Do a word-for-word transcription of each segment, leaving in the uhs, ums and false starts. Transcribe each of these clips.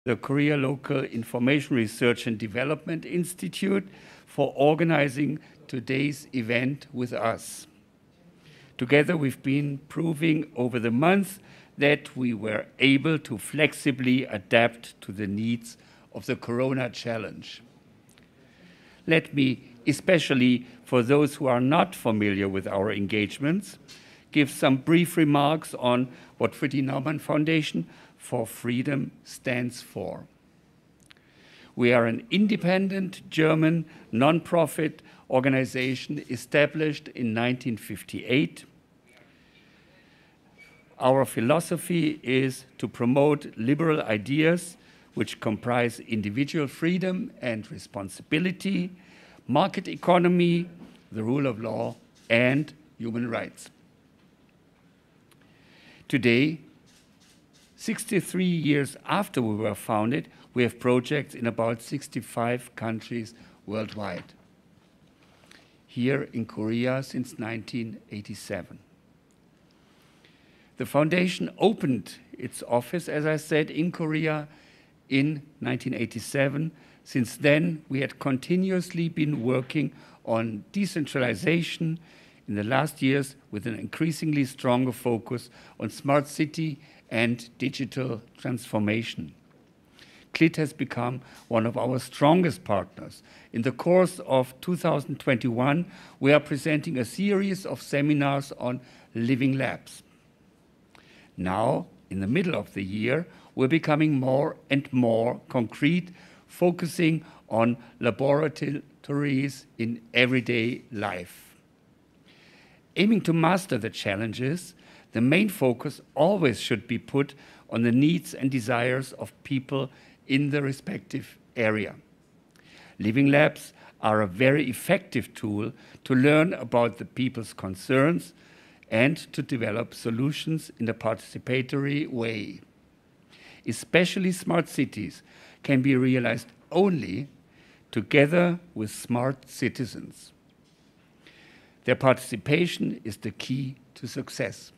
the Korea Local Information Research and Development Institute, for organizing today's event with us. Together, we've been proving over the months that we were able to flexibly adapt to the needs of the Corona challenge. Let me, especially for those who are not familiar with our engagements, give some brief remarks on what Friedrich Naumann Foundation for Freedom stands for. We are an independent German non-profit organization established in nineteen fifty-eight. Our philosophy is to promote liberal ideas which comprise individual freedom and responsibility, market economy, the rule of law, and human rights. Today, sixty-three years after we were founded, we have projects in about sixty-five countries worldwide. Here in Korea since nineteen eighty-seven. The foundation opened its office, as I said, in Korea in nineteen eighty-seven. Since then, we had continuously been working on decentralization in the last years with an increasingly stronger focus on smart city and digital transformation. C L I T has become one of our strongest partners. In the course of two thousand twenty-one, we are presenting a series of seminars on living labs. Now, in the middle of the year, we're becoming more and more concrete, focusing on laboratories in everyday life. Aiming to master the challenges, the main focus always should be put on the needs and desires of people in the respective area. Living labs are a very effective tool to learn about the people's concerns and to develop solutions in a participatory way. Especially smart cities can be realized only together with smart citizens. Their participation is the key to success.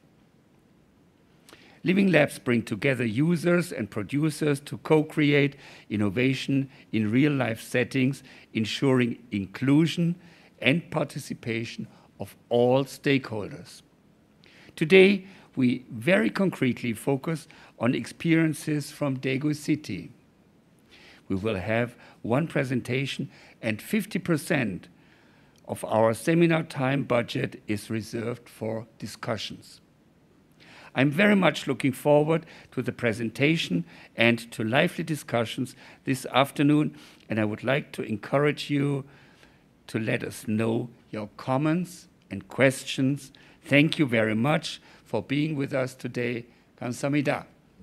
Living labs bring together users and producers to co-create innovation in real-life settings, ensuring inclusion and participation of all stakeholders. Today, we very concretely focus on experiences from Daegu City. We will have one presentation, and fifty percent of our seminar time budget is reserved for discussions. I'm very much looking forward to the presentation and to lively discussions this afternoon, and I would like to encourage you to let us know your comments and questions. Thank you very much for being with us today. 감사합니다.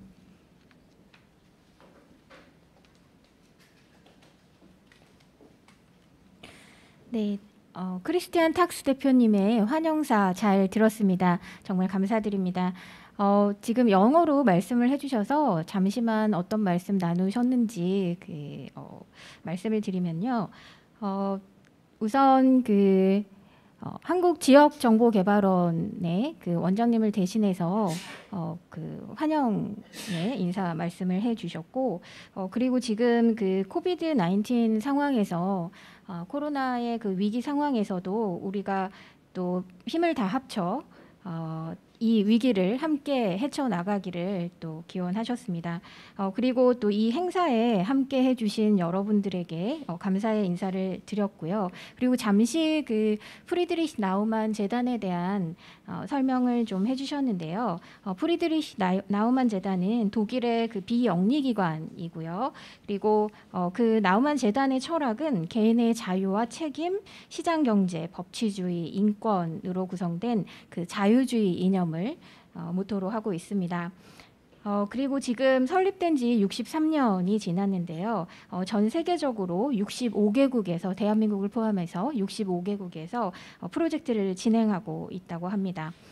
네, 어, 크리스티안 탁스 대표님의 환영사 잘 들었습니다. 정말 감사드립니다. 어, 지금 영어로 말씀을 해주셔서 잠시만 어떤 말씀 나누셨는지 그, 어, 말씀을 드리면요. 어, 우선 그 어, 한국지역정보개발원의 그 원장님을 대신해서 어, 그 환영의 인사 말씀을 해주셨고, 어, 그리고 지금 그 코비드 나인틴 상황에서 어, 코로나의 그 위기 상황에서도 우리가 또 힘을 다 합쳐 어, 이 위기를 함께 헤쳐나가기를 또 기원하셨습니다. 어, 그리고 또 이 행사에 함께 해주신 여러분들에게 어, 감사의 인사를 드렸고요. 그리고 잠시 그 프리드리히 나우만 재단에 대한 어, 설명을 좀 해주셨는데요. 어, 프리드리히 나우만 재단은 독일의 그 비영리기관이고요. 그리고 어, 그 나우만 재단의 철학은 개인의 자유와 책임, 시장경제, 법치주의, 인권으로 구성된 그 자유주의 이념 을 어, 모토로 하고 있습니다. 어, 그리고 지금 설립된 지 육십삼 년이 지났는데요. 어, 전 세계적으로 육십오 개국에서 대한민국을 포함해서 육십오 개국에서 어, 프로젝트를 진행하고 있다고 합니다.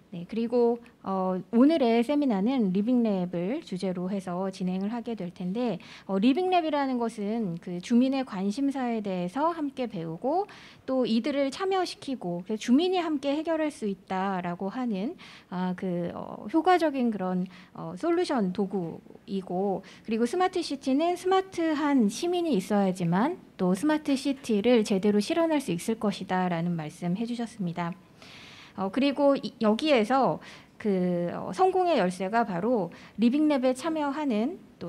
네, 그리고 어, 오늘의 세미나는 리빙랩을 주제로 해서 진행을 하게 될 텐데 어, 리빙랩이라는 것은 그 주민의 관심사에 대해서 함께 배우고 또 이들을 참여시키고 주민이 함께 해결할 수 있다라고 하는 아, 그 어, 효과적인 그런 어, 솔루션 도구이고 그리고 스마트 시티는 스마트한 시민이 있어야지만 또 스마트 시티를 제대로 실현할 수 있을 것이다라는 말씀해 주셨습니다. 어, 그리고 이, 여기에서 그 어, 성공의 열쇠가 바로 리빙랩에 참여하는 또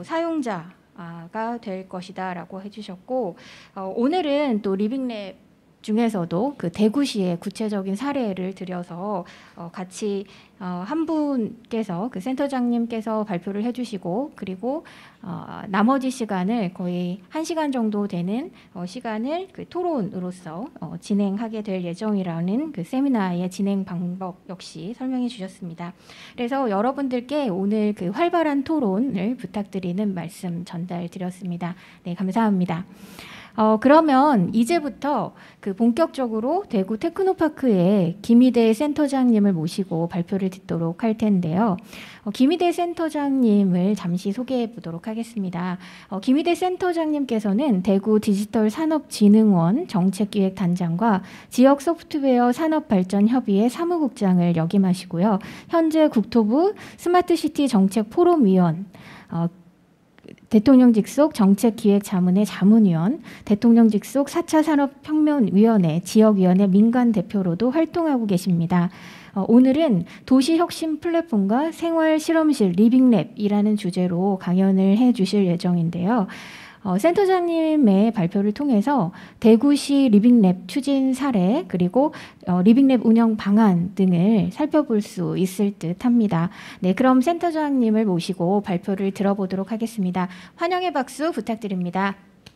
사용자가 될 것이다라고 해주셨고 어, 오늘은 또 리빙랩 중에서도 그 대구시의 구체적인 사례를 들여서 어, 같이 어, 한 분께서 그 센터장님께서 발표를 해주시고 그리고 어, 나머지 시간을 거의 한 시간 정도 되는 어, 시간을 그 토론으로서 어, 진행하게 될 예정이라는 그 세미나의 진행 방법 역시 설명해 주셨습니다. 그래서 여러분들께 오늘 그 활발한 토론을 부탁드리는 말씀 전달드렸습니다. 네, 감사합니다. 어, 그러면 이제부터 그 본격적으로 대구 테크노파크의 김희대 센터장님을 모시고 발표를 듣도록 할 텐데요. 어, 김희대 센터장님을 잠시 소개해 보도록 하겠습니다. 어, 김희대 센터장님께서는 대구 디지털산업진흥원 정책기획단장과 지역 소프트웨어 산업발전협의회 사무국장을 역임하시고요. 현재 국토부 스마트시티 정책포럼위원 어, 대통령 직속 정책기획자문회 자문위원, 대통령 직속 사 차 산업혁명위원회 지역위원회 민간대표로도 활동하고 계십니다. 어, 오늘은 도시혁신 플랫폼과 생활실험실 리빙랩이라는 주제로 강연을 해주실 예정인데요. 어, 센터장님의 발표를 통해서 대구시 리빙랩 추진 사례 그리고 어, 리빙랩 운영 방안 등을 살펴볼 수 있을 듯 합니다. 네, 그럼 센터장님을 모시고 발표를 들어보도록 하겠습니다. 환영의 박수 부탁드립니다.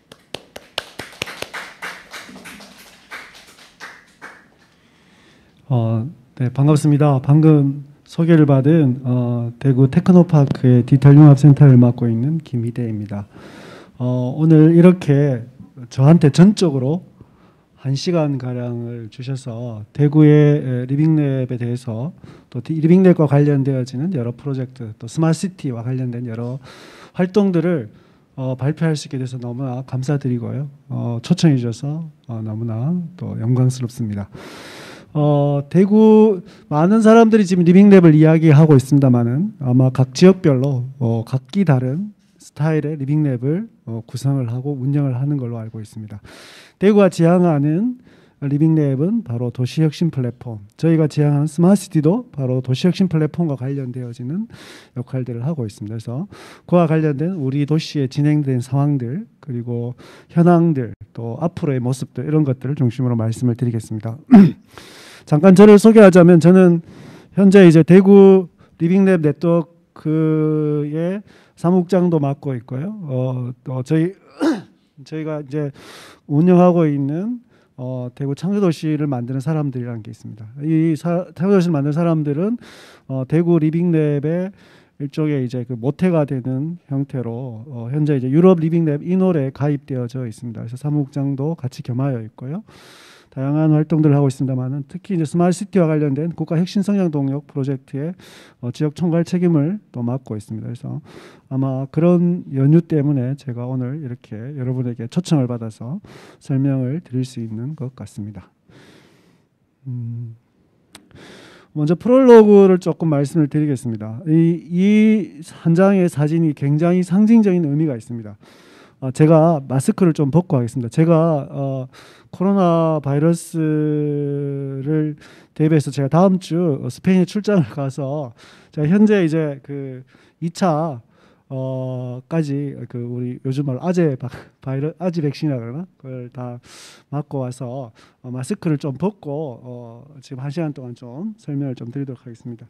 어, 네, 반갑습니다. 방금 소개를 받은 어, 대구 테크노파크의 디지털융합센터를 맡고 있는 김희대입니다. 어, 오늘 이렇게 저한테 전적으로 한 시간 가량을 주셔서 대구의 리빙랩에 대해서 또 리빙랩과 관련되어지는 여러 프로젝트 또 스마트시티와 관련된 여러 활동들을 어, 발표할 수 있게 돼서 너무나 감사드리고요. 어, 초청해 주셔서 어, 너무나 또 영광스럽습니다. 어, 대구 많은 사람들이 지금 리빙랩을 이야기하고 있습니다만은 아마 각 지역별로 어, 각기 다른 스타일의 리빙랩을 어, 구성을 하고 운영을 하는 걸로 알고 있습니다. 대구가 지향하는 리빙랩은 바로 도시혁신 플랫폼, 저희가 지향하는 스마트시티도 바로 도시혁신 플랫폼과 관련되어지는 역할들을 하고 있습니다. 그래서 그와 관련된 우리 도시에 진행된 상황들 그리고 현황들 또 앞으로의 모습들 이런 것들을 중심으로 말씀을 드리겠습니다. 잠깐 저를 소개하자면 저는 현재 이제 대구 리빙랩 네트워크의 사무국장도 맡고 있고요. 어, 또 저희 저희가 이제 운영하고 있는 어, 대구 창조도시를 만드는 사람들이라는 게 있습니다. 이 사, 창조도시를 만드는 사람들은 어, 대구 리빙랩의 일종의 이제 그 모태가 되는 형태로 어, 현재 이제 유럽 리빙랩 인홀에 가입되어져 있습니다. 그래서 사무국장도 같이 겸하여 있고요. 다양한 활동들을 하고 있습니다만은 특히 이제 스마트시티와 관련된 국가 혁신 성장 동력 프로젝트의 어, 지역 총괄 책임을 또 맡고 있습니다. 그래서 아마 그런 연유 때문에 제가 오늘 이렇게 여러분에게 초청을 받아서 설명을 드릴 수 있는 것 같습니다. 음, 먼저 프롤로그를 조금 말씀을 드리겠습니다. 이, 이 한 장의 사진이 굉장히 상징적인 의미가 있습니다. 어, 제가 마스크를 좀 벗고 하겠습니다. 제가 어, 코로나 바이러스를 대비해서 제가 다음 주 스페인에 출장을 가서 제가 현재 이제 그 이 차 어까지 그 우리 요즘 말 아재 바이러 아재 백신이라 그러나 그걸 다 맞고 와서 어, 마스크를 좀 벗고 어, 지금 한 시간 동안 좀 설명을 좀 드리도록 하겠습니다.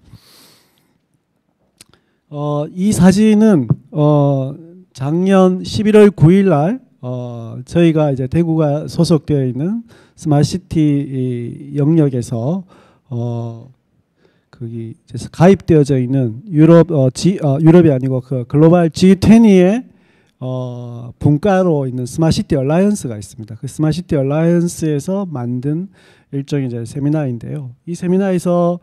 어, 이 사진은 어, 작년 십일월 구일 날 어, 저희가 이제 대구가 소속되어 있는 스마트시티 영역에서 어, 거기 이제 가입되어져 있는 유럽 어, 지, 어, 유럽이 아니고 그 글로벌 지 이십의 어, 분과로 있는 스마트시티 얼라이언스가 있습니다. 그 스마트시티 얼라이언스에서 만든 일종의 이제 세미나인데요. 이 세미나에서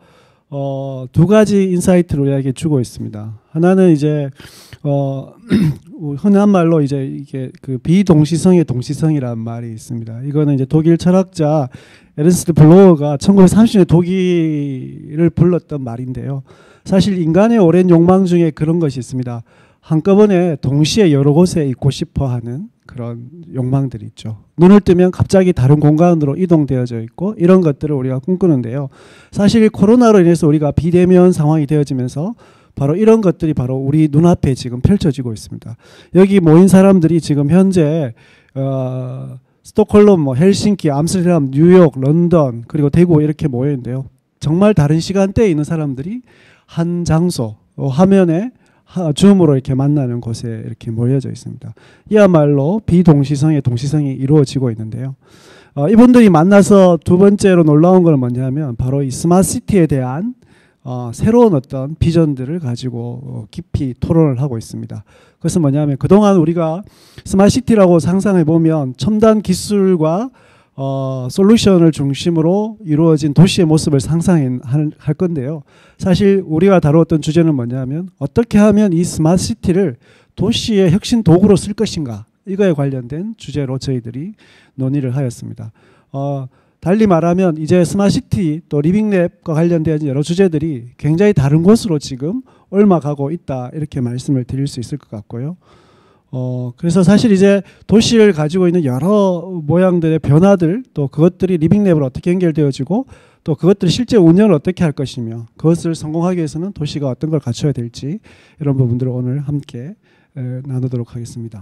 어, 두 가지 인사이트를 우리에게 주고 있습니다. 하나는 이제 어, 흔한 말로 이제 이게 그 비동시성의 동시성이라는 말이 있습니다. 이거는 이제 독일 철학자 에른스트 블로어가 천구백삼십 년에 독일을 불렀던 말인데요. 사실 인간의 오랜 욕망 중에 그런 것이 있습니다. 한꺼번에 동시에 여러 곳에 있고 싶어 하는 그런 욕망들이 있죠. 눈을 뜨면 갑자기 다른 공간으로 이동되어져 있고 이런 것들을 우리가 꿈꾸는데요. 사실 코로나로 인해서 우리가 비대면 상황이 되어지면서 바로 이런 것들이 바로 우리 눈앞에 지금 펼쳐지고 있습니다. 여기 모인 사람들이 지금 현재 어, 스톡홀름, 뭐 헬싱키, 암스테르담, 뉴욕, 런던 그리고 대구 이렇게 모여 있는데요. 정말 다른 시간대에 있는 사람들이 한 장소, 어, 화면에 줌으로 이렇게 만나는 곳에 이렇게 모여져 있습니다. 이야말로 비동시성의 동시성이 이루어지고 있는데요. 어, 이분들이 만나서 두 번째로 놀라운 건 뭐냐면 바로 이 스마트시티에 대한 어, 새로운 어떤 비전들을 가지고 어, 깊이 토론을 하고 있습니다. 그것은 뭐냐면 그동안 우리가 스마트시티라고 상상해 보면 첨단 기술과 어, 솔루션을 중심으로 이루어진 도시의 모습을 상상할 할 건데요. 사실 우리가 다루었던 주제는 뭐냐면 어떻게 하면 이 스마트시티를 도시의 혁신 도구로 쓸 것인가 이거에 관련된 주제로 저희들이 논의를 하였습니다. 어, 달리 말하면 이제 스마트시티 또 리빙랩과 관련된 여러 주제들이 굉장히 다른 곳으로 지금 옮아가고 있다 이렇게 말씀을 드릴 수 있을 것 같고요. 어, 그래서 사실 이제 도시를 가지고 있는 여러 모양들의 변화들 또 그것들이 리빙랩으로 어떻게 연결되어지고 또 그것들이 실제 운영을 어떻게 할 것이며 그것을 성공하기 위해서는 도시가 어떤 걸 갖춰야 될지 이런 부분들을 오늘 함께 에, 나누도록 하겠습니다.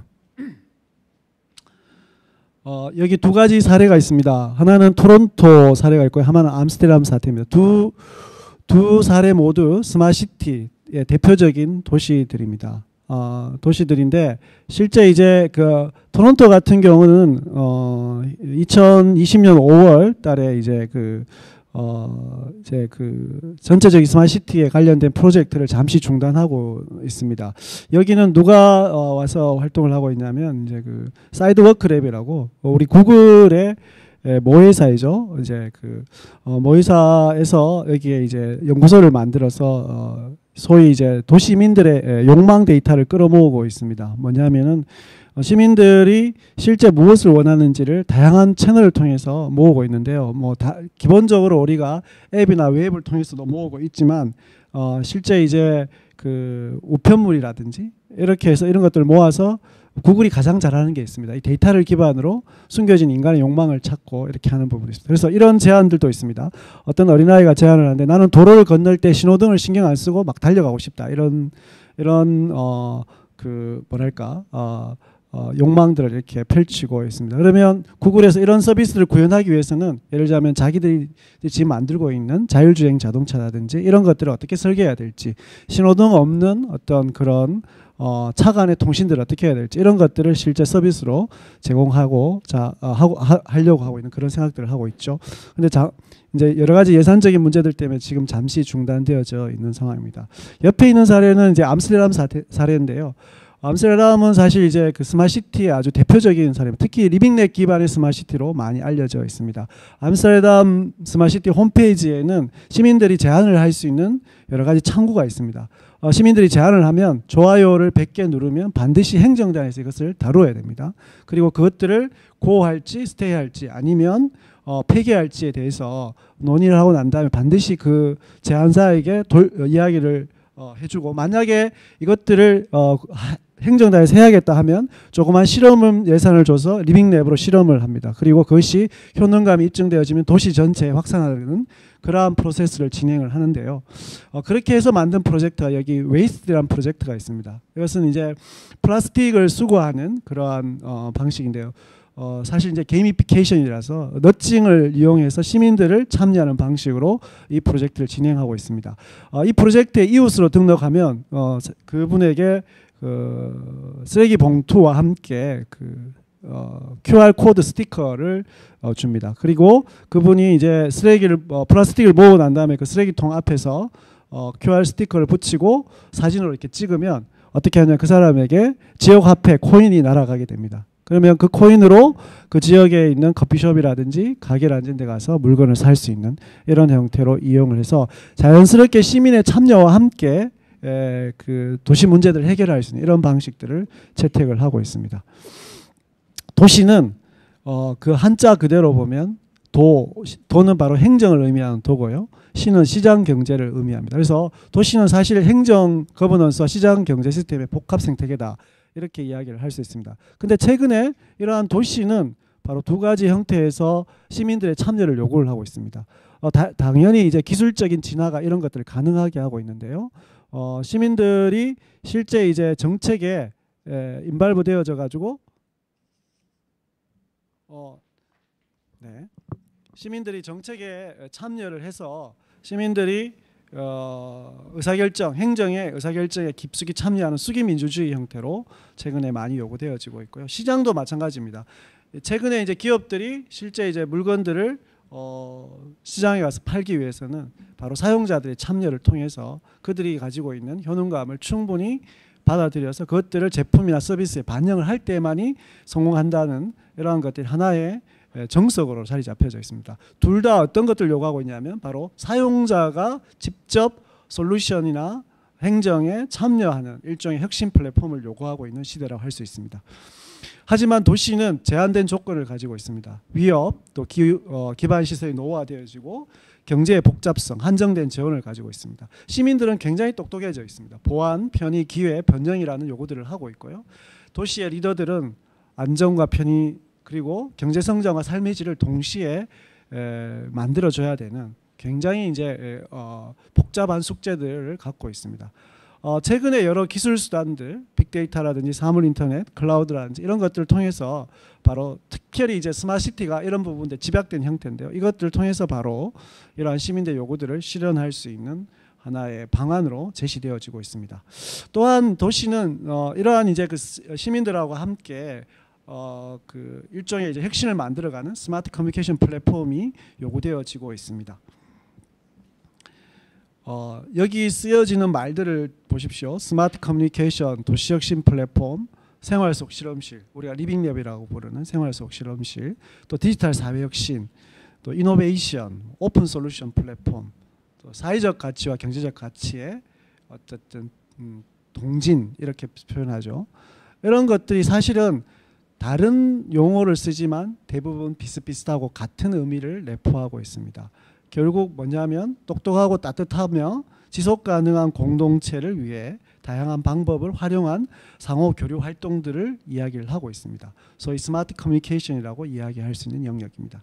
어, 여기 두 가지 사례가 있습니다. 하나는 토론토 사례가 있고요. 하나는 암스테르담 사례입니다. 두, 두 사례 모두 스마트시티의 대표적인 도시들입니다. 어, 도시들인데 실제 이제 그 토론토 같은 경우는 어, 이천이십 년 오월 달에 이제 그 어, 이제 그 전체적인 스마트시티에 관련된 프로젝트를 잠시 중단하고 있습니다. 여기는 누가 어, 와서 활동을 하고 있냐면 이제 그 사이드워크 랩이라고 우리 구글의 모회사이죠. 이제 그 어, 모회사에서 여기에 이제 연구소를 만들어서 어, 소위 이제 도시민들의 욕망 데이터를 끌어모으고 있습니다. 뭐냐면은 시민들이 실제 무엇을 원하는지를 다양한 채널을 통해서 모으고 있는데요. 뭐 다 기본적으로 우리가 앱이나 웹을 통해서도 모으고 있지만 어 실제 이제 그 우편물이라든지 이렇게 해서 이런 것들을 모아서 구글이 가장 잘하는 게 있습니다. 이 데이터를 기반으로 숨겨진 인간의 욕망을 찾고 이렇게 하는 부분이 있습니다. 그래서 이런 제안들도 있습니다. 어떤 어린아이가 제안을 하는데 나는 도로를 건널 때 신호등을 신경 안 쓰고 막 달려가고 싶다. 이런 이런 어 그 뭐랄까 어 어, 욕망들을 이렇게 펼치고 있습니다. 그러면 구글에서 이런 서비스를 구현하기 위해서는 예를 들자면 자기들이 지금 만들고 있는 자율주행 자동차라든지 이런 것들을 어떻게 설계해야 될지 신호등 없는 어떤 그런 어, 차 간의 통신들을 어떻게 해야 될지 이런 것들을 실제 서비스로 제공하고 자 어, 하고 하, 하려고 하고 있는 그런 생각들을 하고 있죠. 근데 자 이제 여러 가지 예산적인 문제들 때문에 지금 잠시 중단되어져 있는 상황입니다. 옆에 있는 사례는 이제 암스테르담 사태, 사례인데요. 암스테르담은 사실 이제 그 스마트시티의 아주 대표적인 사례입니다. 특히 리빙랩 기반의 스마트시티로 많이 알려져 있습니다. 암스테르담 스마트시티 홈페이지에는 시민들이 제안을 할 수 있는 여러 가지 창구가 있습니다. 어, 시민들이 제안을 하면 좋아요를 백 개 누르면 반드시 행정단에서 이것을 다루어야 됩니다. 그리고 그것들을 고할지 스테이할지 아니면 어, 폐기할지에 대해서 논의를 하고 난 다음에 반드시 그 제안사에게 돌, 어, 이야기를 어, 해주고 만약에 이것들을 어, 행정단에서 해야겠다 하면 조그만 실험 예산을 줘서 리빙랩으로 실험을 합니다. 그리고 그것이 효능감이 입증되어지면 도시 전체에 확산하는 그러한 프로세스를 진행을 하는데요. 어, 그렇게 해서 만든 프로젝트가 여기 웨이스트라는 프로젝트가 있습니다. 이것은 이제 플라스틱을 수거하는 그러한 어, 방식인데요. 어, 사실 이제 게이미피케이션이라서 너칭을 이용해서 시민들을 참여하는 방식으로 이 프로젝트를 진행하고 있습니다. 어, 이 프로젝트에 이웃으로 등록하면 어, 그분에게 그 쓰레기 봉투와 함께 그 어, 큐알 코드 스티커를 어, 줍니다. 그리고 그분이 이제 쓰레기를 어, 플라스틱을 모으고 난 다음에 그 쓰레기통 앞에서 어, 큐알 스티커를 붙이고 사진으로 이렇게 찍으면 어떻게 하냐 그 사람에게 지역 화폐 코인이 날아가게 됩니다. 그러면 그 코인으로 그 지역에 있는 커피숍이라든지 가게라든지 데 가서 물건을 살 수 있는 이런 형태로 이용을 해서 자연스럽게 시민의 참여와 함께 에, 그 도시 문제들을 해결할 수 있는 이런 방식들을 채택을 하고 있습니다. 도시는 어, 그 한자 그대로 보면 도, 도는 바로 행정을 의미하는 도고요. 시는 시장 경제를 의미합니다. 그래서 도시는 사실 행정 거버넌스와 시장 경제 시스템의 복합 생태계다. 이렇게 이야기를 할 수 있습니다. 근데 최근에 이러한 도시는 바로 두 가지 형태에서 시민들의 참여를 요구를 하고 있습니다. 어, 다, 당연히 이제 기술적인 진화가 이런 것들을 가능하게 하고 있는데요. 어, 시민들이 실제 이제 정책에 에, 인발부 되어져 가지고 어, 네. 시민들이 정책에 참여를 해서 시민들이 어, 의사결정, 행정의 의사결정에 깊숙이 참여하는 수기민주주의 형태로 최근에 많이 요구되어지고 있고요. 시장도 마찬가지입니다. 최근에 이제 기업들이 실제 이제 물건들을 어, 시장에 가서 팔기 위해서는 바로 사용자들의 참여를 통해서 그들이 가지고 있는 효능감을 충분히 받아들여서 그것들을 제품이나 서비스에 반영을 할 때만이 성공한다는 이러한 것들이 하나의 정석으로 자리 잡혀져 있습니다. 둘 다 어떤 것들을 요구하고 있냐면 바로 사용자가 직접 솔루션이나 행정에 참여하는 일종의 혁신 플랫폼을 요구하고 있는 시대라고 할 수 있습니다. 하지만 도시는 제한된 조건을 가지고 있습니다. 위협, 또 기, 어, 기반 시설이 노후화되어지고 경제의 복잡성, 한정된 재원을 가지고 있습니다. 시민들은 굉장히 똑똑해져 있습니다. 보안, 편의, 기회, 변경이라는 요구들을 하고 있고요. 도시의 리더들은 안정과 편의 그리고 경제 성장과 삶의 질을 동시에 에, 만들어줘야 되는 굉장히 이제 에, 어, 복잡한 숙제들을 갖고 있습니다. 어, 최근에 여러 기술 수단들, 빅데이터라든지 사물 인터넷, 클라우드라든지 이런 것들을 통해서 바로 특별히 이제 스마트시티가 이런 부분에 집약된 형태인데요. 이것들을 통해서 바로 이러한 시민의 요구들을 실현할 수 있는 하나의 방안으로 제시되어지고 있습니다. 또한 도시는 어, 이러한 이제 그 시민들하고 함께 어, 그 일종의 이제 혁신을 만들어가는 스마트 커뮤니케이션 플랫폼이 요구되어지고 있습니다. 어, 여기 쓰여지는 말들을 보십시오. 스마트 커뮤니케이션, 도시혁신 플랫폼, 생활 속 실험실, 우리가 리빙랩이라고 부르는 생활 속 실험실, 또 디지털 사회혁신, 또 이노베이션, 오픈 솔루션 플랫폼, 또 사회적 가치와 경제적 가치의 어쨌든 음, 동진 이렇게 표현하죠. 이런 것들이 사실은 다른 용어를 쓰지만 대부분 비슷비슷하고 같은 의미를 내포하고 있습니다. 결국 뭐냐면 똑똑하고 따뜻하며 지속 가능한 공동체를 위해 다양한 방법을 활용한 상호 교류 활동들을 이야기를 하고 있습니다. 소위 스마트 커뮤니케이션이라고 이야기할 수 있는 영역입니다.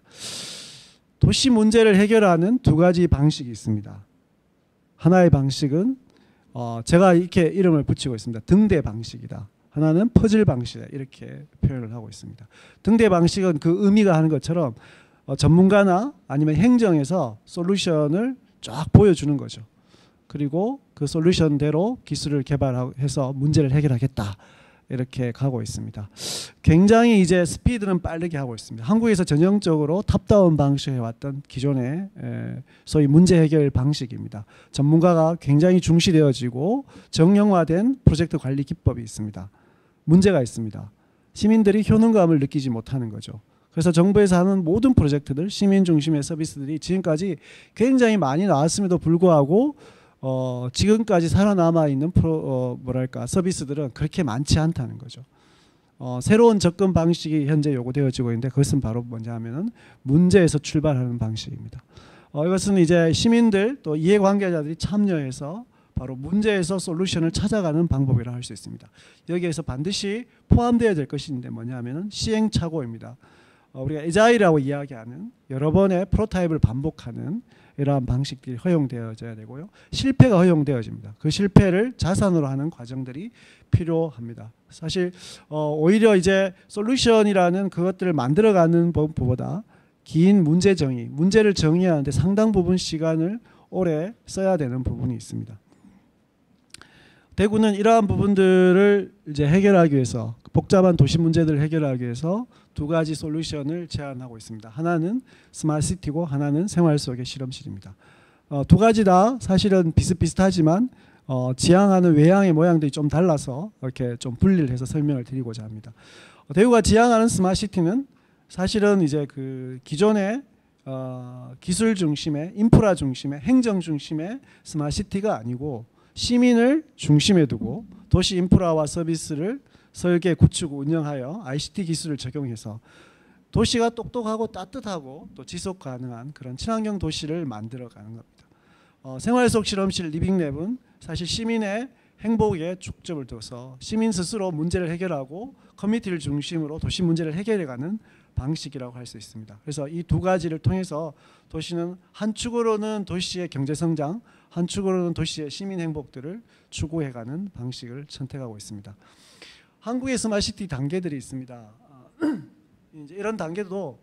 도시 문제를 해결하는 두 가지 방식이 있습니다. 하나의 방식은 어 제가 이렇게 이름을 붙이고 있습니다. 등대 방식이다. 하나는 퍼즐 방식 이렇게 표현을 하고 있습니다. 등대 방식은 그 의미가 하는 것처럼 어, 전문가나 아니면 행정에서 솔루션을 쫙 보여주는 거죠. 그리고 그 솔루션대로 기술을 개발해서 문제를 해결하겠다 이렇게 가고 있습니다. 굉장히 이제 스피드는 빠르게 하고 있습니다. 한국에서 전형적으로 탑다운 방식을 해왔던 기존의 에, 소위 문제 해결 방식입니다. 전문가가 굉장히 중시되어지고 정형화된 프로젝트 관리 기법이 있습니다. 문제가 있습니다. 시민들이 효능감을 느끼지 못하는 거죠. 그래서 정부에서 하는 모든 프로젝트들, 시민 중심의 서비스들이 지금까지 굉장히 많이 나왔음에도 불구하고 어, 지금까지 살아남아 있는 프로, 어, 뭐랄까 서비스들은 그렇게 많지 않다는 거죠. 어, 새로운 접근 방식이 현재 요구되어지고 있는데 그것은 바로 뭐냐 하면은 문제에서 출발하는 방식입니다. 어, 이것은 이제 시민들 또 이해관계자들이 참여해서 바로 문제에서 솔루션을 찾아가는 방법이라 할 수 있습니다. 여기에서 반드시 포함되어야 될 것이 있는데 뭐냐 하면은 시행착오입니다. 어, 우리가 에자일이라고 이야기하는 여러 번의 프로타입을 반복하는 이러한 방식들이 허용되어져야 되고요. 실패가 허용되어집니다. 그 실패를 자산으로 하는 과정들이 필요합니다. 사실 어, 오히려 이제 솔루션이라는 그것들을 만들어가는 법보다 긴 문제 정의, 문제를 정의하는데 상당 부분 시간을 오래 써야 되는 부분이 있습니다. 대구는 이러한 부분들을 이제 해결하기 위해서 복잡한 도시 문제들을 해결하기 위해서 두 가지 솔루션을 제안하고 있습니다. 하나는 스마트시티고 하나는 생활 속의 실험실입니다. 어, 두 가지 다 사실은 비슷비슷하지만 어, 지향하는 외향의 모양들이 좀 달라서 이렇게 좀 분리를 해서 설명을 드리고자 합니다. 어, 대구가 지향하는 스마트시티는 사실은 이제 그 기존의 어, 기술 중심의 인프라 중심의 행정 중심의 스마트시티가 아니고 시민을 중심에 두고 도시 인프라와 서비스를 설계, 구축, 운영하여 아이씨티 기술을 적용해서 도시가 똑똑하고 따뜻하고 또 지속 가능한 그런 친환경 도시를 만들어가는 겁니다. 어, 생활 속 실험실 리빙랩은 사실 시민의 행복에 중점을 둬서 시민 스스로 문제를 해결하고 커뮤니티를 중심으로 도시 문제를 해결해가는 방식이라고 할 수 있습니다. 그래서 이 두 가지를 통해서 도시는 한 축으로는 도시의 경제성장, 한 축으로는 도시의 시민 행복들을 추구해가는 방식을 선택하고 있습니다. 한국의 스마트시티 단계들이 있습니다. 이제 이런 단계도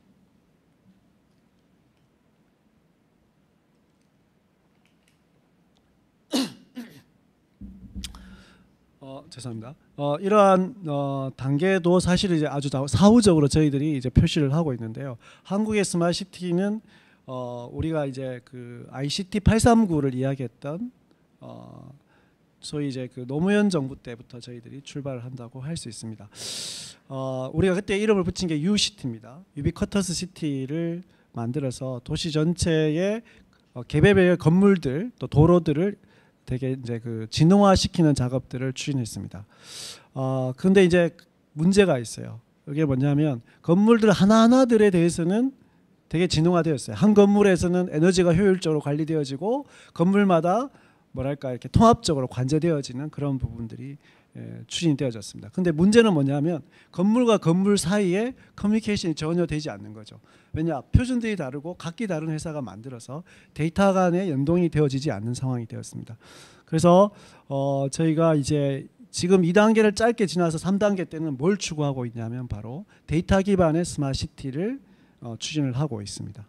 어, 죄송합니다. 어, 이러한 어, 단계도 사실 이제 아주 사후적으로 저희들이 이제 표시를 하고 있는데요. 한국의 스마트시티는 어, 우리가 이제 그 아이씨티 팔삼구를 이야기했던 어, 소위 이제 그 노무현 정부 때부터 저희들이 출발을 한다고 할 수 있습니다. 어, 우리가 그때 이름을 붙인 게 유시티입니다. 유비쿼터스 시티를 만들어서 도시 전체의 어, 개별별 건물들 또 도로들을 되게 이제 그 진흥화시키는 작업들을 추진했습니다. 어, 그런데 이제 문제가 있어요. 이게 뭐냐면 건물들 하나하나들에 대해서는 되게 진흥화되었어요. 한 건물에서는 에너지가 효율적으로 관리되어지고 건물마다 뭐랄까 이렇게 통합적으로 관제되어지는 그런 부분들이 예, 추진이 되어졌습니다. 근데 문제는 뭐냐면 건물과 건물 사이에 커뮤니케이션이 전혀 되지 않는 거죠. 왜냐? 표준들이 다르고 각기 다른 회사가 만들어서 데이터 간의 연동이 되어지지 않는 상황이 되었습니다. 그래서 어, 저희가 이제 지금 이 단계를 짧게 지나서 삼 단계 때는 뭘 추구하고 있냐면 바로 데이터 기반의 스마트시티를 어, 추진을 하고 있습니다.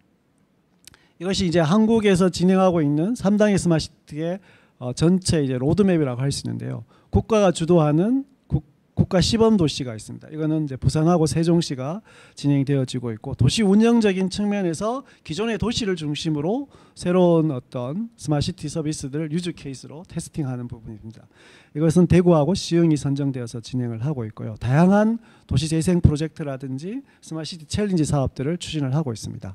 이것이 이제 한국에서 진행하고 있는 삼 단계 스마트시티의 어, 전체 이제 로드맵이라고 할 수 있는데요. 국가가 주도하는 국, 국가 시범 도시가 있습니다. 이거는 이제 부산하고 세종시가 진행되어지고 있고 도시 운영적인 측면에서 기존의 도시를 중심으로 새로운 어떤 스마트시티 서비스들을 유즈 케이스로 테스팅하는 부분입니다. 이것은 대구하고 시흥이 선정되어서 진행을 하고 있고요. 다양한 도시 재생 프로젝트라든지 스마트시티 챌린지 사업들을 추진을 하고 있습니다.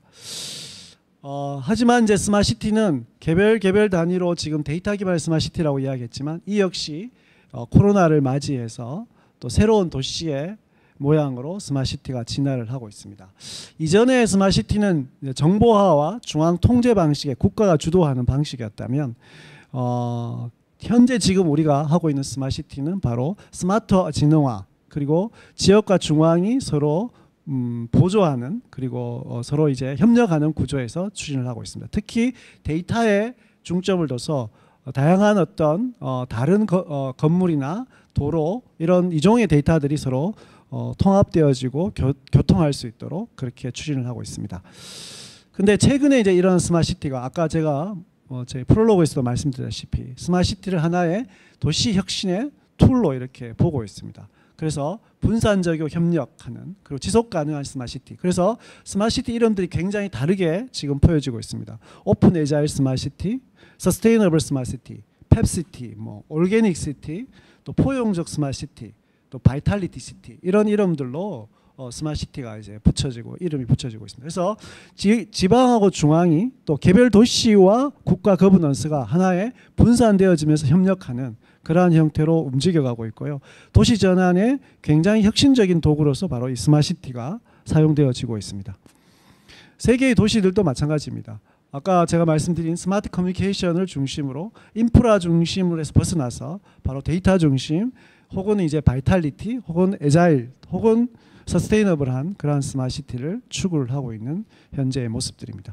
어, 하지만 이제 스마트시티는 개별 개별 단위로 지금 데이터 기반 스마트시티라고 이야기했지만 이 역시 어, 코로나를 맞이해서 또 새로운 도시의 모양으로 스마트시티가 진화를 하고 있습니다. 이전의 스마트시티는 정보화와 중앙 통제 방식의 국가가 주도하는 방식이었다면 어, 현재 지금 우리가 하고 있는 스마트시티는 바로 스마트 진흥화 그리고 지역과 중앙이 서로 음, 보조하는 그리고 어, 서로 이제 협력하는 구조에서 추진을 하고 있습니다. 특히 데이터에 중점을 둬서 어, 다양한 어떤 어, 다른 거, 어, 건물이나 도로 이런 이종의 데이터들이 서로 어, 통합되어지고 교, 교통할 수 있도록 그렇게 추진을 하고 있습니다. 근데 최근에 이제 이런 스마트시티가 아까 제가 어, 제 프롤로그에서도 말씀드렸다시피 스마트시티를 하나의 도시 혁신의 툴로 이렇게 보고 있습니다. 그래서 분산적이고 협력하는 그리고 지속 가능한 스마트시티. 그래서 스마트시티 이름들이 굉장히 다르게 지금 보여지고 있습니다. 오픈 에자일 스마트시티, 서스테이너블 스마트시티, 펩시티, 뭐 올게닉 시티, 또 포용적 스마트시티, 또 바이탈리티 시티 이런 이름들로 어, 스마트시티가 이제 붙여지고 이름이 붙여지고 있습니다. 그래서 지, 지방하고 중앙이 또 개별 도시와 국가 거버넌스가 하나의 분산되어지면서 협력하는 그러한 형태로 움직여가고 있고요. 도시 전환의 굉장히 혁신적인 도구로서 바로 이 스마트시티가 사용되어지고 있습니다. 세계의 도시들도 마찬가지입니다. 아까 제가 말씀드린 스마트 커뮤니케이션을 중심으로 인프라 중심으로 해서 벗어나서 바로 데이터 중심 혹은 이제 바이탈리티 혹은 에자일 혹은 서스테이너블한 그러한 스마트시티를 추구를 하고 있는 현재의 모습들입니다.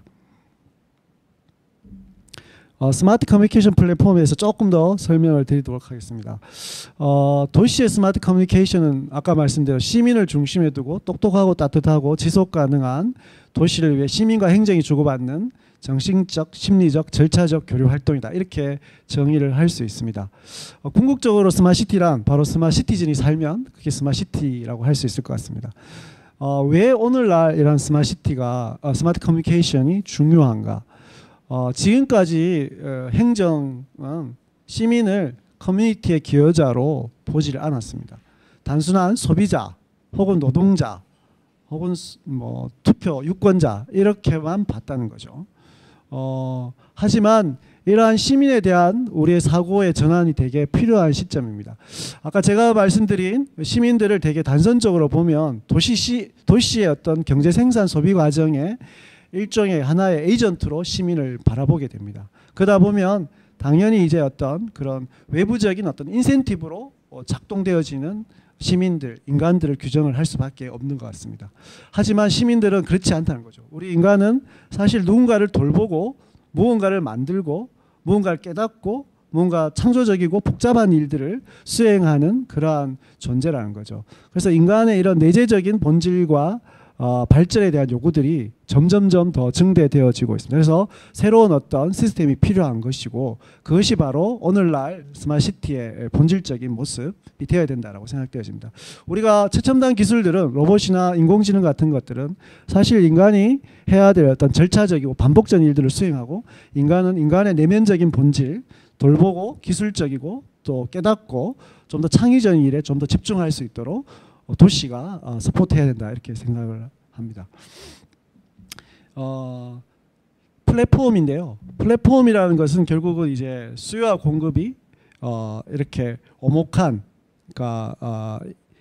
어, 스마트 커뮤니케이션 플랫폼에서 조금 더 설명을 드리도록 하겠습니다. 어, 도시의 스마트 커뮤니케이션은 아까 말씀드린 시민을 중심에 두고 똑똑하고 따뜻하고 지속 가능한 도시를 위해 시민과 행정이 주고받는 정신적, 심리적, 절차적 교류 활동이다. 이렇게 정의를 할 수 있습니다. 어, 궁극적으로 스마트시티란 바로 스마트시티즌이 살면 그게 스마트시티라고 할 수 있을 것 같습니다. 어, 왜 오늘날 이런 스마트시티가 어, 스마트 커뮤니케이션이 중요한가? 어, 지금까지 어, 행정은 시민을 커뮤니티의 기여자로 보지를 않았습니다. 단순한 소비자 혹은 노동자 혹은 뭐 투표 유권자 이렇게만 봤다는 거죠. 어, 하지만 이러한 시민에 대한 우리의 사고의 전환이 되게 필요한 시점입니다. 아까 제가 말씀드린 시민들을 되게 단선적으로 보면 도시 도시의 어떤 경제 생산 소비 과정에 일종의 하나의 에이전트로 시민을 바라보게 됩니다. 그러다 보면 당연히 이제 어떤 그런 외부적인 어떤 인센티브로 작동되어지는 시민들, 인간들을 규정을 할 수밖에 없는 것 같습니다. 하지만 시민들은 그렇지 않다는 거죠. 우리 인간은 사실 누군가를 돌보고 무언가를 만들고 무언가를 깨닫고 뭔가 창조적이고 복잡한 일들을 수행하는 그러한 존재라는 거죠. 그래서 인간의 이런 내재적인 본질과 어, 발전에 대한 요구들이 점점점 더 증대되어지고 있습니다. 그래서 새로운 어떤 시스템이 필요한 것이고 그것이 바로 오늘날 스마트시티의 본질적인 모습이 되어야 된다고 생각되어집니다. 우리가 최첨단 기술들은 로봇이나 인공지능 같은 것들은 사실 인간이 해야 될 어떤 절차적이고 반복적인 일들을 수행하고 인간은 인간의 내면적인 본질, 돌보고 기술적이고 또 깨닫고 좀 더 창의적인 일에 좀 더 집중할 수 있도록 도시가 어, 서포트해야 된다 이렇게 생각을 합니다. 어, 플랫폼인데요. 플랫폼이라는 것은 결국은 이제 수요와 공급이 어, 이렇게 오목한, 그러니까 어,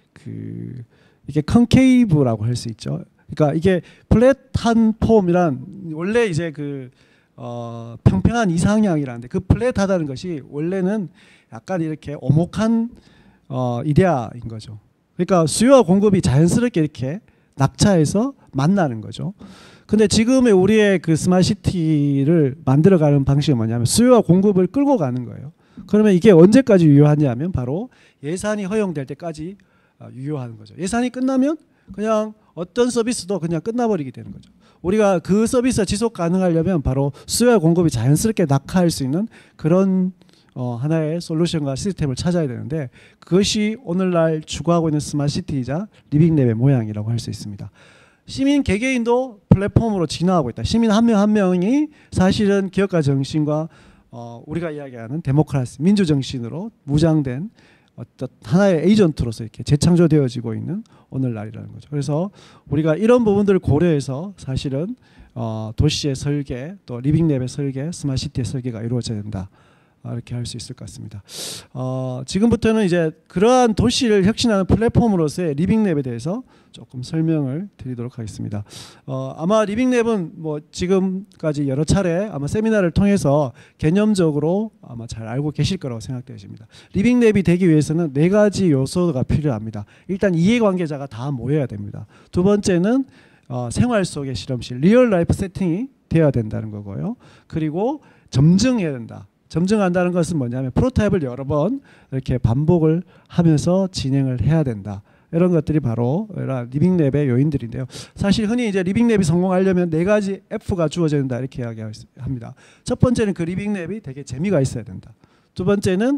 그 이게 컨케이브라고 할 수 있죠. 그러니까 이게 플랫한 폼이란 원래 이제 그 어, 평평한 이상향이라는데 그 플랫하다는 것이 원래는 약간 이렇게 오목한 어, 이데아인 거죠. 그러니까 수요와 공급이 자연스럽게 이렇게 낙차해서 만나는 거죠. 근데 지금의 우리의 그 스마트시티를 만들어가는 방식은 뭐냐면 수요와 공급을 끌고 가는 거예요. 그러면 이게 언제까지 유효하냐면 바로 예산이 허용될 때까지 유효하는 거죠. 예산이 끝나면 그냥 어떤 서비스도 그냥 끝나버리게 되는 거죠. 우리가 그 서비스가 지속 가능하려면 바로 수요와 공급이 자연스럽게 낙하할 수 있는 그런 어, 하나의 솔루션과 시스템을 찾아야 되는데 그것이 오늘날 추구하고 있는 스마트시티이자 리빙랩의 모양이라고 할 수 있습니다. 시민 개개인도 플랫폼으로 진화하고 있다. 시민 한 명 한 명이 사실은 기업가 정신과 어, 우리가 이야기하는 데모크라시, 민주 정신으로 무장된 어떤 하나의 에이전트로서 이렇게 재창조되어지고 있는 오늘날이라는 거죠. 그래서 우리가 이런 부분들을 고려해서 사실은 어, 도시의 설계, 또 리빙랩의 설계, 스마트시티의 설계가 이루어져야 된다. 이렇게 할 수 있을 것 같습니다. 어, 지금부터는 이제 그러한 도시를 혁신하는 플랫폼으로서의 리빙랩에 대해서 조금 설명을 드리도록 하겠습니다. 어, 아마 리빙랩은 뭐 지금까지 여러 차례 아마 세미나를 통해서 개념적으로 아마 잘 알고 계실 거라고 생각되십니다. 리빙랩이 되기 위해서는 네 가지 요소가 필요합니다. 일단 이해관계자가 다 모여야 됩니다. 두 번째는 어, 생활 속의 실험실, 리얼 라이프 세팅이 되어야 된다는 거고요. 그리고 점증해야 된다. 점증한다는 것은 뭐냐면 프로타입을 여러 번 이렇게 반복을 하면서 진행을 해야 된다. 이런 것들이 바로 리빙랩의 요인들인데요. 사실 흔히 이제 리빙랩이 성공하려면 네 가지 F가 주어져야 된다 이렇게 이야기합니다. 첫 번째는 그 리빙랩이 되게 재미가 있어야 된다. 두 번째는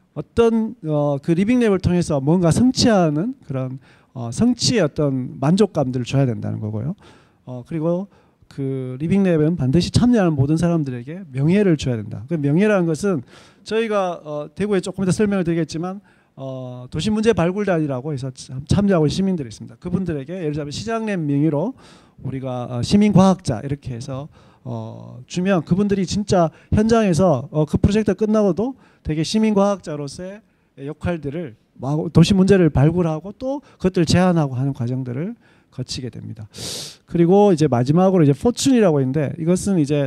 어떤 어, 그 리빙랩을 통해서 뭔가 성취하는 그런 어, 성취의 어떤 만족감들을 줘야 된다는 거고요. 어, 그리고 그 리빙랩은 반드시 참여하는 모든 사람들에게 명예를 줘야 된다. 그 명예라는 것은 저희가 어, 대구에 조금 이따 설명을 드리겠지만 어, 도시문제 발굴단이라고 해서 참여하고 있는 시민들이 있습니다. 그분들에게 예를 들면 시장님 명의로 우리가 어, 시민과학자 이렇게 해서 어, 주면 그분들이 진짜 현장에서 어, 그 프로젝트 끝나고도 되게 시민과학자로서의 역할들을 도시 문제를 발굴하고 또 그것들을 제안하고 하는 과정들을 거치게 됩니다. 그리고 이제 마지막으로 이제 포춘이라고 있는데 이것은 이제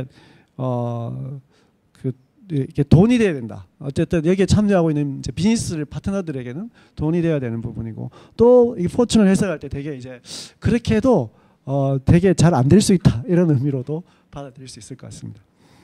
어 그 이게 돈이 돼야 된다. 어쨌든 여기에 참여하고 있는 이제 비즈니스 파트너들에게는 돈이 돼야 되는 부분이고 또 이 포춘을 해석할 때 되게 이제 그렇게 해도 어 되게 잘 안 될 수 있다 이런 의미로도 받아들일 수 있을 것 같습니다.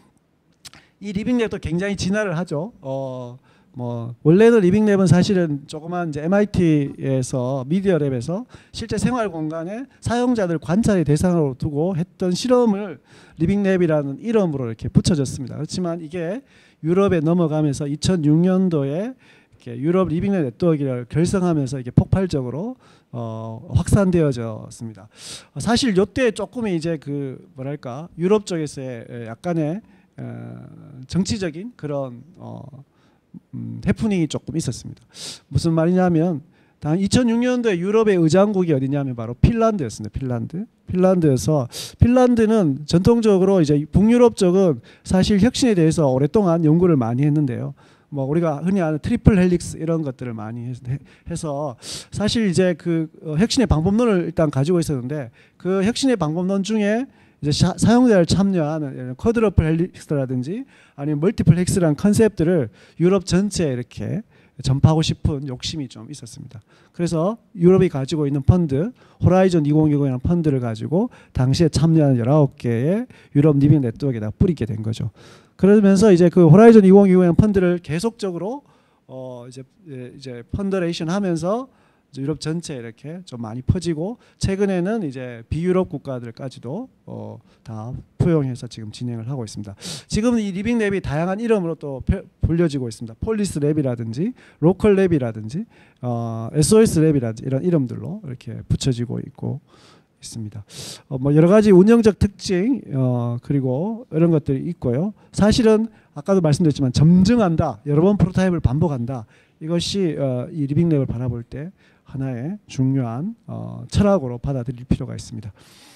이 리빙랩도 굉장히 진화를 하죠. 어 뭐 원래는 리빙랩은 사실은 조그만 이제 엠아이티에서 미디어랩에서 실제 생활 공간에 사용자들 관찰의 대상으로 두고 했던 실험을 리빙랩이라는 이름으로 이렇게 붙여졌습니다. 그렇지만 이게 유럽에 넘어가면서 이천육 년도에 이렇게 유럽 리빙랩 네트워크를 결성하면서 이게 폭발적으로 어, 확산되어졌습니다. 사실 이때 조금 이제 그 뭐랄까 유럽 쪽에서의 약간의 어, 정치적인 그런 어, 음, 해프닝이 조금 있었습니다. 무슨 말이냐면 단 이천육 년도에 유럽의 의장국이 어디냐면 바로 핀란드였습니다. 핀란드. 핀란드에서 핀란드는 전통적으로 이제 북유럽 쪽은 사실 혁신에 대해서 오랫동안 연구를 많이 했는데요. 뭐 우리가 흔히 아는 트리플 헬릭스 이런 것들을 많이 해서 사실 이제 그 혁신의 방법론을 일단 가지고 있었는데 그 혁신의 방법론 중에 이제 사, 사용자를 참여하는 쿼드러플 헬릭스라든지 아니면 멀티플 헬릭스라는 컨셉들을 유럽 전체에 이렇게 전파하고 싶은 욕심이 좀 있었습니다. 그래서 유럽이 가지고 있는 펀드 호라이즌 이천이십이라는 펀드를 가지고 당시에 참여한 열아홉 개의 유럽 리빙 네트워크에다 뿌리게 된 거죠. 그러면서 이제 그 호라이즌 이천이십이라는 펀드를 계속적으로 어 이제 이제 펀더레이션 하면서 유럽 전체에 이렇게 좀 많이 퍼지고 최근에는 이제 비유럽 국가들까지도 어 다 포용해서 지금 진행을 하고 있습니다. 지금 이 리빙랩이 다양한 이름으로 또 불려지고 있습니다. 폴리스 랩이라든지 로컬 랩이라든지 어 에스오에스 랩이라든지 이런 이름들로 이렇게 붙여지고 있고 있습니다. 어 뭐 여러 가지 운영적 특징 어 그리고 이런 것들이 있고요. 사실은 아까도 말씀드렸지만 점증한다, 여러 번 프로타입을 반복한다. 이것이 어 이 리빙랩을 바라볼 때 하나의 중요한 어, 철학으로 받아들일 필요가 있습니다.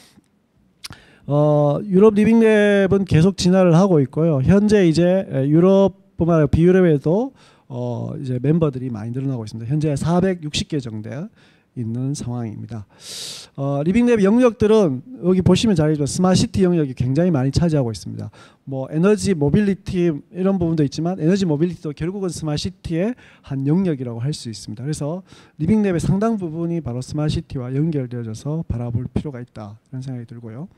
어, 유럽 리빙랩은 계속 진화를 하고 있고요. 현재 이제 유럽뿐만 아니라 비유럽에도 어, 이제 멤버들이 많이 늘어나고 있습니다. 현재 사백육십 개 정도 있는 상황입니다. 어, 리빙랩 영역들은 여기 보시면 잘 알겠지만 스마트시티 영역이 굉장히 많이 차지하고 있습니다. 뭐 에너지 모빌리티 이런 부분도 있지만 에너지 모빌리티도 결국은 스마트시티의 한 영역이라고 할 수 있습니다. 그래서 리빙랩의 상당 부분이 바로 스마트시티와 연결되어져서 바라볼 필요가 있다 이런 생각이 들고요.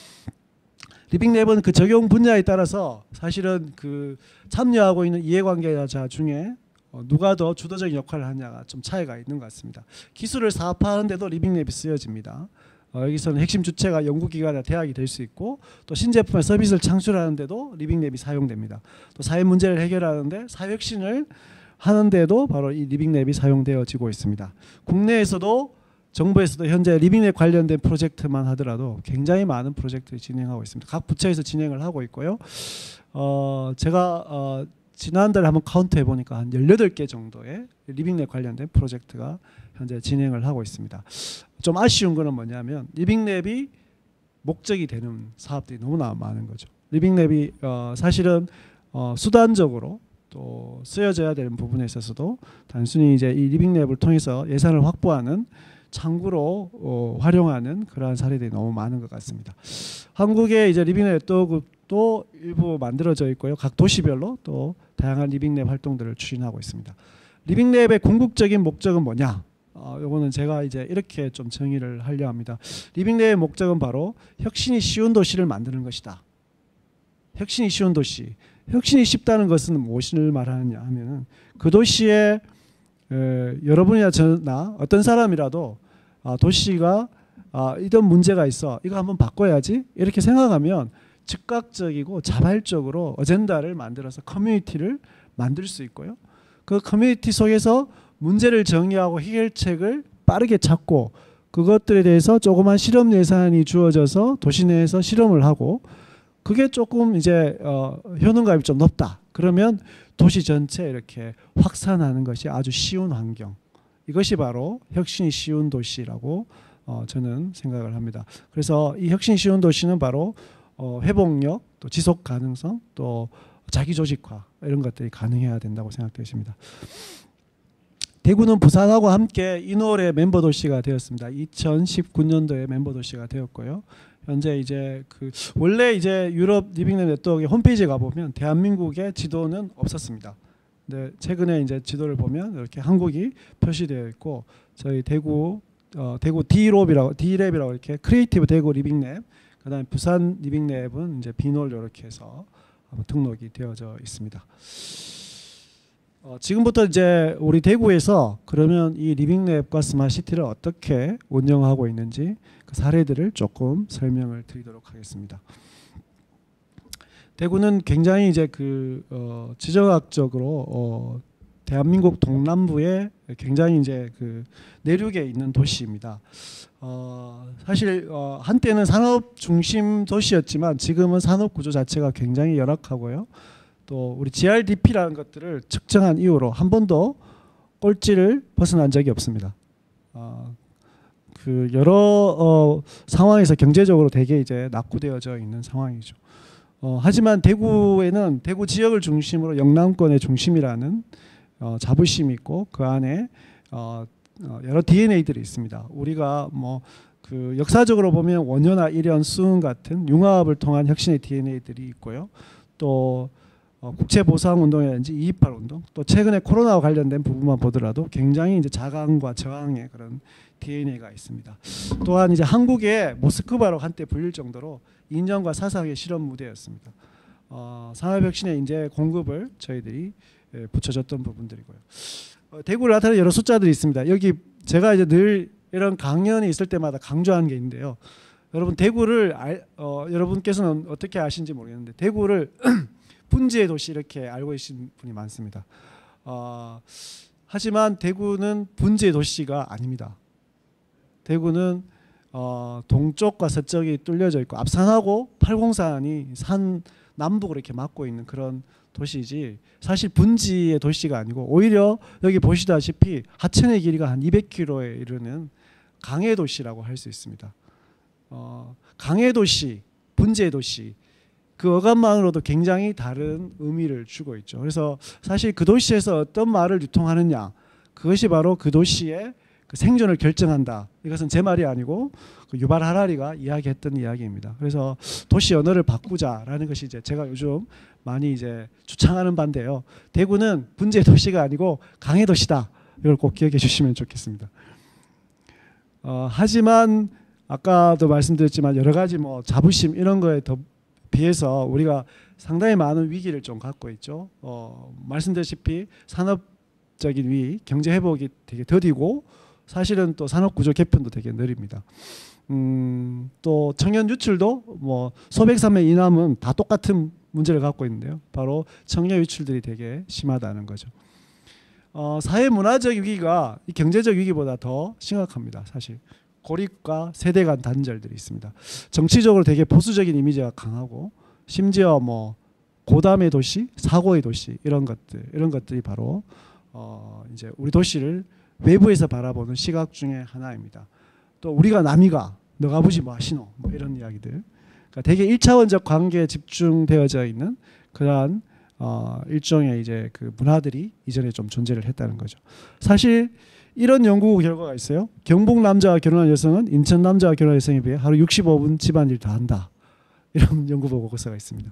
리빙랩은 그 적용 분야에 따라서 사실은 그 참여하고 있는 이해관계자 중에 누가 더 주도적인 역할을 하냐가 좀 차이가 있는 것 같습니다. 기술을 사업화하는데도 리빙랩이 쓰여집니다. 어, 여기서는 핵심 주체가 연구기관이나 대학이 될 수 있고 또 신제품의 서비스를 창출하는데도 리빙랩이 사용됩니다. 또 사회 문제를 해결하는데 사회혁신을 하는데도 바로 이 리빙랩이 사용되어지고 있습니다. 국내에서도 정부에서도 현재 리빙랩 관련된 프로젝트만 하더라도 굉장히 많은 프로젝트를 진행하고 있습니다. 각 부처에서 진행을 하고 있고요. 어, 제가 어, 지난달에 한번 카운트 해보니까 한 열여덟 개 정도의 리빙랩 관련된 프로젝트가 현재 진행을 하고 있습니다. 좀 아쉬운 거는 뭐냐면 리빙랩이 목적이 되는 사업들이 너무나 많은 거죠. 리빙랩이 어 사실은 어 수단적으로 또 쓰여져야 되는 부분에 있어서도 단순히 이제 이 리빙랩을 통해서 예산을 확보하는 창구로 어 활용하는 그러한 사례들이 너무 많은 것 같습니다. 한국의 이제 리빙랩 또 또 일부 만들어져 있고요. 각 도시별로 또 다양한 리빙랩 활동들을 추진하고 있습니다. 리빙랩의 궁극적인 목적은 뭐냐? 어, 요거는 제가 이제 이렇게 좀 정의를 하려 합니다. 리빙랩의 목적은 바로 혁신이 쉬운 도시를 만드는 것이다. 혁신이 쉬운 도시. 혁신이 쉽다는 것은 무엇을 말하느냐 하면은 그 도시에 에, 여러분이나 저나 어떤 사람이라도 아, 도시가 아, 이런 문제가 있어. 이거 한번 바꿔야지. 이렇게 생각하면 즉각적이고 자발적으로 어젠다를 만들어서 커뮤니티를 만들 수 있고요. 그 커뮤니티 속에서 문제를 정의하고 해결책을 빠르게 찾고 그것들에 대해서 조그만 실험 예산이 주어져서 도시 내에서 실험을 하고 그게 조금 이제 어, 효능감이 좀 높다. 그러면 도시 전체에 이렇게 확산하는 것이 아주 쉬운 환경. 이것이 바로 혁신이 쉬운 도시라고 어, 저는 생각을 합니다. 그래서 이 혁신이 쉬운 도시는 바로 어, 회복력, 또 지속 가능성, 또 자기 조직화 이런 것들이 가능해야 된다고 생각되십니다. 대구는 부산하고 함께 이놀의 멤버 도시가 되었습니다. 이천십구 년도에 멤버 도시가 되었고요. 현재 이제 그 원래 이제 유럽 리빙랩 네트워크 홈페이지에 가 보면 대한민국의 지도는 없었습니다. 근데 최근에 이제 지도를 보면 이렇게 한국이 표시되어 있고 저희 대구 어, 대구 D랩이라고 D랩이라고 이렇게 크리에이티브 대구 리빙랩 그다음에 부산 리빙랩은 이제 비놀 이렇게 해서 등록이 되어져 있습니다. 어, 지금부터 이제 우리 대구에서 그러면 이 리빙랩과 스마트시티를 어떻게 운영하고 있는지 그 사례들을 조금 설명을 드리도록 하겠습니다. 대구는 굉장히 이제 그 어, 지정학적으로 어, 대한민국 동남부에 굉장히 이제 그 내륙에 있는 도시입니다. 어, 사실 어, 한때는 산업 중심 도시였지만 지금은 산업 구조 자체가 굉장히 열악하고요. 또 우리 지알디피라는 것들을 측정한 이후로 한 번도 꼴찌를 벗어난 적이 없습니다. 어, 그 여러 어, 상황에서 경제적으로 되게 이제 낙후되어져 있는 상황이죠. 어, 하지만 대구에는 대구 지역을 중심으로 영남권의 중심이라는 어, 자부심이 있고 그 안에 어, 어, 여러 디엔에이들이 있습니다. 우리가 뭐 그 역사적으로 보면 원효나 일연, 수은 같은 융합을 통한 혁신의 디엔에이들이 있고요. 또 어, 국채보상운동이라든지 이이팔 운동, 또 최근에 코로나와 관련된 부분만 보더라도 굉장히 이제 자강과 저항의 그런 디엔에이가 있습니다. 또한 이제 한국의 모스크바로 한때 불릴 정도로 인정과 사상의 실험 무대였습니다. 어, 산업혁신의 이제 공급을 저희들이 예, 붙여줬던 부분들이고요. 어, 대구를 나타내는 여러 숫자들이 있습니다. 여기 제가 이제 늘 이런 강연이 있을 때마다 강조하는 게 있는데요. 여러분 대구를 알, 어, 여러분께서는 어떻게 아시는지 모르겠는데 대구를 분지의 도시 이렇게 알고 계신 분이 많습니다. 어, 하지만 대구는 분지의 도시가 아닙니다. 대구는 어, 동쪽과 서쪽이 뚫려져 있고 앞산하고 팔공산이 산 남북으로 이렇게 막고 있는 그런 도시이지 사실 분지의 도시가 아니고 오히려 여기 보시다시피 하천의 길이가 한 이백 킬로미터에 이르는 강의 도시라고 할 수 있습니다. 어, 강의 도시, 분지의 도시 그 어감만으로도 굉장히 다른 의미를 주고 있죠. 그래서 사실 그 도시에서 어떤 말을 유통하느냐 그것이 바로 그 도시의 그 생존을 결정한다. 이것은 제 말이 아니고 그 유발 하라리가 이야기했던 이야기입니다. 그래서 도시 언어를 바꾸자라는 것이 이제 제가 요즘 많이 이제 주창하는 바인데요. 대구는 분지의 도시가 아니고 강의 도시다. 이걸 꼭 기억해 주시면 좋겠습니다. 어, 하지만 아까도 말씀드렸지만 여러 가지 뭐 자부심 이런 거에 더 비해서 우리가 상당히 많은 위기를 좀 갖고 있죠. 어, 말씀드렸다시피 산업적인 위기, 경제 회복이 되게 더디고 사실은 또 산업 구조 개편도 되게 느립니다. 음, 또 청년 유출도 뭐 소백산맥 이남은 다 똑같은 문제를 갖고 있는데요. 바로 청년 유출들이 되게 심하다는 거죠. 어, 사회 문화적 위기가 이 경제적 위기보다 더 심각합니다. 사실 고립과 세대 간 단절들이 있습니다. 정치적으로 되게 보수적인 이미지가 강하고 심지어 뭐 고담의 도시, 사고의 도시 이런 것들 이런 것들이 바로 어, 이제 우리 도시를 외부에서 바라보는 시각 중에 하나입니다. 또 우리가 남이가 너가 보지 마시노 뭐 이런 이야기들. 그러니까 되게 일차원적 관계에 집중되어져 있는 그러한 어, 일종의 이제 그 문화들이 이전에 좀 존재를 했다는 거죠. 사실 이런 연구 결과가 있어요. 경북 남자와 결혼한 여성은 인천 남자와 결혼한 여성에 비해 하루 육십오 분 집안일 다 한다. 이런 연구 보고서가 있습니다.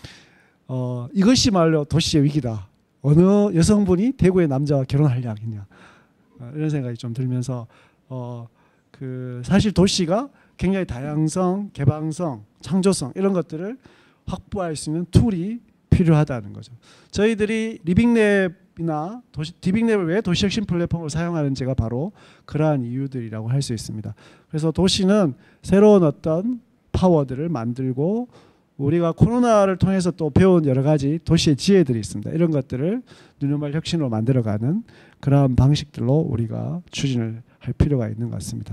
어, 이것이 말로 도시의 위기다. 어느 여성분이 대구의 남자와 결혼하려겠냐. 어, 이런 생각이 좀 들면서 어, 그 사실 도시가 굉장히 다양성, 개방성, 창조성 이런 것들을 확보할 수 있는 툴이 필요하다는 거죠. 저희들이 리빙랩이나 도시, 디빙랩을 왜 도시혁신 플랫폼으로 사용하는지가 바로 그러한 이유들이라고 할 수 있습니다. 그래서 도시는 새로운 어떤 파워들을 만들고 우리가 코로나를 통해서 또 배운 여러 가지 도시의 지혜들이 있습니다. 이런 것들을 누누말 혁신으로 만들어가는 그러한 방식들로 우리가 추진을 할 필요가 있는 것 같습니다.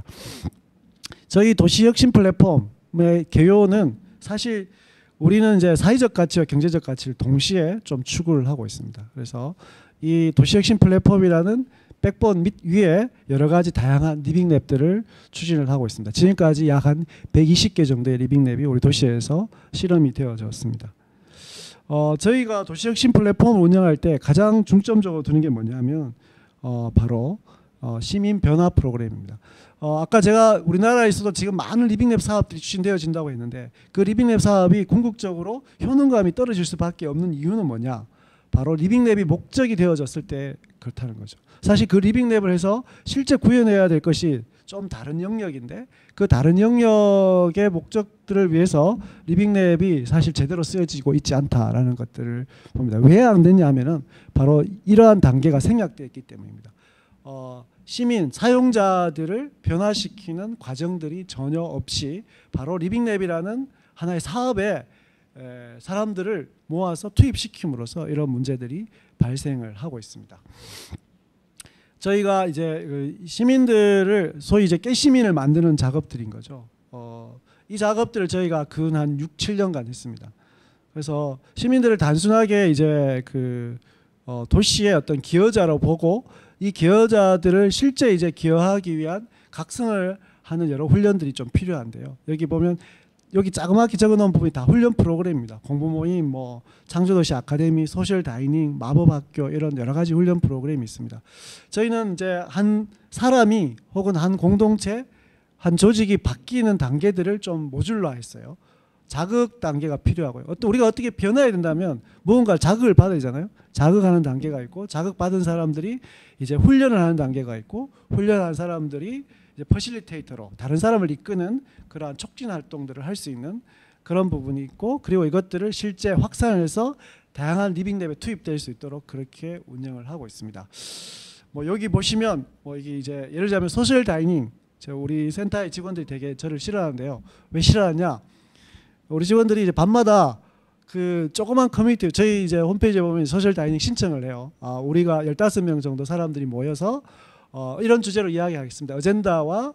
저희 도시혁신 플랫폼의 개요는 사실 우리는 이제 사회적 가치와 경제적 가치를 동시에 좀 추구를 하고 있습니다. 그래서 이 도시혁신 플랫폼이라는 백본 밑 위에 여러 가지 다양한 리빙랩들을 추진을 하고 있습니다. 지금까지 약 한 백이십 개 정도의 리빙랩이 우리 도시에서 실험이 되어졌습니다. 어, 저희가 도시혁신 플랫폼을 운영할 때 가장 중점적으로 두는 게 뭐냐면 어, 바로 어, 시민 변화 프로그램입니다. 어, 아까 제가 우리나라에서도 지금 많은 리빙랩 사업들이 추진되어진다고 했는데 그 리빙랩 사업이 궁극적으로 효능감이 떨어질 수밖에 없는 이유는 뭐냐? 바로 리빙랩이 목적이 되어졌을 때 그렇다는 거죠. 사실 그 리빙랩을 해서 실제 구현해야 될 것이 좀 다른 영역인데 그 다른 영역의 목적들을 위해서 리빙랩이 사실 제대로 쓰여지고 있지 않다라는 것들을 봅니다. 왜 안 됐냐 하면은 바로 이러한 단계가 생략되어 있기 때문입니다. 어, 시민, 사용자들을 변화시키는 과정들이 전혀 없이 바로 리빙랩이라는 하나의 사업에 에, 사람들을 모아서 투입시킴으로써 이런 문제들이 발생을 하고 있습니다. 저희가 이제 시민들을 소위 이제 깨시민을 만드는 작업들인 거죠. 어, 이 작업들을 저희가 근 한 육, 칠 년간 했습니다. 그래서 시민들을 단순하게 이제 그 어, 도시의 어떤 기여자로 보고 이 기여자들을 실제 이제 기여하기 위한 각성을 하는 여러 훈련들이 좀 필요한데요. 여기 보면 여기 자그맣게 적어놓은 부분이 다 훈련 프로그램입니다. 공부 모임, 뭐 창조도시 아카데미, 소셜 다이닝, 마법학교 이런 여러 가지 훈련 프로그램이 있습니다. 저희는 이제 한 사람이 혹은 한 공동체, 한 조직이 바뀌는 단계들을 좀 모듈화했어요. 자극 단계가 필요하고요. 우리가 어떻게 변해야 된다면 무언가 자극을 받아야 되잖아요. 자극하는 단계가 있고 자극받은 사람들이 이제 훈련을 하는 단계가 있고 훈련한 사람들이 이제 퍼실리테이터로 다른 사람을 이끄는 그러한 촉진 활동들을 할 수 있는 그런 부분이 있고 그리고 이것들을 실제 확산해서 다양한 리빙랩에 투입될 수 있도록 그렇게 운영을 하고 있습니다. 뭐 여기 보시면 뭐 이게 이제 예를 들자면 소셜 다이닝 우리 센터의 직원들이 되게 저를 싫어하는데요. 왜 싫어하냐? 우리 직원들이 이제 밤마다 그 조그만 커뮤니티 저희 이제 홈페이지에 보면 소셜 다이닝 신청을 해요. 아, 우리가 열다섯 명 정도 사람들이 모여서 어, 이런 주제로 이야기하겠습니다. 어젠다와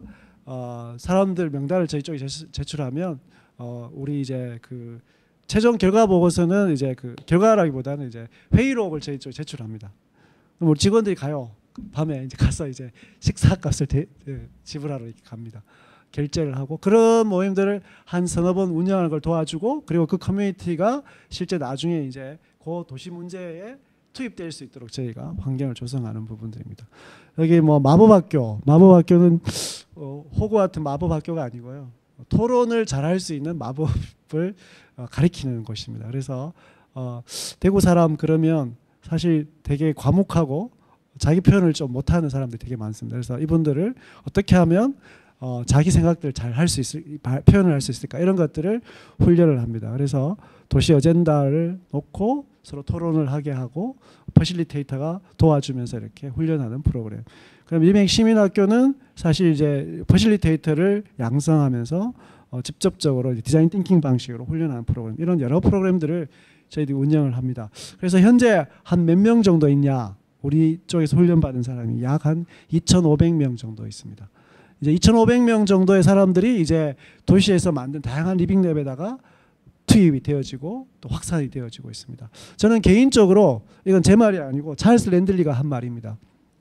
어, 사람들 명단을 저희 쪽에 제출하면 어, 우리 이제 그 최종 결과 보고서는 이제 그 결과라기보다는 이제 회의록을 저희 쪽에 제출합니다. 그럼 우리 직원들이 가요. 밤에 이제 가서 이제 식사값을 대, 예, 지불하러 이렇게 갑니다. 결제를 하고 그런 모임들을 한 서너 번 운영하는 걸 도와주고 그리고 그 커뮤니티가 실제 나중에 이제 그 도시 문제에 투입될 수 있도록 저희가 환경을 조성하는 부분들입니다. 여기 뭐 마법학교, 마법학교는 어, 호그와트 마법학교가 아니고요. 토론을 잘할 수 있는 마법을 어, 가리키는 곳입니다. 그래서 어, 대구 사람 그러면 사실 되게 과묵하고 자기 표현을 좀 못하는 사람들이 되게 많습니다. 그래서 이분들을 어떻게 하면 어, 자기 생각들을 잘 할 수 있을 표현을 할 수 있을까 이런 것들을 훈련을 합니다. 그래서 도시 어젠다를 놓고 서로 토론을 하게 하고 퍼실리테이터가 도와주면서 이렇게 훈련하는 프로그램. 그럼 리빙 시민학교는 사실 이제 퍼실리테이터를 양성하면서 어, 직접적으로 디자인 띵킹 방식으로 훈련하는 프로그램 이런 여러 프로그램들을 저희들이 운영을 합니다. 그래서 현재 한 몇 명 정도 있냐? 우리 쪽에서 훈련받은 사람이 약 한 이천오백 명 정도 있습니다. 이제 이천오백 명 정도의 사람들이 이제 도시에서 만든 다양한 리빙랩에다가 투입이 되어지고 또 확산이 되어지고 있습니다. 저는 개인적으로 이건 제 말이 아니고 찰스 랜들리가 한 말입니다.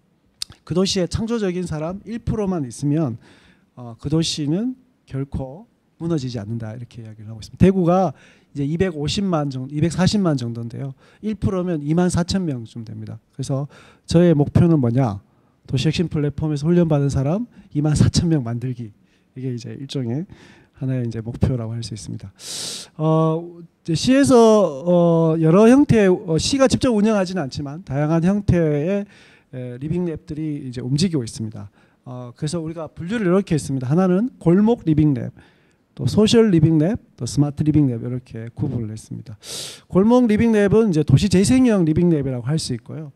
그 도시에 창조적인 사람 일 퍼센트만 있으면 어, 그 도시는 결코 무너지지 않는다 이렇게 이야기를 하고 있습니다. 대구가 이제 이백오십만 정도, 이백사십만 정도인데요. 일 퍼센트면 이만 사천 명쯤 됩니다. 그래서 저의 목표는 뭐냐? 도시 혁신 플랫폼에서 훈련받은 사람 이만 사천 명 만들기. 이게 이제 일종의 하나의 이제 목표라고 할 수 있습니다. 어, 이제 시에서 어, 여러 형태의 어, 시가 직접 운영하지는 않지만 다양한 형태의 에, 리빙랩들이 이제 움직이고 있습니다. 어, 그래서 우리가 분류를 이렇게 했습니다. 하나는 골목 리빙랩, 또 소셜 리빙랩, 또 스마트 리빙랩 이렇게 구분을 했습니다. 골목 리빙랩은 이제 도시 재생형 리빙랩이라고 할 수 있고요.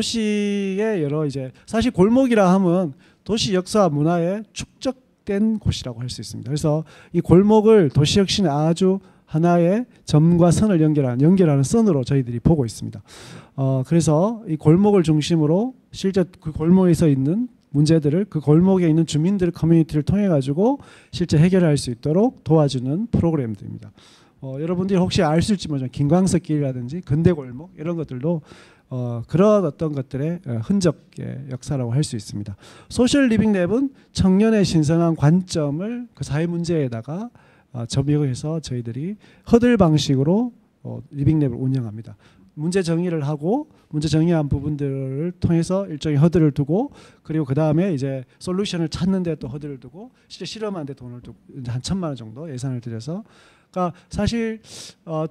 도시의 여러 이제 사실 골목이라 하면 도시 역사와 문화에 축적된 곳이라고 할 수 있습니다. 그래서 이 골목을 도시 혁신의 아주 하나의 점과 선을 연결하는 연결하는 선으로 저희들이 보고 있습니다. 어, 그래서 이 골목을 중심으로 실제 그 골목에서 있는 문제들을 그 골목에 있는 주민들 커뮤니티를 통해 가지고 실제 해결할 수 있도록 도와주는 프로그램들입니다. 어, 여러분들이 혹시 알 수 있을지 모르지만 김광석 길이라든지 근대골목 이런 것들도 어, 그런 어떤 것들의 흔적의 역사라고 할 수 있습니다. 소셜 리빙랩은 청년의 신선한 관점을 그 사회 문제에다가 어, 접목해서 저희들이 허들 방식으로 어, 리빙랩을 운영합니다. 문제 정의를 하고 문제 정의한 부분들을 통해서 일종의 허들을 두고 그리고 그 다음에 이제 솔루션을 찾는 데 또 허들을 두고 실제 실험하는 데 돈을 두고 한 천만 원 정도 예산을 들여서 그러니까 사실 어,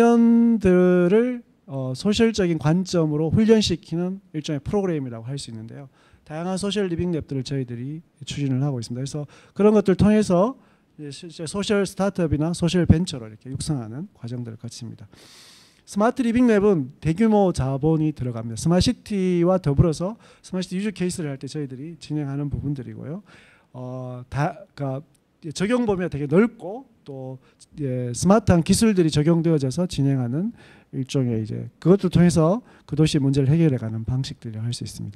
청년들을 어, 소셜적인 관점으로 훈련시키는 일종의 프로그램이라고 할 수 있는데요. 다양한 소셜 리빙랩들을 저희들이 추진을 하고 있습니다. 그래서 그런 것들을 통해서 실제 소셜 스타트업이나 소셜 벤처를 이렇게 육성하는 과정들을 거칩니다. 스마트 리빙랩은 대규모 자본이 들어갑니다. 스마트시티와 더불어서 스마트시티 유즈 케이스를 할 때 저희들이 진행하는 부분들이고요. 어, 다, 그러니까 적용 범위가 되게 넓고 또 예, 스마트한 기술들이 적용되어져서 진행하는 일종의 이제 그것을 통해서 그 도시 문제를 해결해가는 방식들을 할 수 있습니다.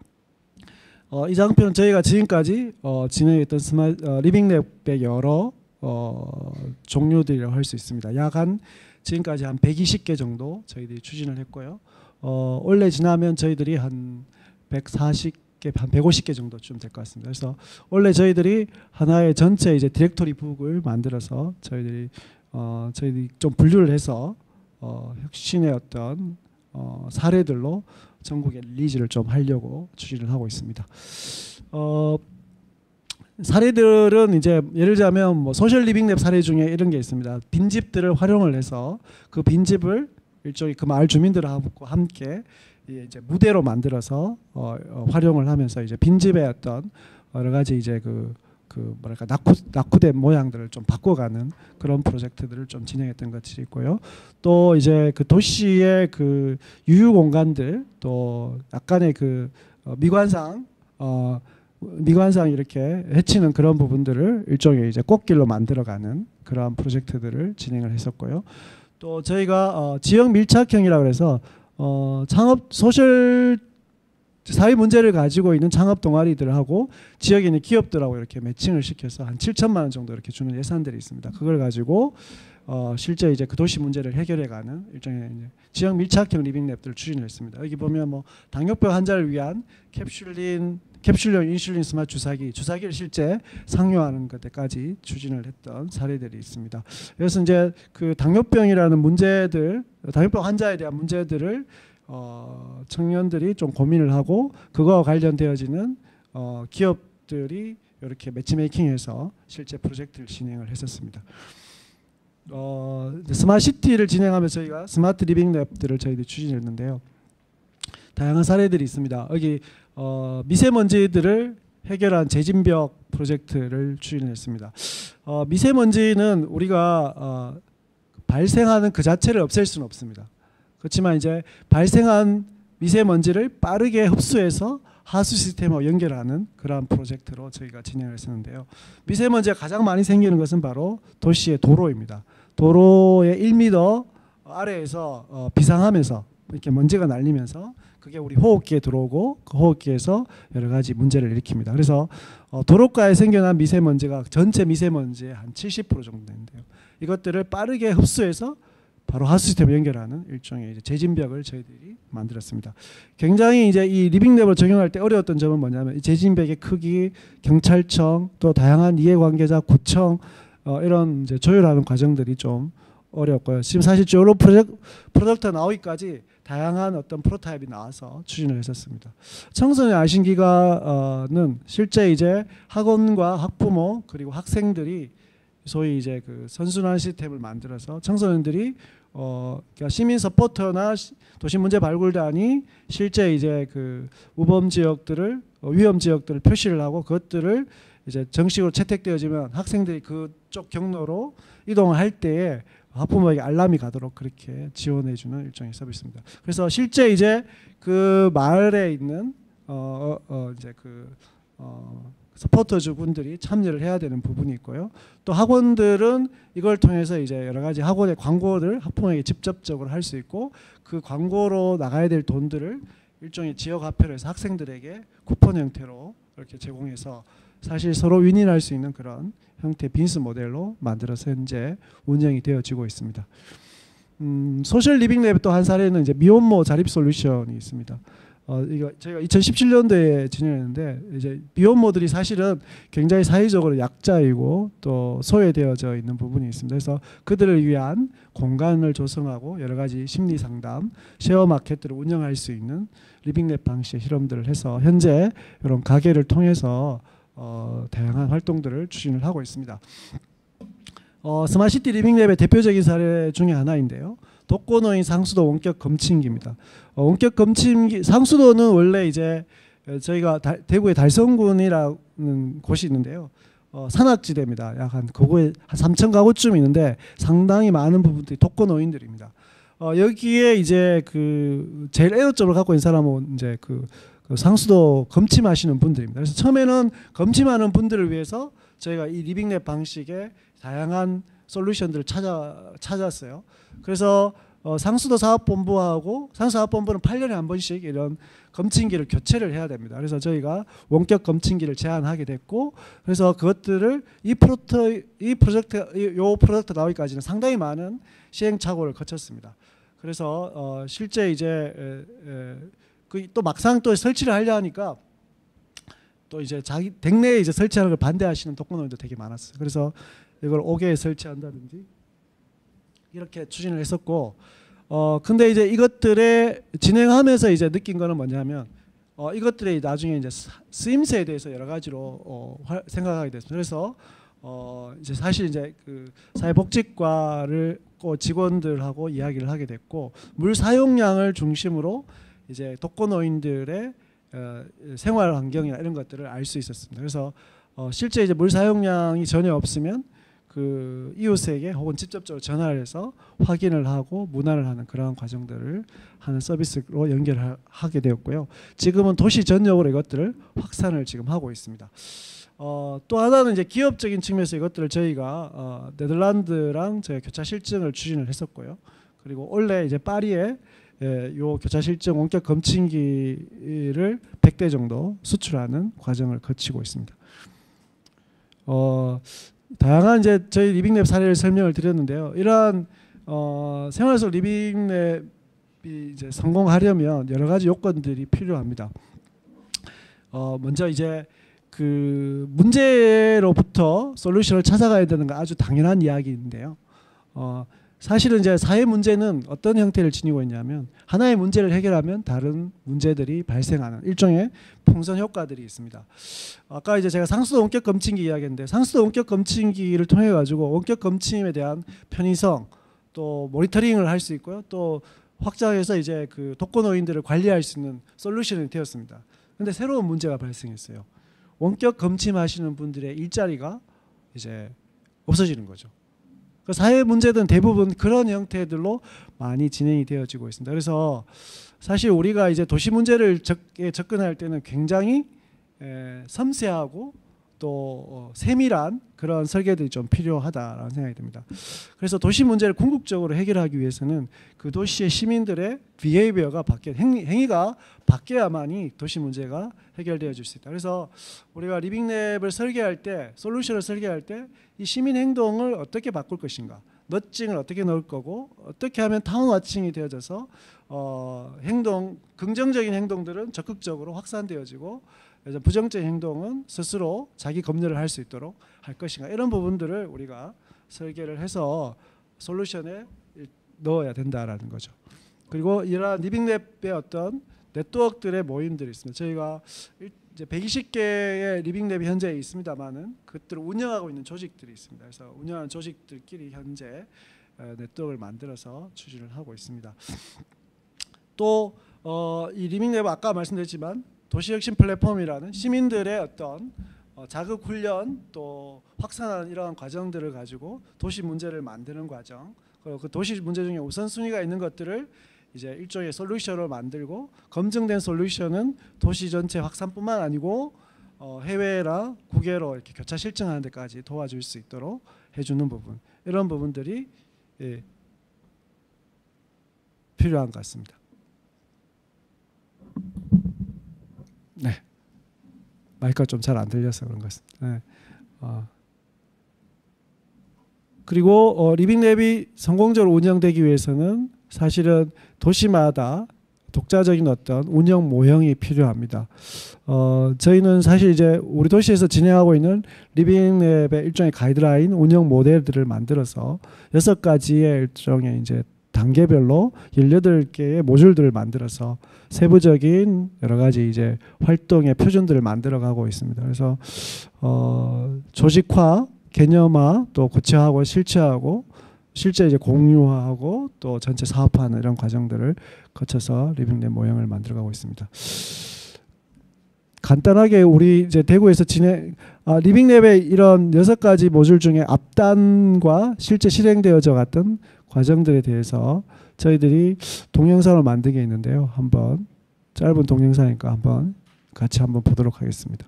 어, 이 장표는 저희가 지금까지 어, 진행했던 스마 어, 리빙랩의 여러 어, 종류들이라고 할 수 있습니다. 약 한 지금까지 한 백이십 개 정도 저희들이 추진을 했고요. 어, 올해 지나면 저희들이 한 백사십 개, 한 백오십 개 정도쯤 될 것 같습니다. 그래서 원래 저희들이 하나의 전체 이제 디렉토리 북을 만들어서 저희들이 어, 저희들이 좀 분류를 해서 어, 혁신의 어떤 어, 사례들로 전국에 리리즈를 좀 하려고 추진을 하고 있습니다. 어, 사례들은 이제 예를 들자면 뭐 소셜 리빙랩 사례 중에 이런 게 있습니다. 빈집들을 활용을 해서 그 빈집을 일종의 그 마을 주민들하고 함께 이제 무대로 만들어서 어, 어, 활용을 하면서 이제 빈집의 어떤 여러 가지 이제 그, 그 뭐랄까 낙후, 낙후된 모양들을 좀 바꿔가는 그런 프로젝트들을 좀 진행했던 것이 있고요. 또 이제 그 도시의 그 유휴 공간들 또 약간의 그 어, 미관상 어, 미관상 이렇게 해치는 그런 부분들을 일종의 이제 꽃길로 만들어가는 그러한 프로젝트들을 진행을 했었고요. 또 저희가 어, 지역 밀착형이라고 해서 어, 창업 소셜 사회 문제를 가지고 있는 창업 동아리들하고 지역에 있는 기업들하고 이렇게 매칭을 시켜서 한 칠천만 원 정도 이렇게 주는 예산들이 있습니다. 그걸 가지고 어, 실제 이제 그 도시 문제를 해결해가는 일종의 이제 지역 밀착형 리빙랩들을 추진했습니다. 여기 보면 뭐 당뇨병 환자를 위한 캡슐린 캡슐형 인슐린 스마트 주사기, 주사기를 실제 상용하는 것까지 추진을 했던 사례들이 있습니다. 그래서 이제 그 당뇨병이라는 문제들, 당뇨병 환자에 대한 문제들을 어, 청년들이 좀 고민을 하고 그거와 관련되어지는 어, 기업들이 이렇게 매치메이킹해서 실제 프로젝트를 진행을 했었습니다. 어, 스마트 시티를 진행하면서 저희가 스마트 리빙 랩들을 저희들이 추진했는데요. 다양한 사례들이 있습니다. 여기 어, 미세먼지들을 해결한 재진벽 프로젝트를 추진했습니다. 어, 미세먼지는 우리가 어, 발생하는 그 자체를 없앨 수는 없습니다. 그렇지만 이제 발생한 미세먼지를 빠르게 흡수해서 하수 시스템하고 연결하는 그러한 프로젝트로 저희가 진행을 했었는데요. 미세먼지가 가장 많이 생기는 것은 바로 도시의 도로입니다. 도로의 일 미터 아래에서 어, 비상하면서 이렇게 먼지가 날리면서 그게 우리 호흡기에 들어오고 그 호흡기에서 여러 가지 문제를 일으킵니다. 그래서 어, 도로가에 생겨난 미세먼지가 전체 미세먼지의 한 칠십 퍼센트 정도 되는데요. 이것들을 빠르게 흡수해서 바로 하수 시스템을 연결하는 일종의 이제 재진벽을 저희들이 만들었습니다. 굉장히 이제 이 리빙랩을 적용할 때 어려웠던 점은 뭐냐면 이 재진벽의 크기, 경찰청, 또 다양한 이해관계자, 구청 어, 이런 이제 조율하는 과정들이 좀 어렵고요. 지금 사실 주요 프로젝트, 프로젝트 나오기까지 다양한 어떤 프로타입이 나와서 추진을 했었습니다. 청소년 안심기가는 실제 이제 학원과 학부모 그리고 학생들이 소위 이제 그 선순환 시스템을 만들어서 청소년들이 어 그러니까 시민 서포터나 도시문제 발굴단이 실제 이제 그 우범 지역들을 위험 지역들을 표시를 하고 그것들을 이제 정식으로 채택되어지면 학생들이 그쪽 경로로 이동을 할 때에 학부모에게 알람이 가도록 그렇게 지원해주는 일종의 서비스입니다. 그래서 실제 이제 그 마을에 있는 어, 어, 어 이제 그 어, 서포터즈 분들이 참여를 해야 되는 부분이 있고요. 또 학원들은 이걸 통해서 이제 여러 가지 학원의 광고를 학부모에게 직접적으로 할 수 있고 그 광고로 나가야 될 돈들을 일종의 지역 화폐로 해서 학생들에게 쿠폰 형태로 이렇게 제공해서 사실 서로 윈윈할 수 있는 그런 형태 비즈니스 모델로 만들어서 현재 운영이 되어지고 있습니다. 음, 소셜 리빙랩 또 한 사례는 이제 미혼모 자립 솔루션이 있습니다. 어, 이거 저희가 이천십칠 년도에 진행했는데 이제 미혼모들이 사실은 굉장히 사회적으로 약자이고 또 소외되어져 있는 부분이 있습니다. 그래서 그들을 위한 공간을 조성하고 여러 가지 심리 상담, 쉐어 마켓들을 운영할 수 있는 리빙랩 방식의 실험들을 해서 현재 이런 가게를 통해서 어, 다양한 활동들을 추진을 하고 있습니다. 어, 스마트시티 리빙랩의 대표적인 사례 중에 하나인데요. 독거노인 상수도 원격 검침기입니다. 어, 원격 검침기 상수도는 원래 이제 저희가 다, 대구의 달성군이라는 곳이 있는데요. 어, 산악지대입니다. 약 한 그거에 한 삼천 가구쯤 있는데 상당히 많은 부분들이 독거노인들입니다. 어, 여기에 이제 그 제일 애로점을 갖고 있는 사람은 이제 그, 그 상수도 검침하시는 분들입니다. 그래서 처음에는 검침하는 분들을 위해서 저희가 이 리빙랩 방식의 다양한 솔루션들을 찾아 찾았어요. 그래서 어, 상수도 사업본부하고 상수사업본부는 팔 년에 한 번씩 이런 검침기를 교체를 해야 됩니다. 그래서 저희가 원격 검침기를 제안하게 됐고, 그래서 그것들을 이 프로젝트 이 프로젝트 요 프로젝트 나오기까지는 상당히 많은 시행착오를 거쳤습니다. 그래서 어, 실제 이제 그 또 막상 또 설치를 하려 하니까 또 이제 자기 댁 내에 이제 설치하는 걸 반대하시는 독거노인도 되게 많았어요. 그래서 이걸 오 개에 설치한다든지 이렇게 추진을 했었고, 어 근데 이제 이것들에 진행하면서 이제 느낀 거는 뭐냐면, 어 이것들이 나중에 이제 쓰임새에 대해서 여러 가지로 어, 생각하게 됐습니다. 그래서 어 이제 사실 이제 그 사회복지과를 직원들하고 이야기를 하게 됐고, 물 사용량을 중심으로 이제 독거노인들의 어, 생활 환경이나 이런 것들을 알 수 있었습니다. 그래서 어, 실제 이제 물 사용량이 전혀 없으면 그 이웃에게 혹은 직접적으로 전화를 해서 확인을 하고 문안을 하는 그러한 과정들을 하는 서비스로 연결하게 되었고요. 지금은 도시 전역으로 이것들을 확산을 지금 하고 있습니다. 어, 또 하나는 이제 기업적인 측면에서 이것들을 저희가 어, 네덜란드랑 저희 교차 실증을 추진을 했었고요. 그리고 올해 이제 파리에 예, 요 교차 실증 원격 검침기를 백 대 정도 수출하는 과정을 거치고 있습니다. 어, 다양한 이제 저희 리빙랩 사례를 설명을 드렸는데요. 이러한 어, 생활 속 리빙랩이 이제 성공하려면 여러 가지 요건들이 필요합니다. 어, 먼저 이제 그 문제로부터 솔루션을 찾아가야 되는 건 아주 당연한 이야기인데요. 어, 사실은 이제 사회 문제는 어떤 형태를 지니고 있냐면, 하나의 문제를 해결하면 다른 문제들이 발생하는 일종의 풍선 효과들이 있습니다. 아까 이제 제가 상수도 원격 검침기 이야기했는데, 상수도 원격 검침기를 통해 가지고 원격 검침에 대한 편의성, 또 모니터링을 할 수 있고요. 또 확장해서 이제 그 독거노인들을 관리할 수 있는 솔루션이 되었습니다. 근데 새로운 문제가 발생했어요. 원격 검침하시는 분들의 일자리가 이제 없어지는 거죠. 사회 문제든 대부분 그런 형태들로 많이 진행이 되어지고 있습니다. 그래서 사실 우리가 이제 도시 문제를 접근할 때는 굉장히 에, 섬세하고 또 어, 세밀한 그런 설계들이 좀 필요하다라는 생각이 듭니다. 그래서 도시 문제를 궁극적으로 해결하기 위해서는 그 도시의 시민들의 비헤이비어가 바뀌어 행위, 행위가 바뀌어야만이 도시 문제가 해결되어질 수 있다. 그래서 우리가 리빙랩을 설계할 때, 솔루션을 설계할 때 이 시민 행동을 어떻게 바꿀 것인가, 너칭을 어떻게 넣을 거고, 어떻게 하면 타운 와칭이 되어져서 어, 행동, 긍정적인 행동들은 적극적으로 확산되어지고, 그래서 부정적인 행동은 스스로 자기 검열을 할 수 있도록 할 것인가, 이런 부분들을 우리가 설계를 해서 솔루션에 넣어야 된다라는 거죠. 그리고 이러한 리빙랩의 어떤 네트워크들의 모임들이 있습니다. 저희가 이제 백이십 개의 리빙랩이 현재 있습니다만은 그것들을 운영하고 있는 조직들이 있습니다. 그래서 운영하는 조직들끼리 현재 네트워크를 만들어서 추진을 하고 있습니다. 또 어, 이 리빙랩 아까 말씀드렸지만 도시혁신 플랫폼이라는 시민들의 어떤 어, 자극 훈련 또 확산하는 이러한 과정들을 가지고 도시 문제를 만드는 과정, 그리고 그 도시 문제 중에 우선순위가 있는 것들을 이제 일종의 솔루션을 만들고, 검증된 솔루션은 도시 전체 확산뿐만 아니고 어, 해외나 국외로 이렇게 교차 실증하는 데까지 도와줄 수 있도록 해주는 부분, 이런 부분들이 예, 필요한 것 같습니다. 네, 마이크가 좀 잘 안 들려서 그런 것 같습니다. 네. 어. 그리고 어, 리빙랩이 성공적으로 운영되기 위해서는 사실은 도시마다 독자적인 어떤 운영 모형이 필요합니다. 어, 저희는 사실 이제 우리 도시에서 진행하고 있는 리빙랩의 일종의 가이드라인 운영 모델들을 만들어서 여섯 가지의 일종의 이제 단계별로 열여덟 개의 모듈들을 만들어서 세부적인 여러 가지 이제 활동의 표준들을 만들어가고 있습니다. 그래서 어, 조직화, 개념화, 또 구체화하고 실체하고 실제 이제 공유화하고 또 전체 사업화하는 이런 과정들을 거쳐서 리빙랩 모형을 만들어가고 있습니다. 간단하게 우리 이제 대구에서 진행 아, 리빙랩의 이런 여섯 가지 모듈 중에 앞단과 실제 실행되어져 갔던 과정들에 대해서 저희들이 동영상을 만든 게 있는데요. 한번 짧은 동영상이니까 한번 같이 한번 보도록 하겠습니다.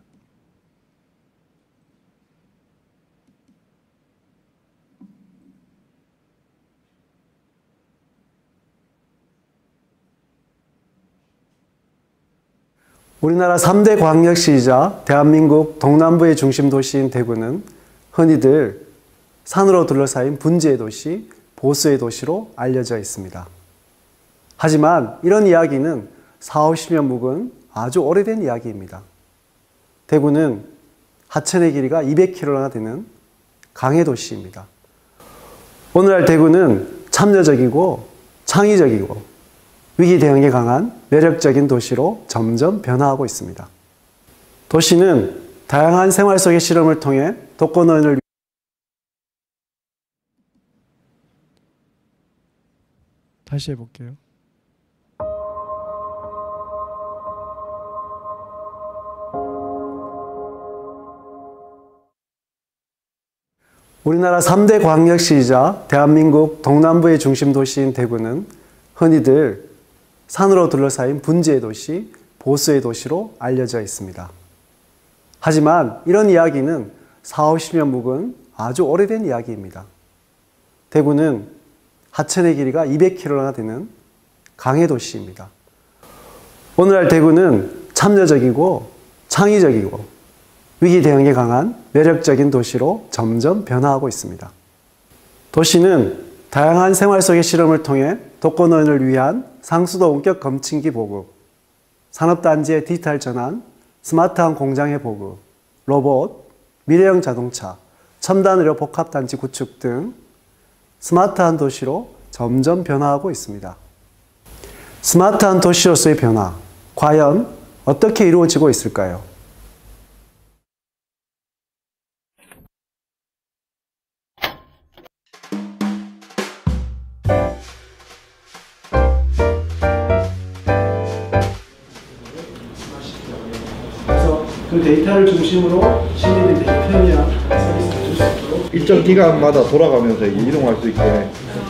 우리나라 삼 대 광역시이자 대한민국 동남부의 중심 도시인 대구는 흔히들 산으로 둘러싸인 분지의 도시, 보수의 도시로 알려져 있습니다. 하지만 이런 이야기는 사오십 년 묵은 아주 오래된 이야기입니다. 대구는 하천의 길이가 이백 킬로미터나 되는 강의 도시입니다. 오늘날 대구는 참여적이고 창의적이고 위기 대응에 강한 매력적인 도시로 점점 변화하고 있습니다. 도시는 다양한 생활 속의 실험을 통해 독거노인을 다시 해볼게요. 우리나라 삼 대 광역시이자 대한민국 동남부의 중심 도시인 대구는 흔히들 산으로 둘러싸인 분지의 도시, 보수의 도시로 알려져 있습니다. 하지만 이런 이야기는 사오십 년 묵은 아주 오래된 이야기입니다. 대구는 하천의 길이가 이백 킬로미터나 되는 강의 도시입니다. 오늘날 대구는 참여적이고 창의적이고 위기 대응에 강한 매력적인 도시로 점점 변화하고 있습니다. 도시는 다양한 생활 속의 실험을 통해 독거노인을 위한 상수도 원격 검침기 보급, 산업단지의 디지털 전환, 스마트한 공장의 보급, 로봇, 미래형 자동차, 첨단 의료 복합단지 구축 등 스마트한 도시로 점점 변화하고 있습니다. 스마트한 도시로서의 변화, 과연 어떻게 이루어지고 있을까요? 그 데이터를 중심으로 시민들이 되게 편리한 서비스를 줄 수 있도록 일정 기간마다 돌아가면서 이동할 수 있게.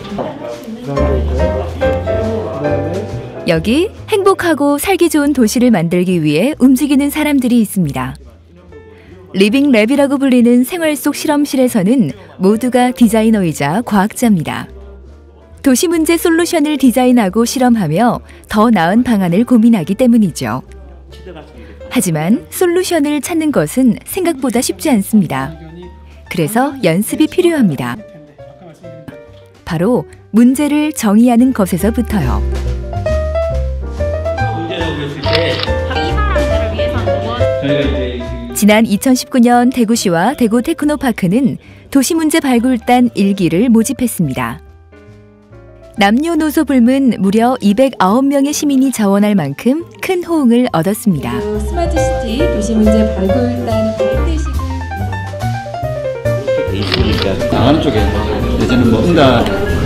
여기 행복하고 살기 좋은 도시를 만들기 위해 움직이는 사람들이 있습니다. 리빙랩이라고 불리는 생활 속 실험실에서는 모두가 디자이너이자 과학자입니다. 도시 문제 솔루션을 디자인하고 실험하며 더 나은 방안을 고민하기 때문이죠. 하지만 솔루션을 찾는 것은 생각보다 쉽지 않습니다. 그래서 연습이 필요합니다. 바로 문제를 정의하는 것에서부터요. 지난 이천십구 년 대구시와 대구 테크노파크는 도시문제 발굴단 일 기를 모집했습니다. 남녀노소 불문 무려 이백구 명의 시민이 자원할 만큼 큰 호응을 얻었습니다. 스마트시티 도시문제 발굴단 발대식을 이렇게 돼 있으니까 강남 쪽에 예전에 뭐 응답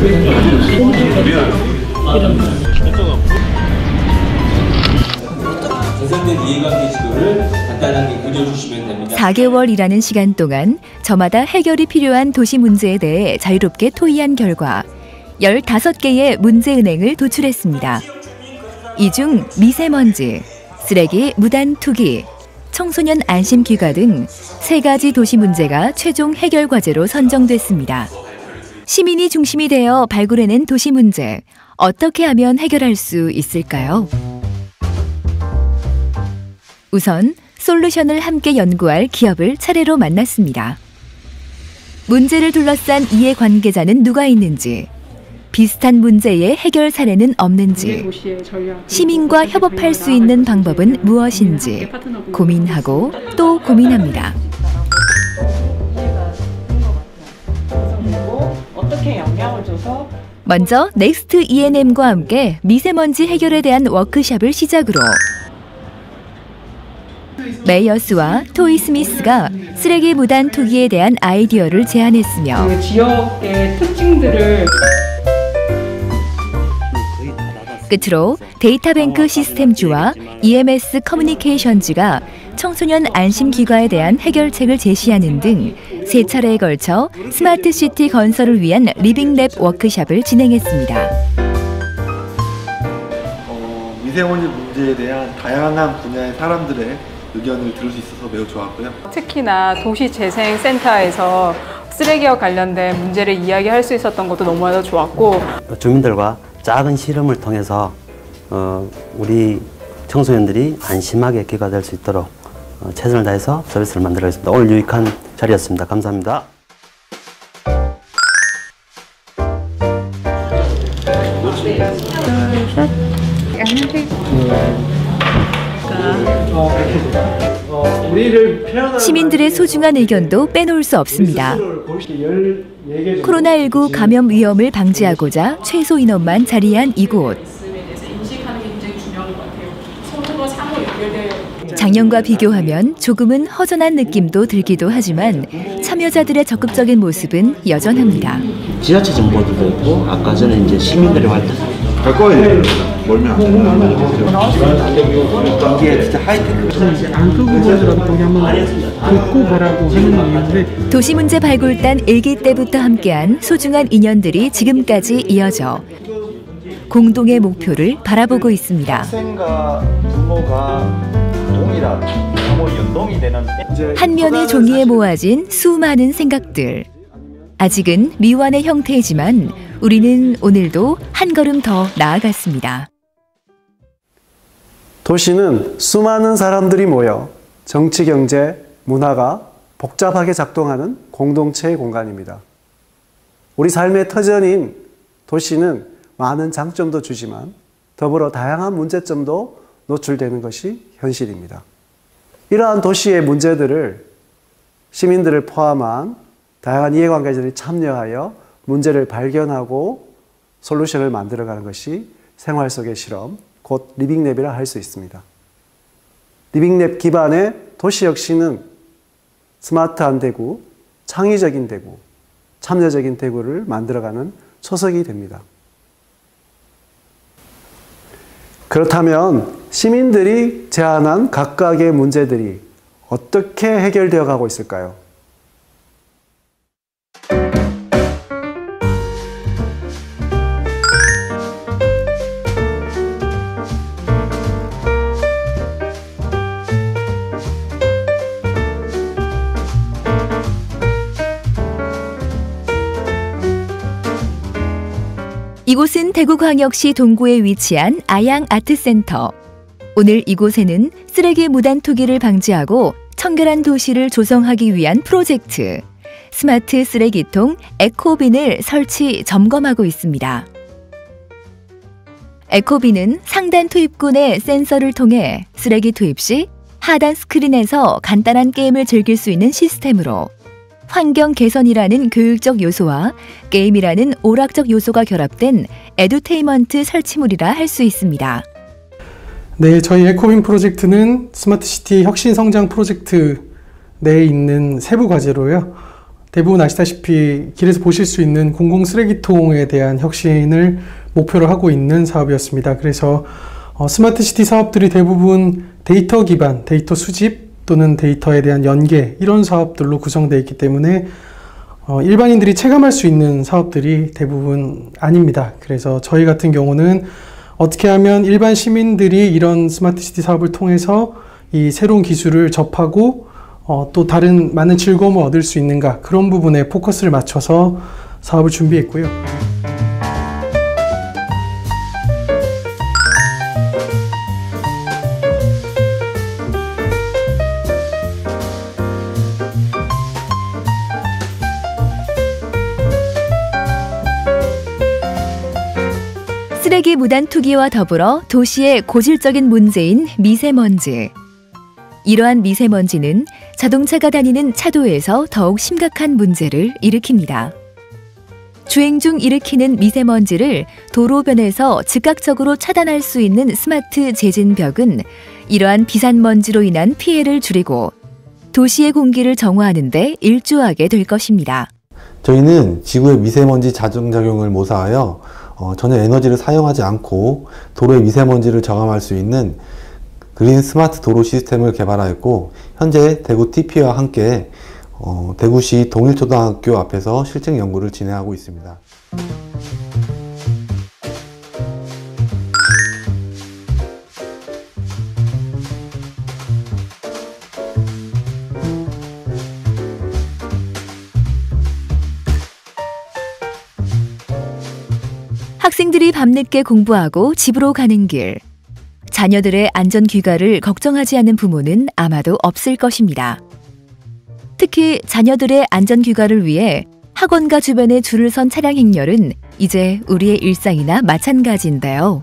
개선된 이해관계 지도를 간단하게 그려주시면 됩니다. 사 개월이라는 시간 동안 저마다 해결이 필요한 도시 문제에 대해 자유롭게 토의한 결과 열다섯 개의 문제은행을 도출했습니다. 이 중 미세먼지, 쓰레기 무단 투기, 청소년 안심 귀가 등 세 가지 도시 문제가 최종 해결 과제로 선정됐습니다. 시민이 중심이 되어 발굴해낸 도시 문제, 어떻게 하면 해결할 수 있을까요? 우선 솔루션을 함께 연구할 기업을 차례로 만났습니다. 문제를 둘러싼 이해관계자는 누가 있는지, 비슷한 문제의 해결 사례는 없는지, 시민과 협업할 수 있는 방법은 무엇인지 고민하고 또 고민합니다. 먼저 넥스트 이엔엠과 함께 미세먼지 해결에 대한 워크숍을 시작으로 메이어스와 토이스미스가 쓰레기 무단 투기에 대한 아이디어를 제안했으며 그 지역의 특징들을 끝으로 데이터뱅크 시스템주와 이엠에스 커뮤니케이션즈가 청소년 안심기과에 대한 해결책을 제시하는 등 세 차례에 걸쳐 스마트시티 건설을 위한 리빙랩 워크숍을 진행했습니다. 어, 미세먼지 문제에 대한 다양한 분야의 사람들의 의견을 들을 수 있어서 매우 좋았고요. 특히나 도시재생센터에서 쓰레기와 관련된 문제를 이야기할 수 있었던 것도 너무나도 좋았고 주민들과 작은 실험을 통해서 어, 우리 청소년들이 안심하게 귀가될 수 있도록 최선을 다해서 서비스를 만들어가겠습니다. 오늘 유익한 자리였습니다. 감사합니다. 시민들의 소중한 의견도 빼놓을 수 없습니다. 코로나십구 감염 위험을 방지하고자 최소 인원만 자리한 이곳. 작년과 비교하면 조금은 허전한 느낌도 들기도 하지만 참여자들의 적극적인 모습은 여전합니다. 지자체 정보들도 있고 아까 전에 이제 시민들의 활동. 거의 멀면 안 돼요. 이게 진짜 하이테크. 도시 문제 발굴단 일기 때부터 함께한 소중한 인연들이 지금까지 이어져 공동의 목표를 바라보고 있습니다. 학생과 부모가 동일한 뭐 연동이 되는 한 면의 종이에 모아진 수많은 생각들. 아직은 미완의 형태이지만 우리는 오늘도 한 걸음 더 나아갔습니다. 도시는 수많은 사람들이 모여 정치, 경제, 문화가 복잡하게 작동하는 공동체의 공간입니다. 우리 삶의 터전인 도시는 많은 장점도 주지만 더불어 다양한 문제점도 노출되는 것이 현실입니다. 이러한 도시의 문제들을 시민들을 포함한 다양한 이해관계자들이 참여하여 문제를 발견하고 솔루션을 만들어가는 것이 생활 속의 실험, 곧 리빙랩이라 할 수 있습니다. 리빙랩 기반의 도시혁신은 스마트한 대구, 창의적인 대구, 참여적인 대구를 만들어가는 초석이 됩니다. 그렇다면 시민들이 제안한 각각의 문제들이 어떻게 해결되어 가고 있을까요? 이곳은 대구광역시 동구에 위치한 아양아트센터. 오늘 이곳에는 쓰레기 무단 투기를 방지하고 청결한 도시를 조성하기 위한 프로젝트 스마트 쓰레기통 에코빈을 설치 점검하고 있습니다. 에코빈은 상단 투입구의 센서를 통해 쓰레기 투입 시 하단 스크린에서 간단한 게임을 즐길 수 있는 시스템으로 환경 개선이라는 교육적 요소와 게임이라는 오락적 요소가 결합된 에듀테인먼트 설치물이라 할 수 있습니다. 네, 저희 에코빈 프로젝트는 스마트시티 혁신 성장 프로젝트 내에 있는 세부 과제로요. 대부분 아시다시피 길에서 보실 수 있는 공공 쓰레기통에 대한 혁신을 목표로 하고 있는 사업이었습니다. 그래서 어, 스마트시티 사업들이 대부분 데이터 기반, 데이터 수집 또는 데이터에 대한 연계 이런 사업들로 구성되어 있기 때문에 어, 일반인들이 체감할 수 있는 사업들이 대부분 아닙니다. 그래서 저희 같은 경우는 어떻게 하면 일반 시민들이 이런 스마트시티 사업을 통해서 이 새로운 기술을 접하고 어, 또 다른 많은 즐거움을 얻을 수 있는가 그런 부분에 포커스를 맞춰서 사업을 준비했고요. 쓰레기 무단 투기와 더불어 도시의 고질적인 문제인 미세먼지. 이러한 미세먼지는 자동차가 다니는 차도에서 더욱 심각한 문제를 일으킵니다. 주행 중 일으키는 미세먼지를 도로변에서 즉각적으로 차단할 수 있는 스마트 제진벽은 이러한 비산먼지로 인한 피해를 줄이고 도시의 공기를 정화하는 데 일조하게 될 것입니다. 저희는 지구의 미세먼지 자정작용을 모사하여 어, 전혀 에너지를 사용하지 않고 도로의 미세먼지를 저감할 수 있는 그린 스마트 도로 시스템을 개발하였고 현재 대구 티피와 함께 어, 대구시 동일초등학교 앞에서 실증 연구를 진행하고 있습니다. 학생들이 밤늦게 공부하고 집으로 가는 길. 자녀들의 안전 귀가를 걱정하지 않는 부모는 아마도 없을 것입니다. 특히 자녀들의 안전 귀가를 위해 학원가 주변에 줄을 선 차량 행렬은 이제 우리의 일상이나 마찬가지인데요.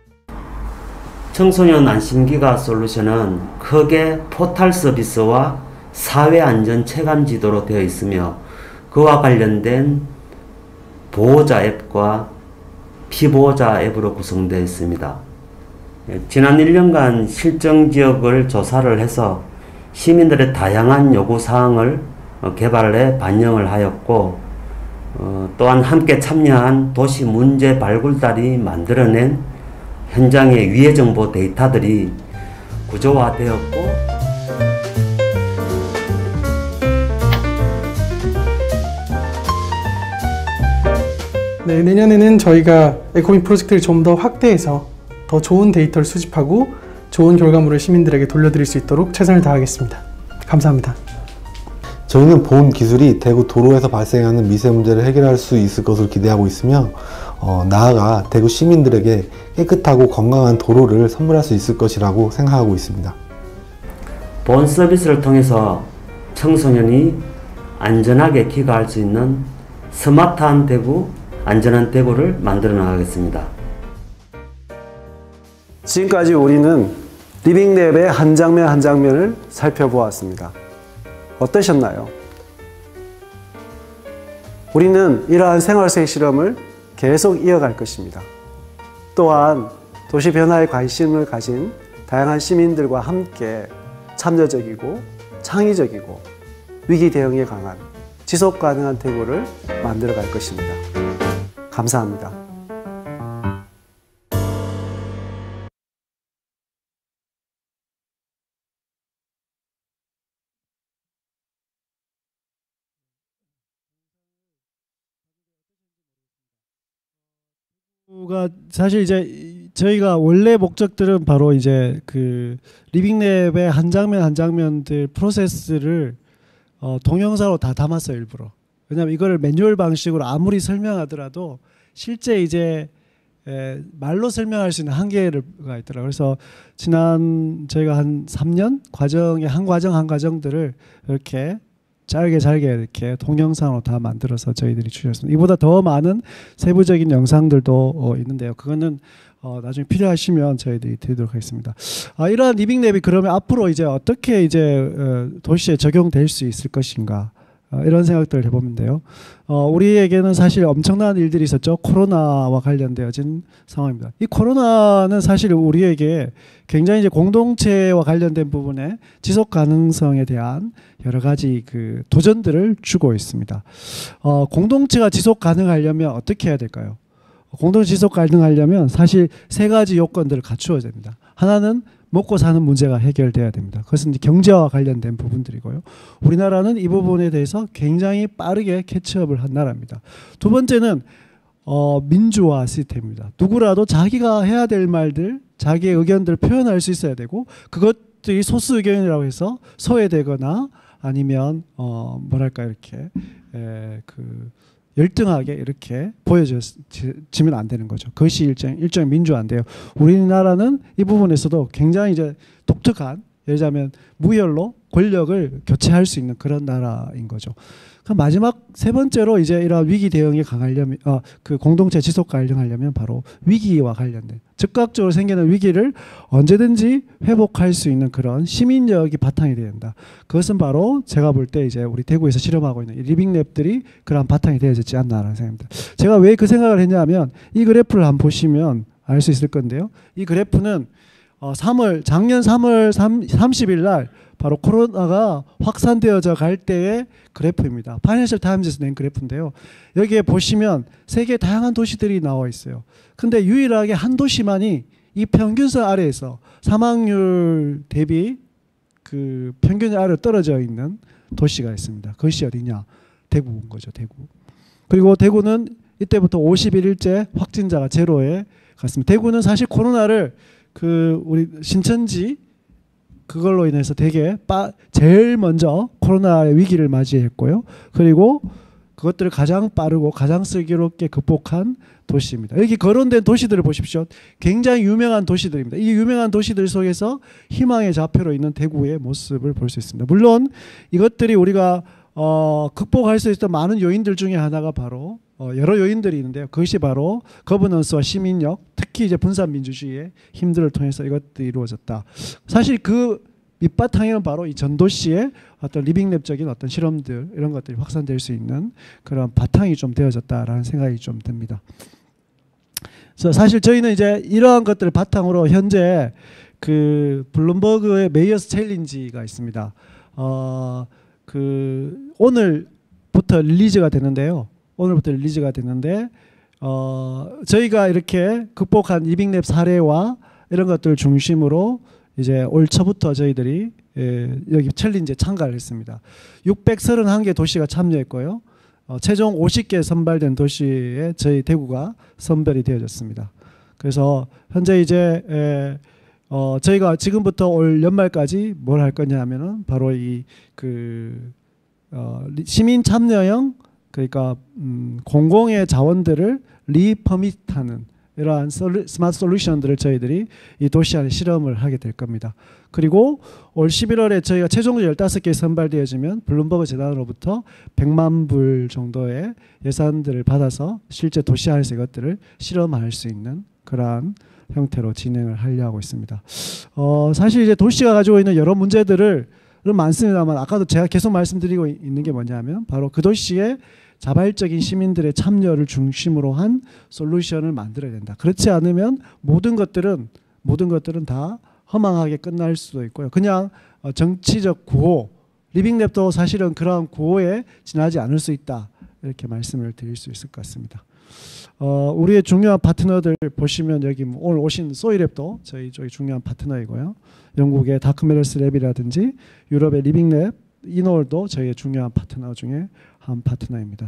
청소년 안심기가 솔루션은 크게 포털 서비스와 사회안전 체감 지도로 되어 있으며 그와 관련된 보호자 앱과 피보호자 앱으로 구성되어 있습니다. 지난 일 년간 실정 지역을 조사를 해서 시민들의 다양한 요구사항을 개발해 반영을 하였고 어, 또한 함께 참여한 도시 문제 발굴단이 만들어낸 현장의 위해 정보 데이터들이 구조화되었고 네, 내년에는 저희가 에코빈 프로젝트를 좀 더 확대해서 더 좋은 데이터를 수집하고 좋은 결과물을 시민들에게 돌려드릴 수 있도록 최선을 다하겠습니다. 감사합니다. 저희는 본 기술이 대구 도로에서 발생하는 미세 문제를 해결할 수 있을 것을 기대하고 있으며 어, 나아가 대구 시민들에게 깨끗하고 건강한 도로를 선물할 수 있을 것이라고 생각하고 있습니다. 본 서비스를 통해서 청소년이 안전하게 귀가할 수 있는 스마트한 대구, 안전한 대구를 만들어 나가겠습니다. 지금까지 우리는 리빙랩의 한 장면 한 장면을 살펴보았습니다. 어떠셨나요? 우리는 이러한 생활수의 실험을 계속 이어갈 것입니다. 또한 도시 변화에 관심을 가진 다양한 시민들과 함께 참여적이고 창의적이고 위기 대응에 강한 지속 가능한 대구를 만들어 갈 것입니다. 감사합니다. 가 사실 이제 저희가 원래 목적들은 바로 이제 그 리빙랩의 한 장면 한 장면들 프로세스를 어, 동영상으로 다 담았어요, 일부러. 왜냐하면 이거를 매뉴얼 방식으로 아무리 설명하더라도 실제 이제 에, 말로 설명할 수 있는 한계가 있더라고요. 그래서 지난 저희가 한 삼 년 과정의 한 과정 한 과정들을 이렇게 짧게 잘게 이렇게 동영상으로 다 만들어서 저희들이 주셨습니다. 이보다 더 많은 세부적인 영상들도 어, 있는데요. 그거는 어, 나중에 필요하시면 저희들이 드리도록 하겠습니다. 아, 이러한 리빙랩이 그러면 앞으로 이제 어떻게 이제 어, 도시에 적용될 수 있을 것인가? 어, 이런 생각들을 해보는데요. 어, 우리에게는 사실 엄청난 일들이 있었죠. 코로나와 관련되어진 상황입니다. 이 코로나는 사실 우리에게 굉장히 이제 공동체와 관련된 부분에 지속 가능성에 대한 여러 가지 그 도전들을 주고 있습니다. 어, 공동체가 지속 가능하려면 어떻게 해야 될까요? 공동체 지속 가능하려면 사실 세 가지 요건들을 갖추어야 됩니다. 하나는 먹고 사는 문제가 해결돼야 됩니다. 그것은 이제 경제와 관련된 부분들이고요. 우리나라는 이 부분에 대해서 굉장히 빠르게 캐치업을 한 나라입니다. 두 번째는 어, 민주화 시스템입니다. 누구라도 자기가 해야 될 말들, 자기의 의견들을 표현할 수 있어야 되고 그것들이 소수 의견이라고 해서 소외되거나 아니면 어, 뭐랄까 이렇게 에, 그 열등하게 이렇게 보여지면 안 되는 거죠. 그것이 일정, 일종의 민주화인데요. 우리나라는 이 부분에서도 굉장히 이제 독특한, 예를 들자면 무혈로 권력을 교체할 수 있는 그런 나라인 거죠. 그럼 마지막 세 번째로 이제 이러한 위기 대응에 강하려면, 어, 그 공동체 지속 가능하려면 바로 위기와 관련된 즉각적으로 생기는 위기를 언제든지 회복할 수 있는 그런 시민력이 바탕이 돼야 된다. 그것은 바로 제가 볼 때 이제 우리 대구에서 실험하고 있는 리빙랩들이 그런 바탕이 되어졌지 않나라는 생각입니다. 제가 왜 그 생각을 했냐면 이 그래프를 한번 보시면 알 수 있을 건데요. 이 그래프는 어, 삼월 작년 삼월 삼십일 날 바로 코로나가 확산되어져 갈 때의 그래프입니다. 파이낸셜 타임즈에서 낸 그래프인데요. 여기에 보시면 세계 다양한 도시들이 나와 있어요. 근데 유일하게 한 도시만이 이 평균선 아래에서 사망률 대비 그 평균 아래로 떨어져 있는 도시가 있습니다. 그것이 어디냐? 대구인 거죠. 대구. 그리고 대구는 이때부터 오십일 일째 확진자가 제로에 갔습니다. 대구는 사실 코로나를 그 우리 신천지 그걸로 인해서 되게 빠, 제일 먼저 코로나의 위기를 맞이했고요. 그리고 그것들을 가장 빠르고 가장 슬기롭게 극복한 도시입니다. 여기 거론된 도시들을 보십시오. 굉장히 유명한 도시들입니다. 이 유명한 도시들 속에서 희망의 좌표로 있는 대구의 모습을 볼 수 있습니다. 물론 이것들이 우리가 어, 극복할 수 있었던 많은 요인들 중에 하나가 바로 어, 여러 요인들이 있는데요. 그것이 바로 거버넌스와 시민력, 특히 이제 분산민주주의의 힘들을 통해서 이것들이 이루어졌다. 사실 그 밑바탕에는 바로 이 전도시의 어떤 리빙랩적인 어떤 실험들 이런 것들이 확산될 수 있는 그런 바탕이 좀 되어졌다라는 생각이 좀 듭니다. 그래서 사실 저희는 이제 이러한 것들을 바탕으로 현재 그 블룸버그의 메이어스 챌린지가 있습니다. 어, 그 오늘부터 릴리즈가 되는데요. 오늘부터 릴리즈가 됐는데 어, 저희가 이렇게 극복한 리빙랩 사례와 이런 것들을 중심으로 이제 올 초부터 저희들이 예, 여기 챌린지에 참가를 했습니다. 육백삼십일 개 도시가 참여했고요. 어, 최종 오십 개 선발된 도시에 저희 대구가 선별이 되어졌습니다. 그래서 현재 이제 에, 어, 저희가 지금부터 올 연말까지 뭘 할 거냐 하면은 바로 이 그 어, 시민 참여형 그러니까 음, 공공의 자원들을 리퍼밋하는 이러한 솔루, 스마트 솔루션들을 저희들이 이 도시 안에 실험을 하게 될 겁니다. 그리고 올 십일월에 저희가 최종적으로 열다섯 개 선발되어지면 블룸버그 재단으로부터 백만 불 정도의 예산들을 받아서 실제 도시 안에서 이것들을 실험할 수 있는 그러한 형태로 진행을 하려고 있습니다. 어, 사실 이제 도시가 가지고 있는 여러 문제들을 많습니다만 아까도 제가 계속 말씀드리고 있는 게 뭐냐면 바로 그 도시의 자발적인 시민들의 참여를 중심으로 한 솔루션을 만들어야 된다. 그렇지 않으면 모든 것들은 모든 것들은 다 허망하게 끝날 수도 있고요. 그냥 정치적 구호, 리빙랩도 사실은 그러한 구호에 지나지 않을 수 있다. 이렇게 말씀을 드릴 수 있을 것 같습니다. 어, 우리의 중요한 파트너들 보시면 여기 오늘 오신 소이랩도 저희 저희 중요한 파트너이고요. 영국의 다크메르스 랩이라든지 유럽의 리빙랩, 이노울도 저희의 중요한 파트너 중에 한 파트너입니다.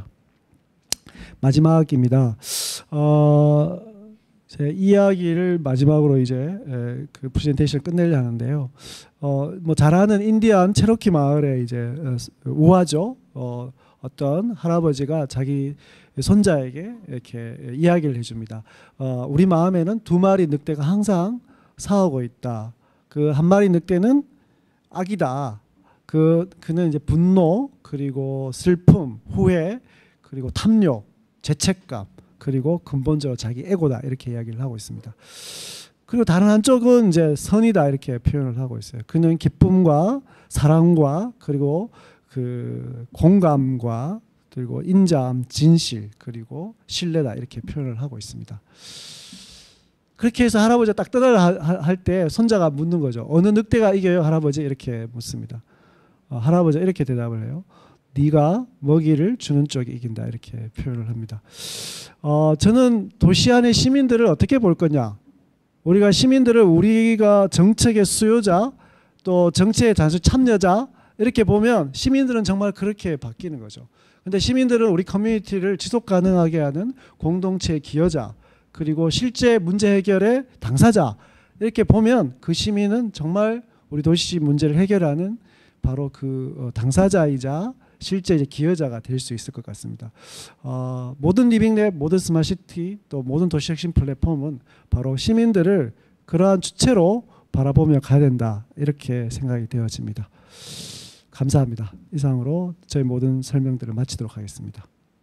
마지막입니다. 어, 제 이야기를 마지막으로 이제 에, 그 프레젠테이션 끝내려 하는데요. 어, 뭐 잘 아는 인디안 체로키 마을에 이제 어, 우화죠. 어, 어떤 할아버지가 자기 손자에게 이렇게 이야기를 해줍니다. 어, 우리 마음에는 두 마리 늑대가 항상 싸우고 있다. 그 한 마리 늑대는 악이다. 그 그는 이제 분노 그리고 슬픔, 후회 그리고 탐욕, 죄책감 그리고 근본적으로 자기 에고다 이렇게 이야기를 하고 있습니다. 그리고 다른 한쪽은 이제 선이다 이렇게 표현을 하고 있어요. 그는 기쁨과 사랑과 그리고 그 공감과 그리고 인자함, 진실 그리고 신뢰다 이렇게 표현을 하고 있습니다. 그렇게 해서 할아버지가 딱 떠나려 할 때 손자가 묻는 거죠. 어느 늑대가 이겨요 할아버지 이렇게 묻습니다. 어, 할아버지가 이렇게 대답을 해요. 네가 먹이를 주는 쪽이 이긴다 이렇게 표현을 합니다. 어, 저는 도시 안의 시민들을 어떻게 볼 거냐. 우리가 시민들을 우리가 정책의 수요자 또 정책의 단순 참여자 이렇게 보면 시민들은 정말 그렇게 바뀌는 거죠. 근데 시민들은 우리 커뮤니티를 지속 가능하게 하는 공동체의 기여자 그리고 실제 문제 해결의 당사자 이렇게 보면 그 시민은 정말 우리 도시 문제를 해결하는 바로 그 당사자이자 실제 이제 기여자가 될 수 있을 것 같습니다. 어, 모든 리빙랩, 모든 스마트시티 또 모든 도시혁신 플랫폼은 바로 시민들을 그러한 주체로 바라보며 가야 된다 이렇게 생각이 되어집니다. 감사합니다. 이상으로 저희 모든 설명들을 마치도록 하겠습니다.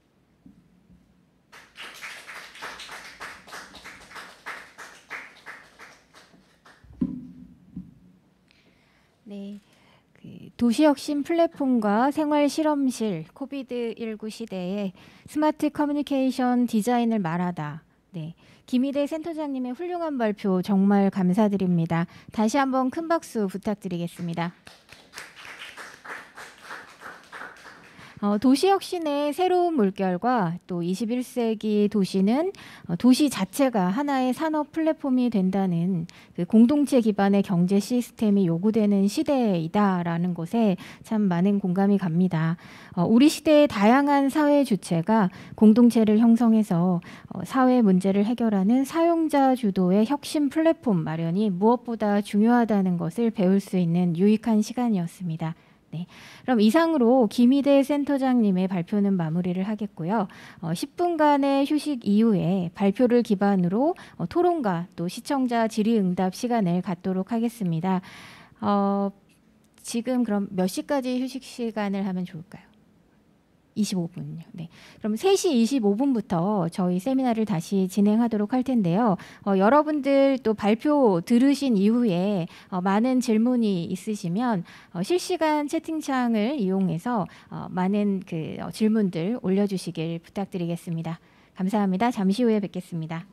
네, 그 도시혁신 플랫폼과 생활실험실 코비드 십구 시대에 스마트 커뮤니케이션 디자인을 말하다. 네, 김희대 센터장님의 훌륭한 발표 정말 감사드립니다. 다시 한번 큰 박수 부탁드리겠습니다. 어, 도시혁신의 새로운 물결과 또 이십일 세기 도시는 어, 도시 자체가 하나의 산업 플랫폼이 된다는 그 공동체 기반의 경제 시스템이 요구되는 시대이다라는 것에 참 많은 공감이 갑니다. 어, 우리 시대의 다양한 사회 주체가 공동체를 형성해서 어, 사회 문제를 해결하는 사용자 주도의 혁신 플랫폼 마련이 무엇보다 중요하다는 것을 배울 수 있는 유익한 시간이었습니다. 네, 그럼 이상으로 김희대 센터장님의 발표는 마무리를 하겠고요. 어, 십 분간의 휴식 이후에 발표를 기반으로 어, 토론과 또 시청자 질의응답 시간을 갖도록 하겠습니다. 어, 지금 그럼 몇 시까지 휴식 시간을 하면 좋을까요? 이십오 분요. 네. 그럼 세 시 이십오 분부터 저희 세미나를 다시 진행하도록 할 텐데요. 어, 여러분들 또 발표 들으신 이후에 어, 많은 질문이 있으시면 어, 실시간 채팅창을 이용해서 어, 많은 그 어, 질문들 올려주시길 부탁드리겠습니다. 감사합니다. 잠시 후에 뵙겠습니다.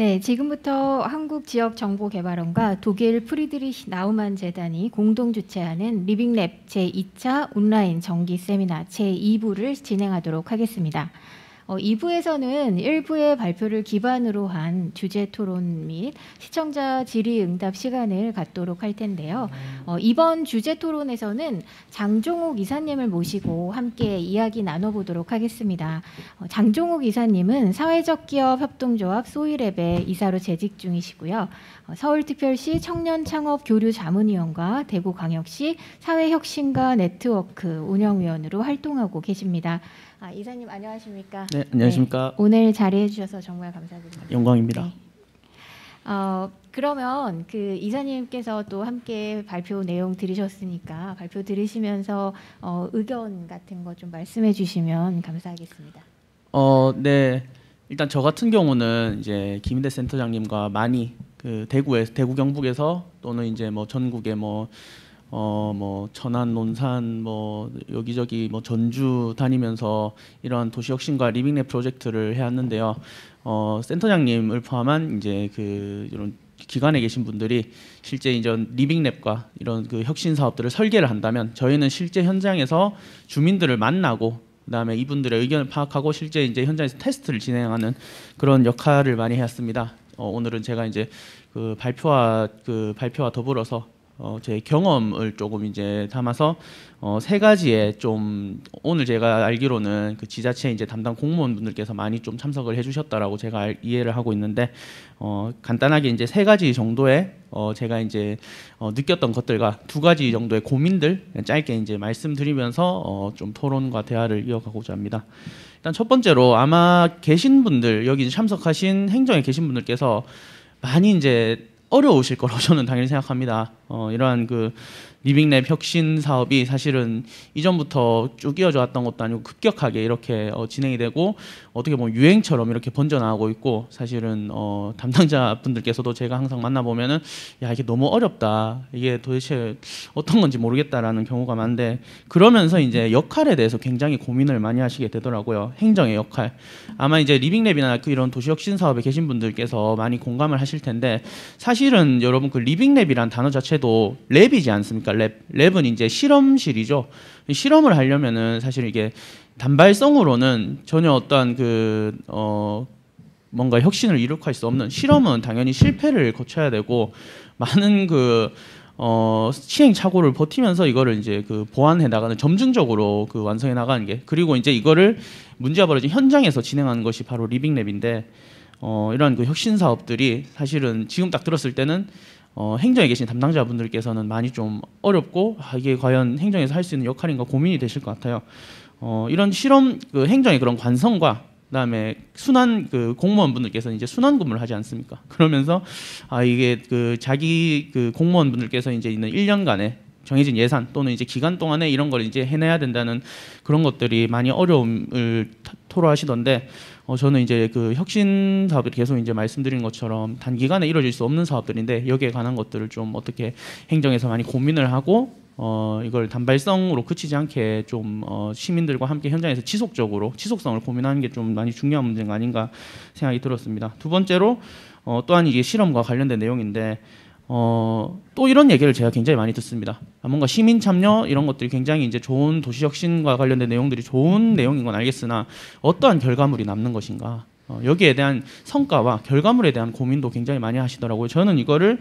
네, 지금부터 한국지역정보개발원과 독일 프리드리히 나우만 재단이 공동 주최하는 리빙랩 제이 차 온라인 정기 세미나 제이 부를 진행하도록 하겠습니다. 어, 이 부에서는 일 부의 발표를 기반으로 한 주제 토론 및 시청자 질의응답 시간을 갖도록 할 텐데요. 어, 이번 주제 토론에서는 장종욱 이사님을 모시고 함께 이야기 나눠보도록 하겠습니다. 어, 장종욱 이사님은 사회적 기업 협동조합 소이랩의 이사로 재직 중이시고요. 어, 서울특별시 청년창업교류자문위원과 대구광역시 사회혁신가 네트워크 운영위원으로 활동하고 계십니다. 아, 이사님 안녕하십니까? 네, 안녕하십니까? 네, 오늘 자리해 주셔서 정말 감사드립니다. 영광입니다. 네. 어, 그러면 그 이사님께서 또 함께 발표 내용 들으셨으니까 발표 들으시면서 어, 의견 같은 거 좀 말씀해 주시면 감사하겠습니다. 어, 네. 일단 저 같은 경우는 이제 김인대 센터장님과 많이 그 대구에 대구 경북에서 또는 이제 뭐 전국에 뭐 어 뭐 천안, 논산, 뭐 여기저기 뭐 전주 다니면서 이런 도시혁신과 리빙랩 프로젝트를 해왔는데요. 어 센터장님을 포함한 이제 그 이런 기관에 계신 분들이 실제 이제 리빙랩과 이런 그 혁신 사업들을 설계를 한다면 저희는 실제 현장에서 주민들을 만나고 그다음에 이분들의 의견을 파악하고 실제 이제 현장에서 테스트를 진행하는 그런 역할을 많이 해왔습니다. 어, 오늘은 제가 이제 그 발표와 그 발표와 더불어서 어, 제 경험을 조금 이제 담아서 어, 세 가지의 좀 오늘 제가 알기로는 그 지자체 이제 담당 공무원분들께서 많이 좀 참석을 해주셨다라고 제가 알, 이해를 하고 있는데 어, 간단하게 이제 세 가지 정도의 어, 제가 이제 어, 느꼈던 것들과 두 가지 정도의 고민들 짧게 이제 말씀드리면서 어, 좀 토론과 대화를 이어가고자 합니다. 일단 첫 번째로 아마 계신 분들 여기 참석하신 행정에 계신 분들께서 많이 이제 어려우실 거라고 저는 당연히 생각합니다. 어, 이러한 그 리빙랩 혁신 사업이 사실은 이전부터 쭉 이어져 왔던 것도 아니고 급격하게 이렇게 어, 진행이 되고 어떻게 보면 유행처럼 이렇게 번져나가고 있고 사실은 어, 담당자 분들께서도 제가 항상 만나보면은 야 이게 너무 어렵다 이게 도대체 어떤 건지 모르겠다라는 경우가 많은데 그러면서 이제 역할에 대해서 굉장히 고민을 많이 하시게 되더라고요. 행정의 역할 아마 이제 리빙랩이나 그 이런 도시혁신 사업에 계신 분들께서 많이 공감을 하실 텐데 사실은 여러분 그 리빙랩이란 단어 자체도 랩이지 않습니까? 랩. 랩은 이제 실험실이죠. 실험을 하려면은 사실 이게 단발성으로는 전혀 어떠한 그 어 뭔가 혁신을 이룩할 수 없는 실험은 당연히 실패를 거쳐야 되고 많은 그 어 시행착오를 버티면서 이거를 이제 그 보완해 나가는 점증적으로 그 완성해 나가는 게 그리고 이제 이거를 문제가 벌어진 현장에서 진행하는 것이 바로 리빙랩인데 어 이런 그 혁신 사업들이 사실은 지금 딱 들었을 때는 어, 행정에 계신 담당자분들께서는 많이 좀 어렵고 아, 이게 과연 행정에서 할 수 있는 역할인가 고민이 되실 것 같아요. 어, 이런 실험 그 행정의 그런 관성과 그다음에 순환 그 공무원분들께서는 이제 순환 근무를 하지 않습니까? 그러면서 아 이게 그 자기 그 공무원분들께서 이제 있는 일 년간의 정해진 예산 또는 이제 기간 동안에 이런 걸 이제 해내야 된다는 그런 것들이 많이 어려움을 토로하시던데 어, 저는 이제 그 혁신 사업을 계속 이제 말씀드린 것처럼 단기간에 이루어질 수 없는 사업들인데 여기에 관한 것들을 좀 어떻게 행정에서 많이 고민을 하고 어, 이걸 단발성으로 그치지 않게 좀 어, 시민들과 함께 현장에서 지속적으로 지속성을 고민하는 게 좀 많이 중요한 문제가 아닌가 생각이 들었습니다. 두 번째로 어, 또한 이게 실험과 관련된 내용인데 어, 또 이런 얘기를 제가 굉장히 많이 듣습니다. 아, 뭔가 시민 참여 이런 것들이 굉장히 이제 좋은 도시 혁신과 관련된 내용들이 좋은 내용인 건 알겠으나 어떠한 결과물이 남는 것인가 어, 여기에 대한 성과와 결과물에 대한 고민도 굉장히 많이 하시더라고요. 저는 이거를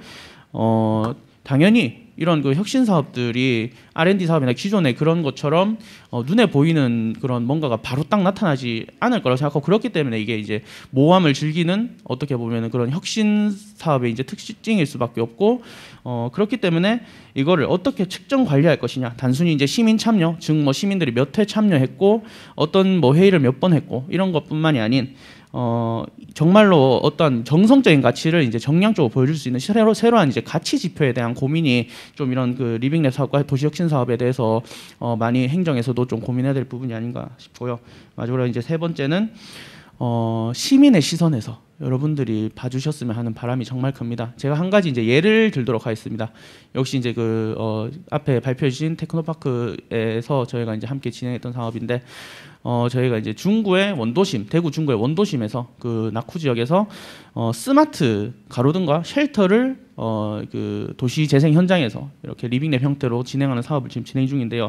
어, 당연히 이런 그 혁신 사업들이 알 앤 디 사업이나 기존의 그런 것처럼 어, 눈에 보이는 그런 뭔가가 바로 딱 나타나지 않을 거라고 생각하고 그렇기 때문에 이게 이제 모함을 즐기는 어떻게 보면은 그런 혁신 사업의 이제 특징일 수밖에 없고 어, 그렇기 때문에 이거를 어떻게 측정 관리할 것이냐 단순히 이제 시민 참여 즉 뭐 시민들이 몇 회 참여했고 어떤 뭐 회의를 몇 번 했고 이런 것뿐만이 아닌 어 정말로 어떤 정성적인 가치를 이제 정량적으로 보여줄 수 있는 새로 새로한 이제 가치 지표에 대한 고민이 좀 이런 그 리빙랩 사업과 도시혁신 사업에 대해서 어 많이 행정에서도 좀 고민해야 될 부분이 아닌가 싶고요. 마지막으로 이제 세 번째는 어 시민의 시선에서 여러분들이 봐주셨으면 하는 바람이 정말 큽니다. 제가 한 가지 이제 예를 들도록 하겠습니다. 역시 이제 그 어, 앞에 발표해 주신 테크노파크에서 저희가 이제 함께 진행했던 사업인데, 어, 저희가 이제 중구의 원도심, 대구 중구의 원도심에서 그 낙후 지역에서 어, 스마트 가로등과 쉘터를 어, 그 도시 재생 현장에서 이렇게 리빙랩 형태로 진행하는 사업을 지금 진행 중인데요.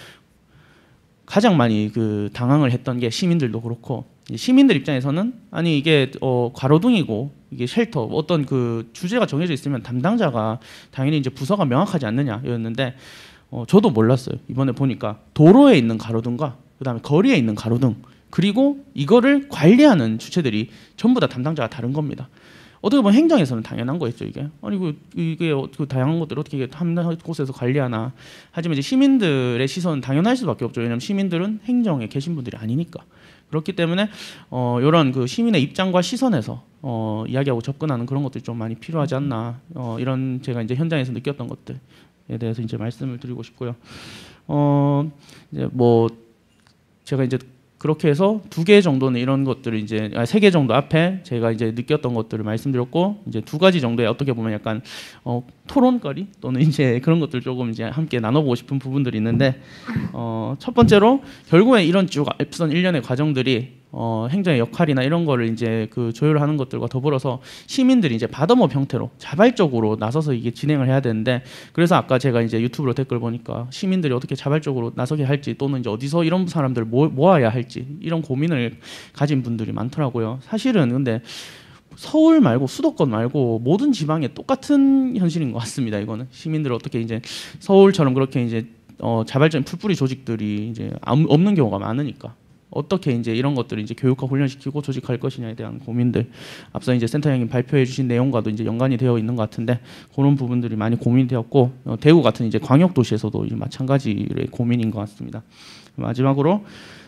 가장 많이 그 당황을 했던 게 시민들도 그렇고, 시민들 입장에서는 아니 이게 어, 가로등이고 이게 쉘터 어떤 그 주제가 정해져 있으면 담당자가 당연히 이제 부서가 명확하지 않느냐였는데, 어, 저도 몰랐어요. 이번에 보니까 도로에 있는 가로등과 그다음에 거리에 있는 가로등, 그리고 이거를 관리하는 주체들이 전부 다 담당자가 다른 겁니다. 어떻게 보면 행정에서는 당연한 거였죠, 이게. 아니 그 이게 그 다양한 것들 어떻게 한 곳에서 관리하나. 하지만 이제 시민들의 시선은 당연할 수밖에 없죠. 왜냐하면 시민들은 행정에 계신 분들이 아니니까. 그렇기 때문에 어, 이런 그 시민의 입장과 시선에서 어, 이야기하고 접근하는 그런 것들이 좀 많이 필요하지 않나. 어, 이런 제가 이제 현장에서 느꼈던 것들에 대해서 이제 말씀을 드리고 싶고요. 어, 이제 뭐 제가 이제 그렇게 해서 두 개 정도는 이런 것들을 이제 아, 세 개 정도 앞에 제가 이제 느꼈던 것들을 말씀드렸고, 이제 두 가지 정도의 어떻게 보면 약간 어, 토론거리 또는 이제 그런 것들 조금 이제 함께 나눠보고 싶은 부분들이 있는데, 어, 첫 번째로 결국에 이런 쭉 앞선 일련의 과정들이 어, 행정의 역할이나 이런 거를 이제 그 조율하는 것들과 더불어서 시민들이 이제 바텀업 형태로 자발적으로 나서서 이게 진행을 해야 되는데, 그래서 아까 제가 이제 유튜브로 댓글 보니까 시민들이 어떻게 자발적으로 나서게 할지 또는 이제 어디서 이런 사람들을 모, 모아야 할지 이런 고민을 가진 분들이 많더라고요. 사실은 근데 서울 말고 수도권 말고 모든 지방에 똑같은 현실인 것 같습니다. 이거는 시민들 어떻게 이제 서울처럼 그렇게 이제 어, 자발적인 풀뿌리 조직들이 이제 없는 경우가 많으니까. 어떻게 이제 이런 것들을 이제 교육화 훈련시키고 조직할 것이냐에 대한 고민들, 앞서 이제 센터장님 발표해 주신 내용과도 이제 연관이 되어 있는 것 같은데, 그런 부분들이 많이 고민되었고, 어, 대구 같은 이제 광역 도시에서도 마찬가지의 고민인 것 같습니다. 마지막으로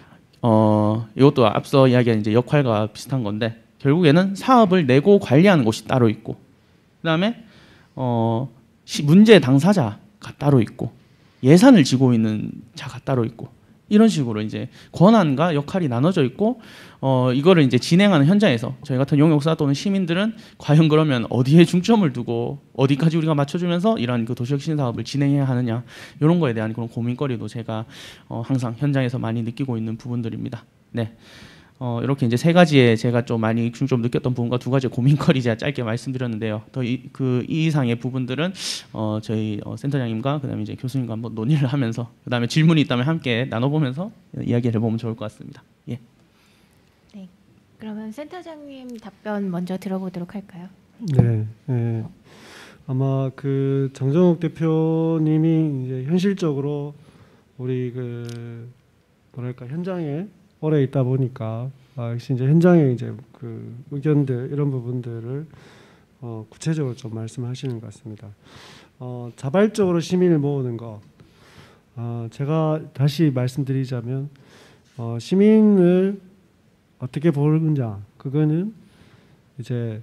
어, 이것도 앞서 이야기한 이제 역할과 비슷한 건데, 결국에는 사업을 내고 관리하는 곳이 따로 있고, 그다음에 어, 시, 문제 당사자가 따로 있고, 예산을 지고 있는 자가 따로 있고, 이런 식으로 이제 권한과 역할이 나눠져 있고, 어, 이거를 이제 진행하는 현장에서 저희 같은 용역사 또는 시민들은 과연 그러면 어디에 중점을 두고 어디까지 우리가 맞춰주면서 이런 그 도시혁신 사업을 진행해야 하느냐, 이런 거에 대한 그런 고민거리도 제가 어, 항상 현장에서 많이 느끼고 있는 부분들입니다. 네. 어, 이렇게 이제 세 가지의 제가 좀 많이 좀 느꼈던 부분과 두 가지의 고민거리 제가 짧게 말씀드렸는데요. 더 그 이 이상의 부분들은 어, 저희 어, 센터장님과 그다음에 이제 교수님과 한번 논의를 하면서, 그다음에 질문이 있다면 함께 나눠보면서 이야기를 해보면 좋을 것 같습니다. 예. 네. 그러면 센터장님 답변 먼저 들어보도록 할까요? 네. 네. 아마 그 장정욱 대표님이 이제 현실적으로 우리 그 뭐랄까 현장에 오래 있다 보니까 아, 역시 이제 현장에 이제 그 의견들 이런 부분들을 어, 구체적으로 좀 말씀하시는 것 같습니다. 어, 자발적으로 시민을 모으는 거, 어, 제가 다시 말씀드리자면 어, 시민을 어떻게 보느냐, 그거는 이제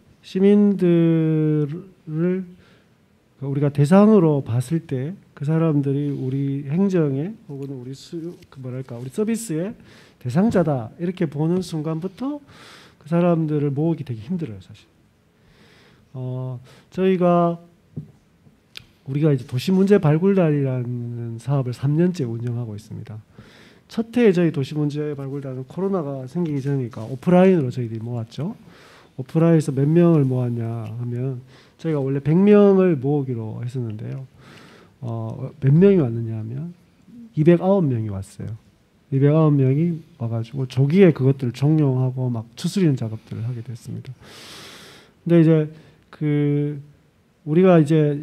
시민들을 우리가 대상으로 봤을 때 그 사람들이 우리 행정에 혹은 우리 수, 그 뭐랄까 우리 서비스에 대상자다 이렇게 보는 순간부터 그 사람들을 모으기 되게 힘들어요, 사실. 어, 저희가 우리가 이제 도시문제 발굴단이라는 사업을 삼 년째 운영하고 있습니다. 첫 해에 저희 도시문제 발굴단은 코로나가 생기기 전이니까 오프라인으로 저희들이 모았죠. 오프라인에서 몇 명을 모았냐 하면 저희가 원래 백 명을 모으기로 했었는데요. 어, 몇 명이 왔느냐 하면 이백구 명이 왔어요. 이백구 명이 와가지고 조기에 그것들을 종용하고 막 추스리는 작업들을 하게 됐습니다. 근데 이제 그 우리가 이제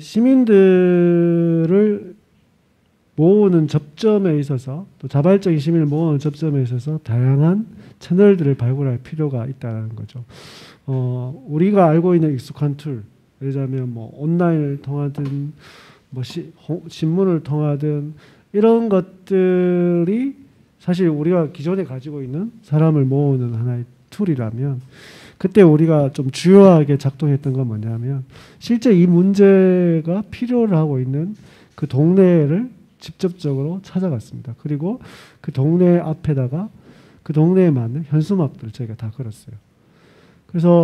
시민들을 모으는 접점에 있어서 또 자발적인 시민을 모으는 접점에 있어서 다양한 채널들을 발굴할 필요가 있다는 거죠. 어, 우리가 알고 있는 익숙한 툴, 예를 들자면 뭐 온라인을 통하든 뭐 시, 호, 신문을 통하든 이런 것들이 사실 우리가 기존에 가지고 있는 사람을 모으는 하나의 툴이라면, 그때 우리가 좀 주요하게 작동했던 건 뭐냐면 실제 이 문제가 필요로 하고 있는 그 동네를 직접적으로 찾아갔습니다. 그리고 그 동네 앞에다가 그 동네에 맞는 현수막들을 저희가 다 걸었어요. 그래서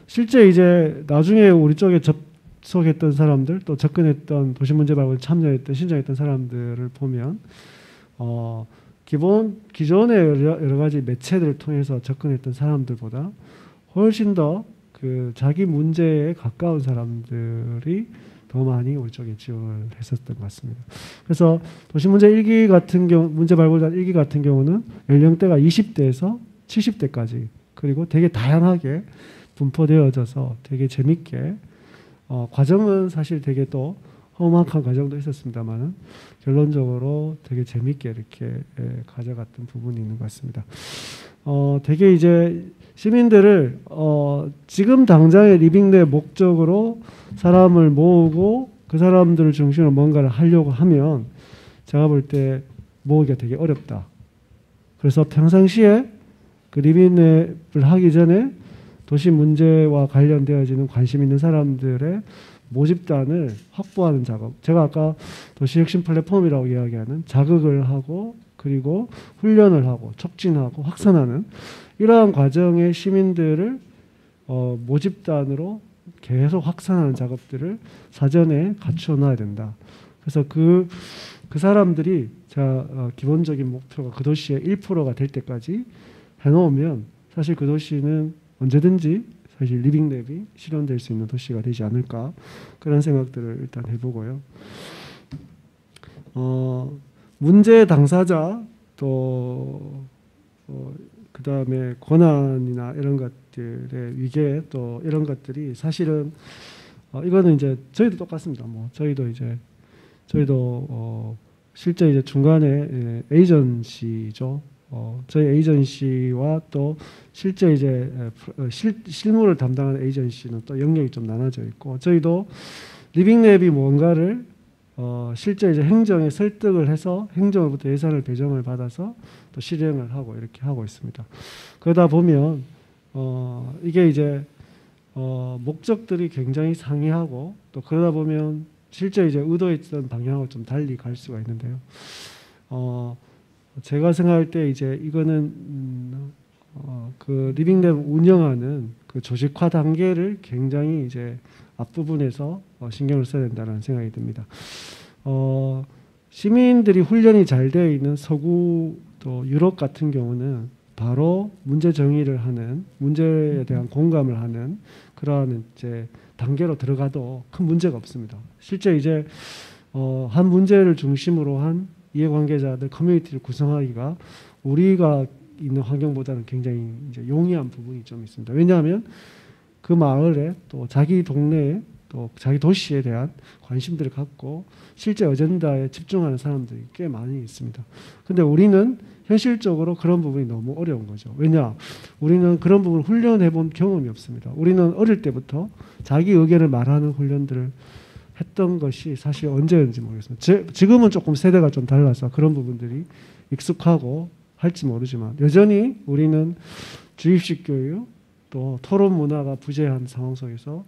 실제 이제 나중에 우리 쪽에 접속했던 사람들 또 접근했던 도시문제발굴 참여했던 신청했던 사람들을 보면 어, 기본 기존의 여러, 여러 가지 매체들을 통해서 접근했던 사람들보다 훨씬 더 그 자기 문제에 가까운 사람들이 더 많이 우리 쪽에 지원을 했었던 것 같습니다. 그래서 도시문제 일 기 같은 경우, 문제발굴단 일 기 같은 경우는 연령대가 이십 대에서 칠십 대까지 그리고 되게 다양하게 분포되어져서 되게 재밌게 어, 과정은 사실 되게 또 험악한 과정도 있었습니다만은 결론적으로 되게 재밌게 이렇게 예, 가져갔던 부분이 있는 것 같습니다. 어, 되게 이제 시민들을 어, 지금 당장의 리빙랩 목적으로 사람을 모으고 그 사람들을 중심으로 뭔가를 하려고 하면 제가 볼 때 모으기가 되게 어렵다. 그래서 평상시에 그 리빙랩을 하기 전에 도시 문제와 관련되어지는 관심 있는 사람들의 모집단을 확보하는 작업. 제가 아까 도시혁신 플랫폼이라고 이야기하는 자극을 하고 그리고 훈련을 하고 촉진하고 확산하는 이러한 과정의 시민들을 어, 모집단으로 계속 확산하는 작업들을 사전에 갖추어 놔야 된다. 그래서 그, 그 사람들이 자, 어, 기본적인 목표가 그 도시의 일 퍼센트가 될 때까지 해놓으면 사실 그 도시는 언제든지 사실 리빙랩이 실현될 수 있는 도시가 되지 않을까 그런 생각들을 일단 해보고요. 어, 문제 당사자 또 어, 그 다음에 권한이나 이런 것들의 위계 또 이런 것들이 사실은 어, 이거는 이제 저희도 똑같습니다. 뭐 저희도 이제 저희도 어, 실제 이제 중간에 예, 에이전시죠. 어, 저희 에이전시와 또 실제 이제 실, 실무를 담당하는 에이전시는 또 영역이 좀 나눠져 있고 저희도 리빙랩이 뭔가를 어, 실제 이제 행정에 설득을 해서 행정으로부터 예산을 배정을 받아서 또 실행을 하고 이렇게 하고 있습니다. 그러다 보면 어, 이게 이제 어, 목적들이 굉장히 상이하고 또 그러다 보면 실제 이제 의도했던 방향하고 좀 달리 갈 수가 있는데요. 어, 제가 생각할 때 이제 이거는 음, 어, 그 리빙랩 운영하는 그 조직화 단계를 굉장히 이제 앞부분에서 어, 신경을 써야 된다는 생각이 듭니다. 어, 시민들이 훈련이 잘 되어 있는 서구 또 유럽 같은 경우는 바로 문제 정의를 하는 문제에 대한 공감을 하는 그러한 이제 단계로 들어가도 큰 문제가 없습니다. 실제 이제 어, 한 문제를 중심으로 한 이해관계자들 커뮤니티를 구성하기가 우리가 있는 환경보다는 굉장히 이제 용이한 부분이 좀 있습니다. 왜냐하면 그 마을에 또 자기 동네에 또 자기 도시에 대한 관심들을 갖고 실제 어젠다에 집중하는 사람들이 꽤 많이 있습니다. 근데 우리는 현실적으로 그런 부분이 너무 어려운 거죠. 왜냐? 우리는 그런 부분을 훈련해 본 경험이 없습니다. 우리는 어릴 때부터 자기 의견을 말하는 훈련들을 했던 것이 사실 언제였는지 모르겠습니다. 제, 지금은 조금 세대가 좀 달라서 그런 부분들이 익숙하고 할지 모르지만 여전히 우리는 주입식 교육 또 토론 문화가 부재한 상황 속에서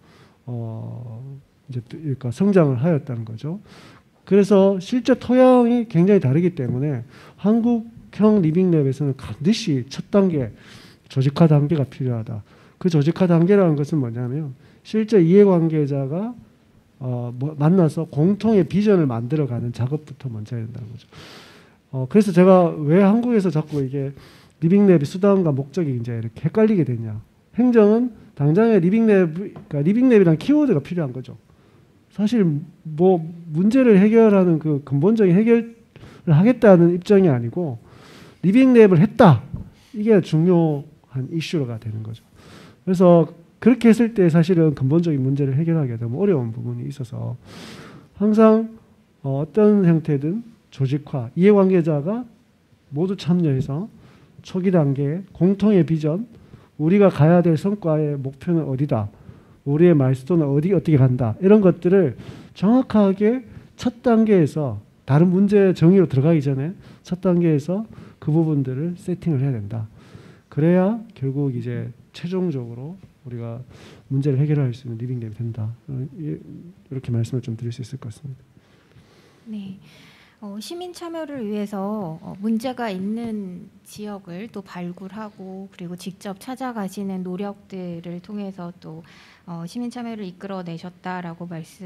어, 이제 그러니까 성장을 하였다는 거죠. 그래서 실제 토양이 굉장히 다르기 때문에 한국형 리빙랩에서는 반드시 첫 단계 조직화 단계가 필요하다. 그 조직화 단계라는 것은 뭐냐면 실제 이해관계자가 어, 뭐, 만나서 공통의 비전을 만들어가는 작업부터 먼저 해야 된다는 거죠. 어, 그래서 제가 왜 한국에서 자꾸 이게 리빙랩의 수단과 목적이 이제 이렇게 헷갈리게 되냐. 행정은 당장에 리빙랩, 그러니까 리빙랩이란 키워드가 필요한 거죠. 사실 뭐 문제를 해결하는 그 근본적인 해결을 하겠다는 입장이 아니고 리빙랩을 했다. 이게 중요한 이슈가 되는 거죠. 그래서 그렇게 했을 때 사실은 근본적인 문제를 해결하기가 너무 어려운 부분이 있어서 항상 어떤 형태든 조직화, 이해관계자가 모두 참여해서 초기 단계에 공통의 비전, 우리가 가야 될 성과의 목표는 어디다, 우리의 마일스톤은 어디 어떻게 간다 이런 것들을 정확하게 첫 단계에서 다른 문제 정의로 들어가기 전에 첫 단계에서 그 부분들을 세팅을 해야 된다. 그래야 결국 이제 최종적으로 우리가 문제를 해결할 수 있는 리빙랩이 된다. 이렇게 말씀을 좀 드릴 수 있을 것 같습니다. 네. 어, 시민 참여를 위해서 어, 문제가 있는 지역을 또 발굴하고 그리고 직접 찾아가시는 노력들을 통해서 또 어, 시민 참여를 이끌어내셨다라고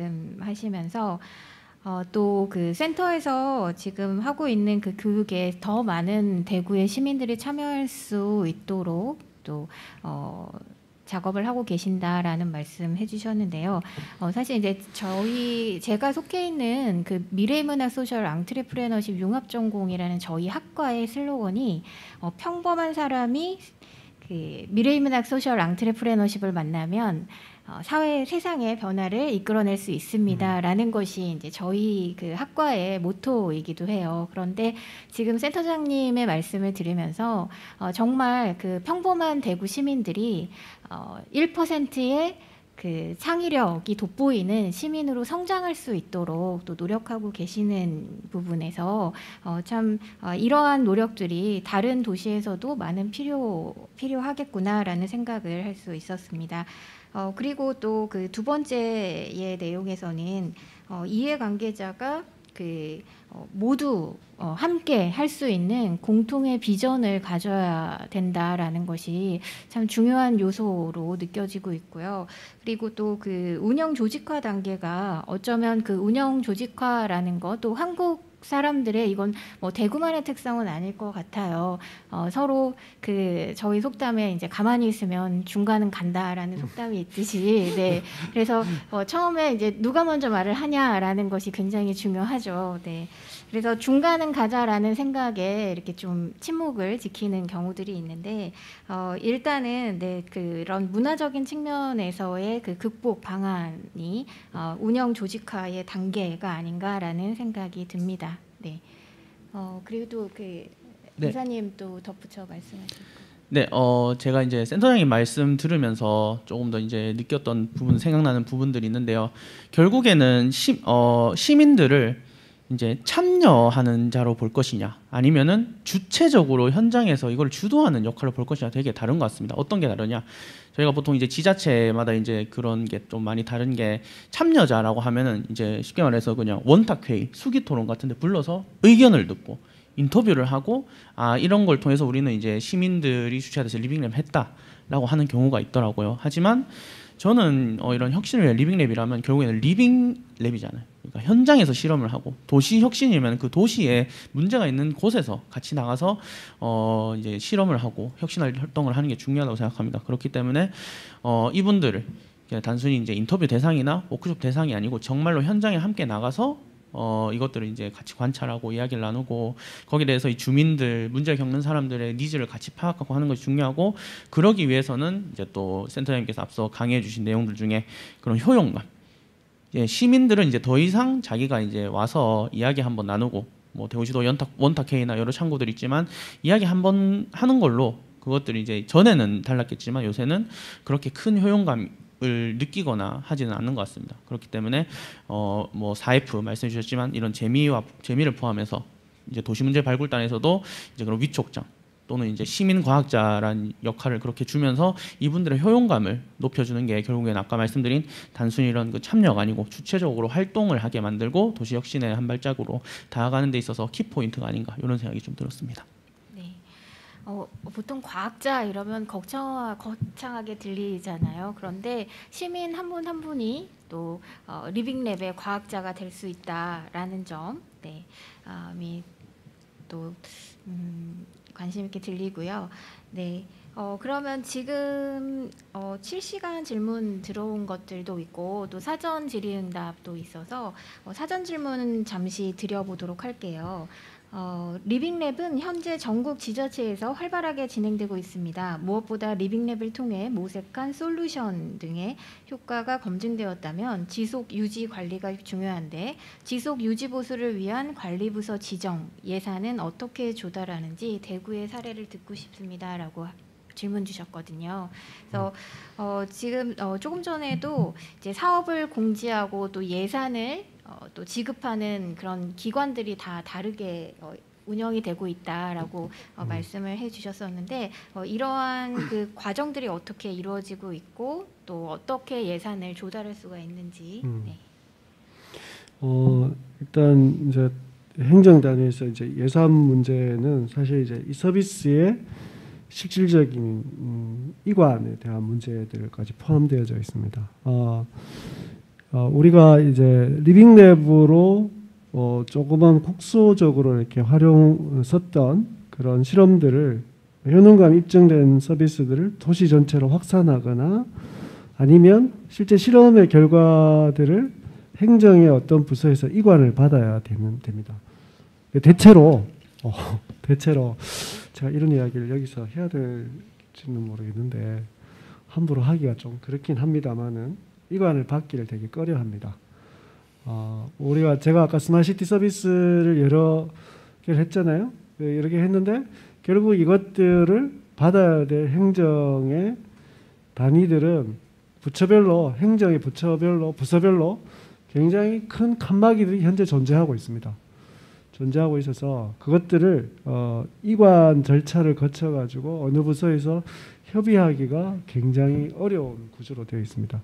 말씀하시면서 어, 또 그 센터에서 지금 하고 있는 그 교육에 더 많은 대구의 시민들이 참여할 수 있도록 또 어, 작업을 하고 계신다라는 말씀 해주셨는데요. 어, 사실 이제 저희 제가 속해 있는 그 미래문화 소셜 앙트레프레너십 융합전공이라는 저희 학과의 슬로건이 어, 평범한 사람이 그 미래문학 소셜 앙트레프레너십을 만나면 어, 사회 세상의 변화를 이끌어낼 수 있습니다라는 것이 이제 저희 그 학과의 모토이기도 해요. 그런데 지금 센터장님의 말씀을 들으면서 어, 정말 그 평범한 대구 시민들이 어, 일 퍼센트의 그 창의력이 돋보이는 시민으로 성장할 수 있도록 또 노력하고 계시는 부분에서 어, 참 어, 이러한 노력들이 다른 도시에서도 많은 필요 필요하겠구나라는 생각을 할 수 있었습니다. 어, 그리고 또 그 두 번째의 내용에서는 어, 이해관계자가 그 어, 모두 어, 함께 할 수 있는 공통의 비전을 가져야 된다라는 것이 참 중요한 요소로 느껴지고 있고요. 그리고 또 그 운영 조직화 단계가 어쩌면 그 운영 조직화라는 것 또 한국 사람들의 이건 뭐 대구만의 특성은 아닐 것 같아요. 어, 서로 그 저희 속담에 이제 가만히 있으면 중간은 간다라는 속담이 있듯이, 네. 그래서 어, 처음에 이제 누가 먼저 말을 하냐라는 것이 굉장히 중요하죠. 네. 그래서 중간은 가자라는 생각에 이렇게 좀 침묵을 지키는 경우들이 있는데 어, 일단은 네, 그런 문화적인 측면에서의 그 극복 방안이 어, 운영 조직화의 단계가 아닌가라는 생각이 듭니다. 네. 어, 그리고 또 그 네. 이사님 또 덧붙여 말씀하실까요? 네, 어 제가 이제 센터장님 말씀 들으면서 조금 더 이제 느꼈던 부분, 생각나는 부분들이 있는데요. 결국에는 시, 어, 시민들을 이제 참여하는 자로 볼 것이냐, 아니면은 주체적으로 현장에서 이걸 주도하는 역할을 볼 것이냐, 되게 다른 것 같습니다. 어떤 게 다르냐? 저희가 보통 이제 지자체마다 이제 그런 게 좀 많이 다른 게, 참여자라고 하면은 이제 쉽게 말해서 그냥 원탁회의, 수기토론 같은데 불러서 의견을 듣고 인터뷰를 하고, 아 이런 걸 통해서 우리는 이제 시민들이 주체돼서 리빙랩 했다라고 하는 경우가 있더라고요. 하지만 저는 어, 이런 혁신을 위한 리빙랩이라면 결국에는 리빙랩이잖아요. 그러니까 현장에서 실험을 하고, 도시 혁신이면 그 도시에 문제가 있는 곳에서 같이 나가서 어, 이제 실험을 하고 혁신 활동을 하는 게 중요하다고 생각합니다. 그렇기 때문에 어, 이분들을 그냥 단순히 이제 인터뷰 대상이나 워크숍 대상이 아니고 정말로 현장에 함께 나가서 어, 이것들을 이제 같이 관찰하고 이야기를 나누고, 거기에 대해서 이 주민들, 문제를 겪는 사람들의 니즈를 같이 파악하고 하는 것이 중요하고, 그러기 위해서는 이제 또 센터장님께서 앞서 강의해 주신 내용들 중에 그런 효용감, 예, 시민들은 이제 더 이상 자기가 이제 와서 이야기 한번 나누고, 뭐 대구시도 연탁, 원탁회의나 여러 창구들이 있지만 이야기 한번 하는 걸로 그것들이 이제 전에는 달랐겠지만 요새는 그렇게 큰 효용감 을 느끼거나 하지는 않는 것 같습니다. 그렇기 때문에 어 뭐 사에프 말씀해 주셨지만 이런 재미와 재미를 포함해서 이제 도시문제 발굴단에서도 이제 그런 위촉장 또는 이제 시민과학자란 역할을 그렇게 주면서 이분들의 효용감을 높여주는 게 결국에는 아까 말씀드린 단순히 이런 그 참여가 아니고 주체적으로 활동을 하게 만들고 도시 혁신의 한 발짝으로 다가가는 데 있어서 키포인트가 아닌가, 이런 생각이 좀 들었습니다. 어, 보통 과학자 이러면 거창하, 거창하게 들리잖아요. 그런데 시민 한 분 한 분이 또 어, 리빙랩의 과학자가 될 수 있다라는 점, 네, 아, 또 음, 관심 있게 들리고요. 네, 어, 그러면 지금 어, 실시간 질문 들어온 것들도 있고 또 사전 질의응답도 있어서 어, 사전 질문 잠시 드려보도록 할게요. 어, 리빙랩은 현재 전국 지자체에서 활발하게 진행되고 있습니다. 무엇보다 리빙랩을 통해 모색한 솔루션 등의 효과가 검증되었다면 지속 유지 관리가 중요한데, 지속 유지 보수를 위한 관리부서 지정, 예산은 어떻게 조달하는지 대구의 사례를 듣고 싶습니다라고 질문 주셨거든요. 그래서 어, 지금 어, 조금 전에도 이제 사업을 공지하고 또 예산을 어, 또 지급하는 그런 기관들이 다 다르게 어, 운영이 되고 있다라고 어, 말씀을 해주셨었는데 어, 이러한 그 과정들이 어떻게 이루어지고 있고 또 어떻게 예산을 조달할 수가 있는지. 음. 네. 어, 일단 이제 행정 단위에서 이제 예산 문제는 사실 이제 이 서비스의 실질적인 음, 이관에 대한 문제들까지 포함되어져 있습니다. 어, 어, 우리가 이제 리빙랩으로 어, 조그만 국소적으로 이렇게 활용 썼던 그런 실험들을 효능감 입증된 서비스들을 도시 전체로 확산하거나 아니면 실제 실험의 결과들을 행정의 어떤 부서에서 이관을 받아야 되는, 됩니다. 대체로 어, 대체로 제가 이런 이야기를 여기서 해야 될지는 모르겠는데 함부로 하기가 좀 그렇긴 합니다만은 이관을 받기를 되게 꺼려합니다. 어, 우리가 제가 아까 스마트시티 서비스를 여러 개를 했잖아요. 여러 개 했는데 결국 이것들을 받아야 될 행정의 단위들은 부처별로 행정의 부처별로 부서별로 굉장히 큰 칸막이들이 현재 존재하고 있습니다. 존재하고 있어서 그것들을 어, 이관 절차를 거쳐가지고 어느 부서에서 협의하기가 굉장히 어려운 구조로 되어 있습니다.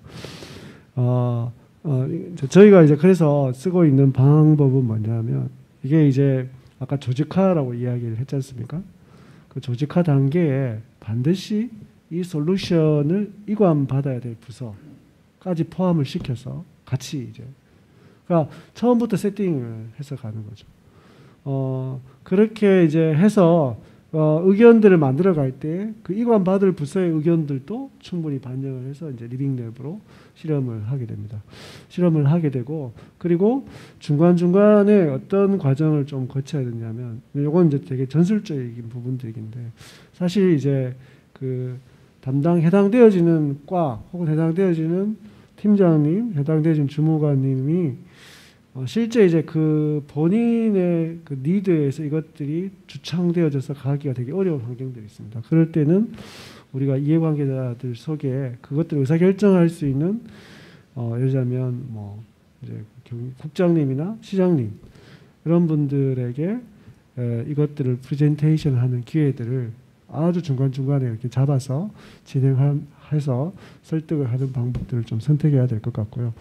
어, 어, 저희가 이제 그래서 쓰고 있는 방법은 뭐냐면 이게 이제 아까 조직화라고 이야기를 했지 않습니까? 그 조직화 단계에 반드시 이 솔루션을 이관받아야 될 부서까지 포함을 시켜서 같이 이제 그러니까 처음부터 세팅을 해서 가는 거죠. 어, 그렇게 이제 해서 어, 의견들을 만들어 갈 때 그 이관 받을 부서의 의견들도 충분히 반영을 해서 이제 리빙랩으로 실험을 하게 됩니다. 실험을 하게 되고 그리고 중간중간에 어떤 과정을 좀 거쳐야 되냐면 요건 이제 되게 전술적인 부분들인데 사실 이제 그 담당 해당되어지는 과 혹은 해당되어지는 팀장님, 해당되어진 주무관님이 어, 실제 이제 그 본인의 그 니드에서 이것들이 주창되어져서 가기가 되게 어려운 환경들이 있습니다. 그럴 때는 우리가 이해관계자들 속에 그것들을 의사결정할 수 있는 어, 예를 들자면 뭐 이제 국장님이나 시장님 이런 분들에게 에, 이것들을 프레젠테이션하는 기회들을 아주 중간중간에 이렇게 잡아서 진행해서 설득을 하는 방법들을 좀 선택해야 될 것 같고요.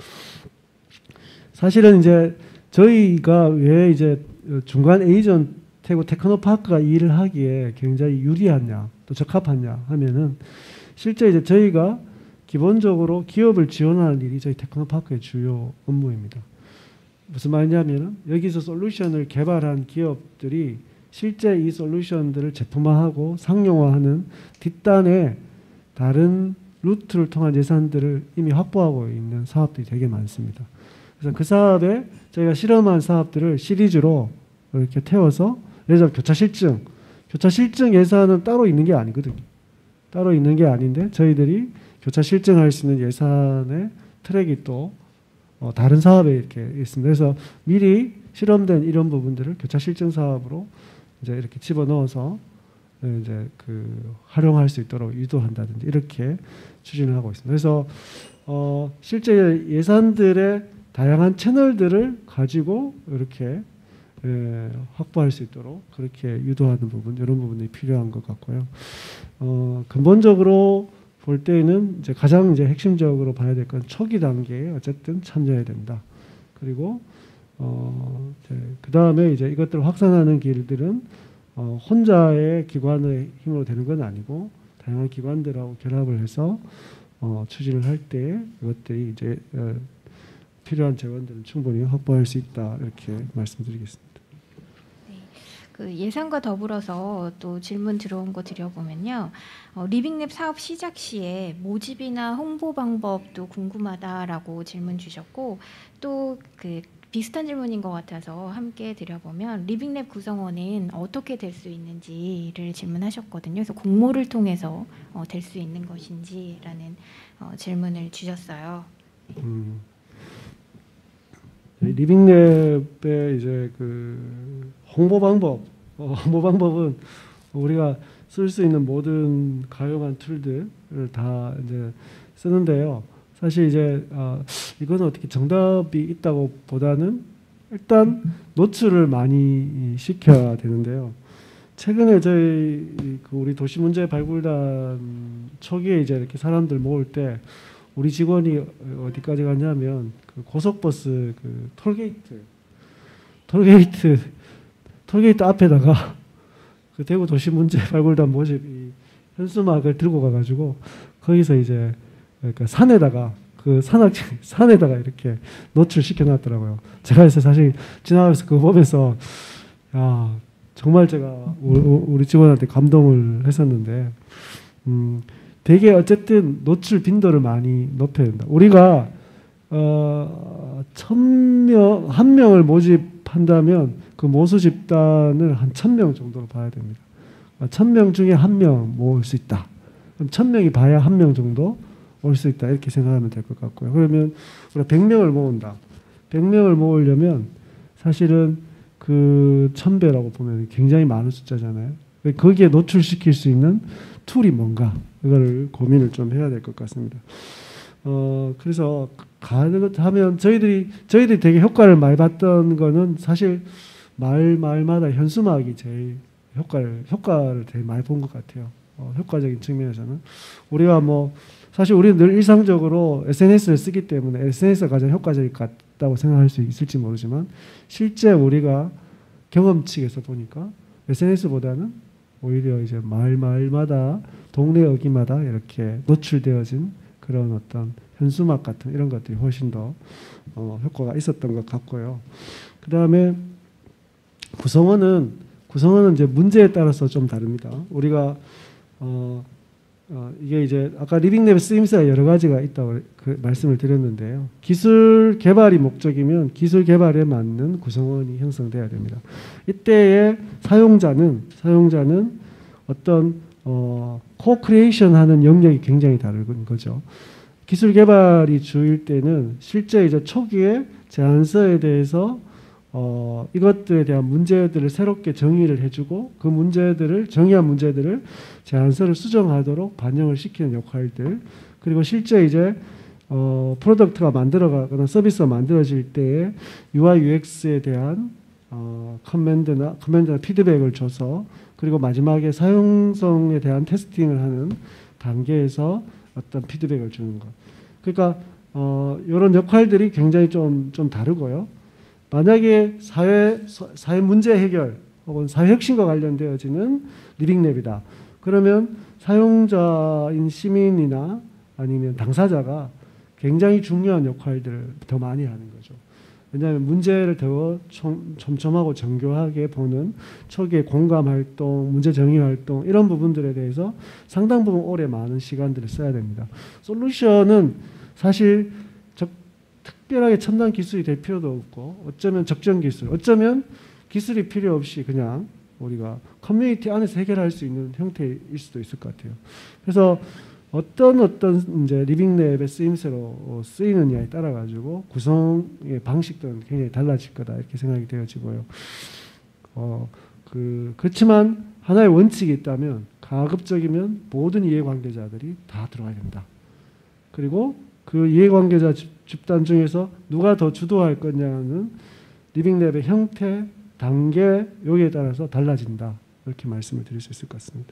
사실은 이제 저희가 왜 이제 중간 에이전트고 테크노파크가 이 일을 하기에 굉장히 유리하냐 또 적합하냐 하면은 실제 이제 저희가 기본적으로 기업을 지원하는 일이 저희 테크노파크의 주요 업무입니다. 무슨 말이냐면은 여기서 솔루션을 개발한 기업들이 실제 이 솔루션들을 제품화하고 상용화하는 뒷단에 다른 루트를 통한 예산들을 이미 확보하고 있는 사업들이 되게 많습니다. 그래서 그 사업에 저희가 실험한 사업들을 시리즈로 이렇게 태워서 예를 들어 교차 실증, 교차 실증 예산은 따로 있는 게 아니거든요. 따로 있는 게 아닌데 저희들이 교차 실증할 수 있는 예산의 트랙이 또 어, 다른 사업에 이렇게 있습니다. 그래서 미리 실험된 이런 부분들을 교차 실증 사업으로 이제 이렇게 집어 넣어서 이제 그 활용할 수 있도록 유도한다든지 이렇게 추진을 하고 있습니다. 그래서 어, 실제 예산들의 다양한 채널들을 가지고 이렇게 에, 확보할 수 있도록 그렇게 유도하는 부분, 이런 부분이 필요한 것 같고요. 어, 근본적으로 볼 때는 이제 가장 이제 핵심적으로 봐야 될 건 초기 단계에 어쨌든 참여해야 된다. 그리고 어, 그 다음에 이제 이것들을 확산하는 길들은 어, 혼자의 기관의 힘으로 되는 건 아니고 다양한 기관들하고 결합을 해서 어, 추진을 할 때 이것들이 이제 어, 필요한 재원들을 충분히 확보할 수 있다 이렇게 말씀드리겠습니다. 네, 그 예산과 더불어서 또 질문 들어온 거 드려보면요, 어, 리빙랩 사업 시작 시에 모집이나 홍보 방법도 궁금하다라고 질문 주셨고 또 그 비슷한 질문인 것 같아서 함께 드려보면 리빙랩 구성원은 어떻게 될 수 있는지를 질문하셨거든요. 그래서 공모를 통해서 어, 될 수 있는 것인지라는 어, 질문을 주셨어요. 음. 리빙랩의 이제 그 홍보 방법, 어, 홍보 방법은 우리가 쓸 수 있는 모든 가용한 툴들을 다 이제 쓰는데요. 사실 이제 어, 이건 어떻게 정답이 있다고 보다는 일단 노출을 많이 시켜야 되는데요. 최근에 저희 그 우리 도시문제 발굴단 초기에 이제 이렇게 사람들 모을 때 우리 직원이 어디까지 갔냐면 그 고속버스 그 톨게이트 톨게이트 톨게이트 앞에다가 그 대구 도시 문제 발굴단 모집 이 현수막을 들고 가가지고 거기서 이제 그러니까 산에다가 그 산악 산에다가 이렇게 노출시켜 놨더라고요. 제가 그래서 사실 지나가면서 그거 보면서 야 정말 제가 우리 직원한테 감동을 했었는데 음, 되게 어쨌든 노출 빈도를 많이 높여야 된다. 우리가 어, 천 명, 한 명을 모집한다면 그 모수 집단을 한 천 명 정도로 봐야 됩니다. 천 명 중에 한 명 모을 수 있다. 그럼 천 명이 봐야 한 명 정도 올 수 있다. 이렇게 생각하면 될 것 같고요. 그러면 우리가 백 명을 모은다. 백 명을 모으려면 사실은 그 천 배라고 보면 굉장히 많은 숫자잖아요. 거기에 노출시킬 수 있는 툴이 뭔가 이걸 고민을 좀 해야 될 것 같습니다. 어 그래서 가능하면 저희들이 저희들이 되게 효과를 많이 봤던 거는 사실 마을 마을마다 현수막이 제일 효과를 효과를 되게 많이 본 것 같아요. 어, 효과적인 측면에서는 우리가 뭐 사실 우리는 늘 일상적으로 에스엔에스를 쓰기 때문에 에스엔에스가 가장 효과적일 것 같다고 생각할 수 있을지 모르지만 실제 우리가 경험칙에서 보니까 에스엔에스보다는 오히려 이제 마을 마을마다 동네 어귀마다 이렇게 노출되어진 그런 어떤 현수막 같은 이런 것들이 훨씬 더 어, 효과가 있었던 것 같고요. 그 다음에 구성원은 구성원은 이제 문제에 따라서 좀 다릅니다. 우리가 어, 어, 이게 이제 아까 리빙랩의 쓰임새가 여러 가지가 있다고 그 말씀을 드렸는데요. 기술 개발이 목적이면 기술 개발에 맞는 구성원이 형성돼야 됩니다. 이때의 사용자는 사용자는 어떤 어, 코크리에이션 하는 영역이 굉장히 다른 거죠. 기술 개발이 주일 때는 실제 이제 초기에 제안서에 대해서 어, 이것들에 대한 문제들을 새롭게 정의를 해주고 그 문제들을 정의한 문제들을 제안서를 수정하도록 반영을 시키는 역할들 그리고 실제 이제 어, 프로덕트가 만들어가거나 서비스가 만들어질 때에 유아이 유엑스에 대한 어, 커맨드나 커맨드나 피드백을 줘서 그리고 마지막에 사용성에 대한 테스팅을 하는 단계에서 어떤 피드백을 주는 것. 그러니까 어, 이런 역할들이 굉장히 좀, 좀 다르고요. 만약에 사회, 사회 문제 해결 혹은 사회 혁신과 관련되어지는 리빙랩이다. 그러면 사용자인 시민이나 아니면 당사자가 굉장히 중요한 역할들을 더 많이 하는 거죠. 왜냐하면 문제를 더 촘촘하고 정교하게 보는 초기의 공감 활동, 문제 정의 활동 이런 부분들에 대해서 상당 부분 오래 많은 시간들을 써야 됩니다. 솔루션은 사실 적, 특별하게 첨단 기술이 될 필요도 없고 어쩌면 적정 기술, 어쩌면 기술이 필요 없이 그냥 우리가 커뮤니티 안에서 해결할 수 있는 형태일 수도 있을 것 같아요. 그래서 어떤 어떤 이제 리빙랩의 쓰임새로 쓰이느냐에 따라 가지고 구성의 방식들은 굉장히 달라질 거다 이렇게 생각이 되어지고요. 어, 그 그렇지만 하나의 원칙이 있다면 가급적이면 모든 이해관계자들이 다 들어가야 된다. 그리고 그 이해관계자 집단 중에서 누가 더 주도할 거냐는 리빙랩의 형태, 단계 여기에 따라서 달라진다 이렇게 말씀을 드릴 수 있을 것 같습니다.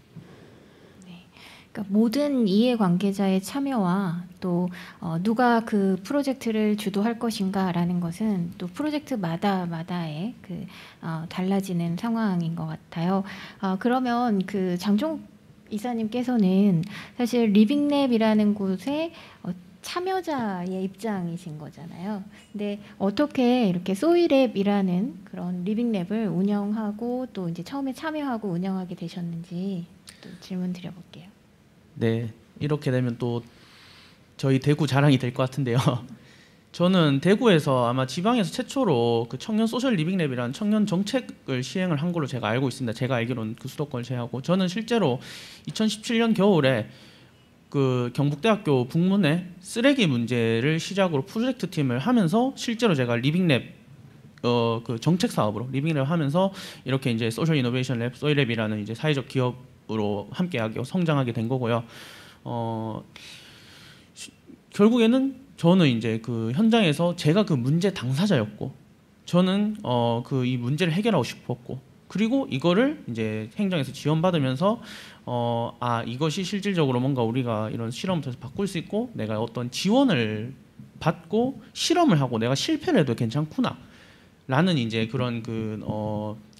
그러니까 모든 이해관계자의 참여와 또 어, 누가 그 프로젝트를 주도할 것인가라는 것은 또 프로젝트마다 마다의 그 어, 달라지는 상황인 것 같아요. 어, 그러면 그 장종 이사님께서는 사실 리빙랩이라는 곳에 어, 참여자의 입장이신 거잖아요. 근데 어떻게 이렇게 소이랩이라는 그런 리빙랩을 운영하고 또 이제 처음에 참여하고 운영하게 되셨는지 또 질문 드려볼게요. 네, 이렇게 되면 또 저희 대구 자랑이 될 것 같은데요. 저는 대구에서 아마 지방에서 최초로 그 청년 소셜 리빙랩이라는 청년 정책을 시행을 한 걸로 제가 알고 있습니다. 제가 알기로는 그 수도권을 제외하고 저는 실제로 이천십칠 년 겨울에 그 경북대학교 북문에 쓰레기 문제를 시작으로 프로젝트 팀을 하면서 실제로 제가 리빙랩 어 그 정책 사업으로 리빙랩 하면서 이렇게 이제 소셜 이노베이션 랩 소이랩이라는 이제 사회적 기업으로 함께하게 성장하게 된 거고요. 어 시, 결국에는 저는 이제 그 현장에서 제가 그 문제 당사자였고 저는 어 그 이 문제를 해결하고 싶었고 그리고 이거를 이제 행정에서 지원받으면서 어, 아 이것이 실질적으로 뭔가 우리가 이런 실험을 통해서 바꿀 수 있고 내가 어떤 지원을 받고 실험을 하고 내가 실패를 해도 괜찮구나 라는 이제 그런 그 어,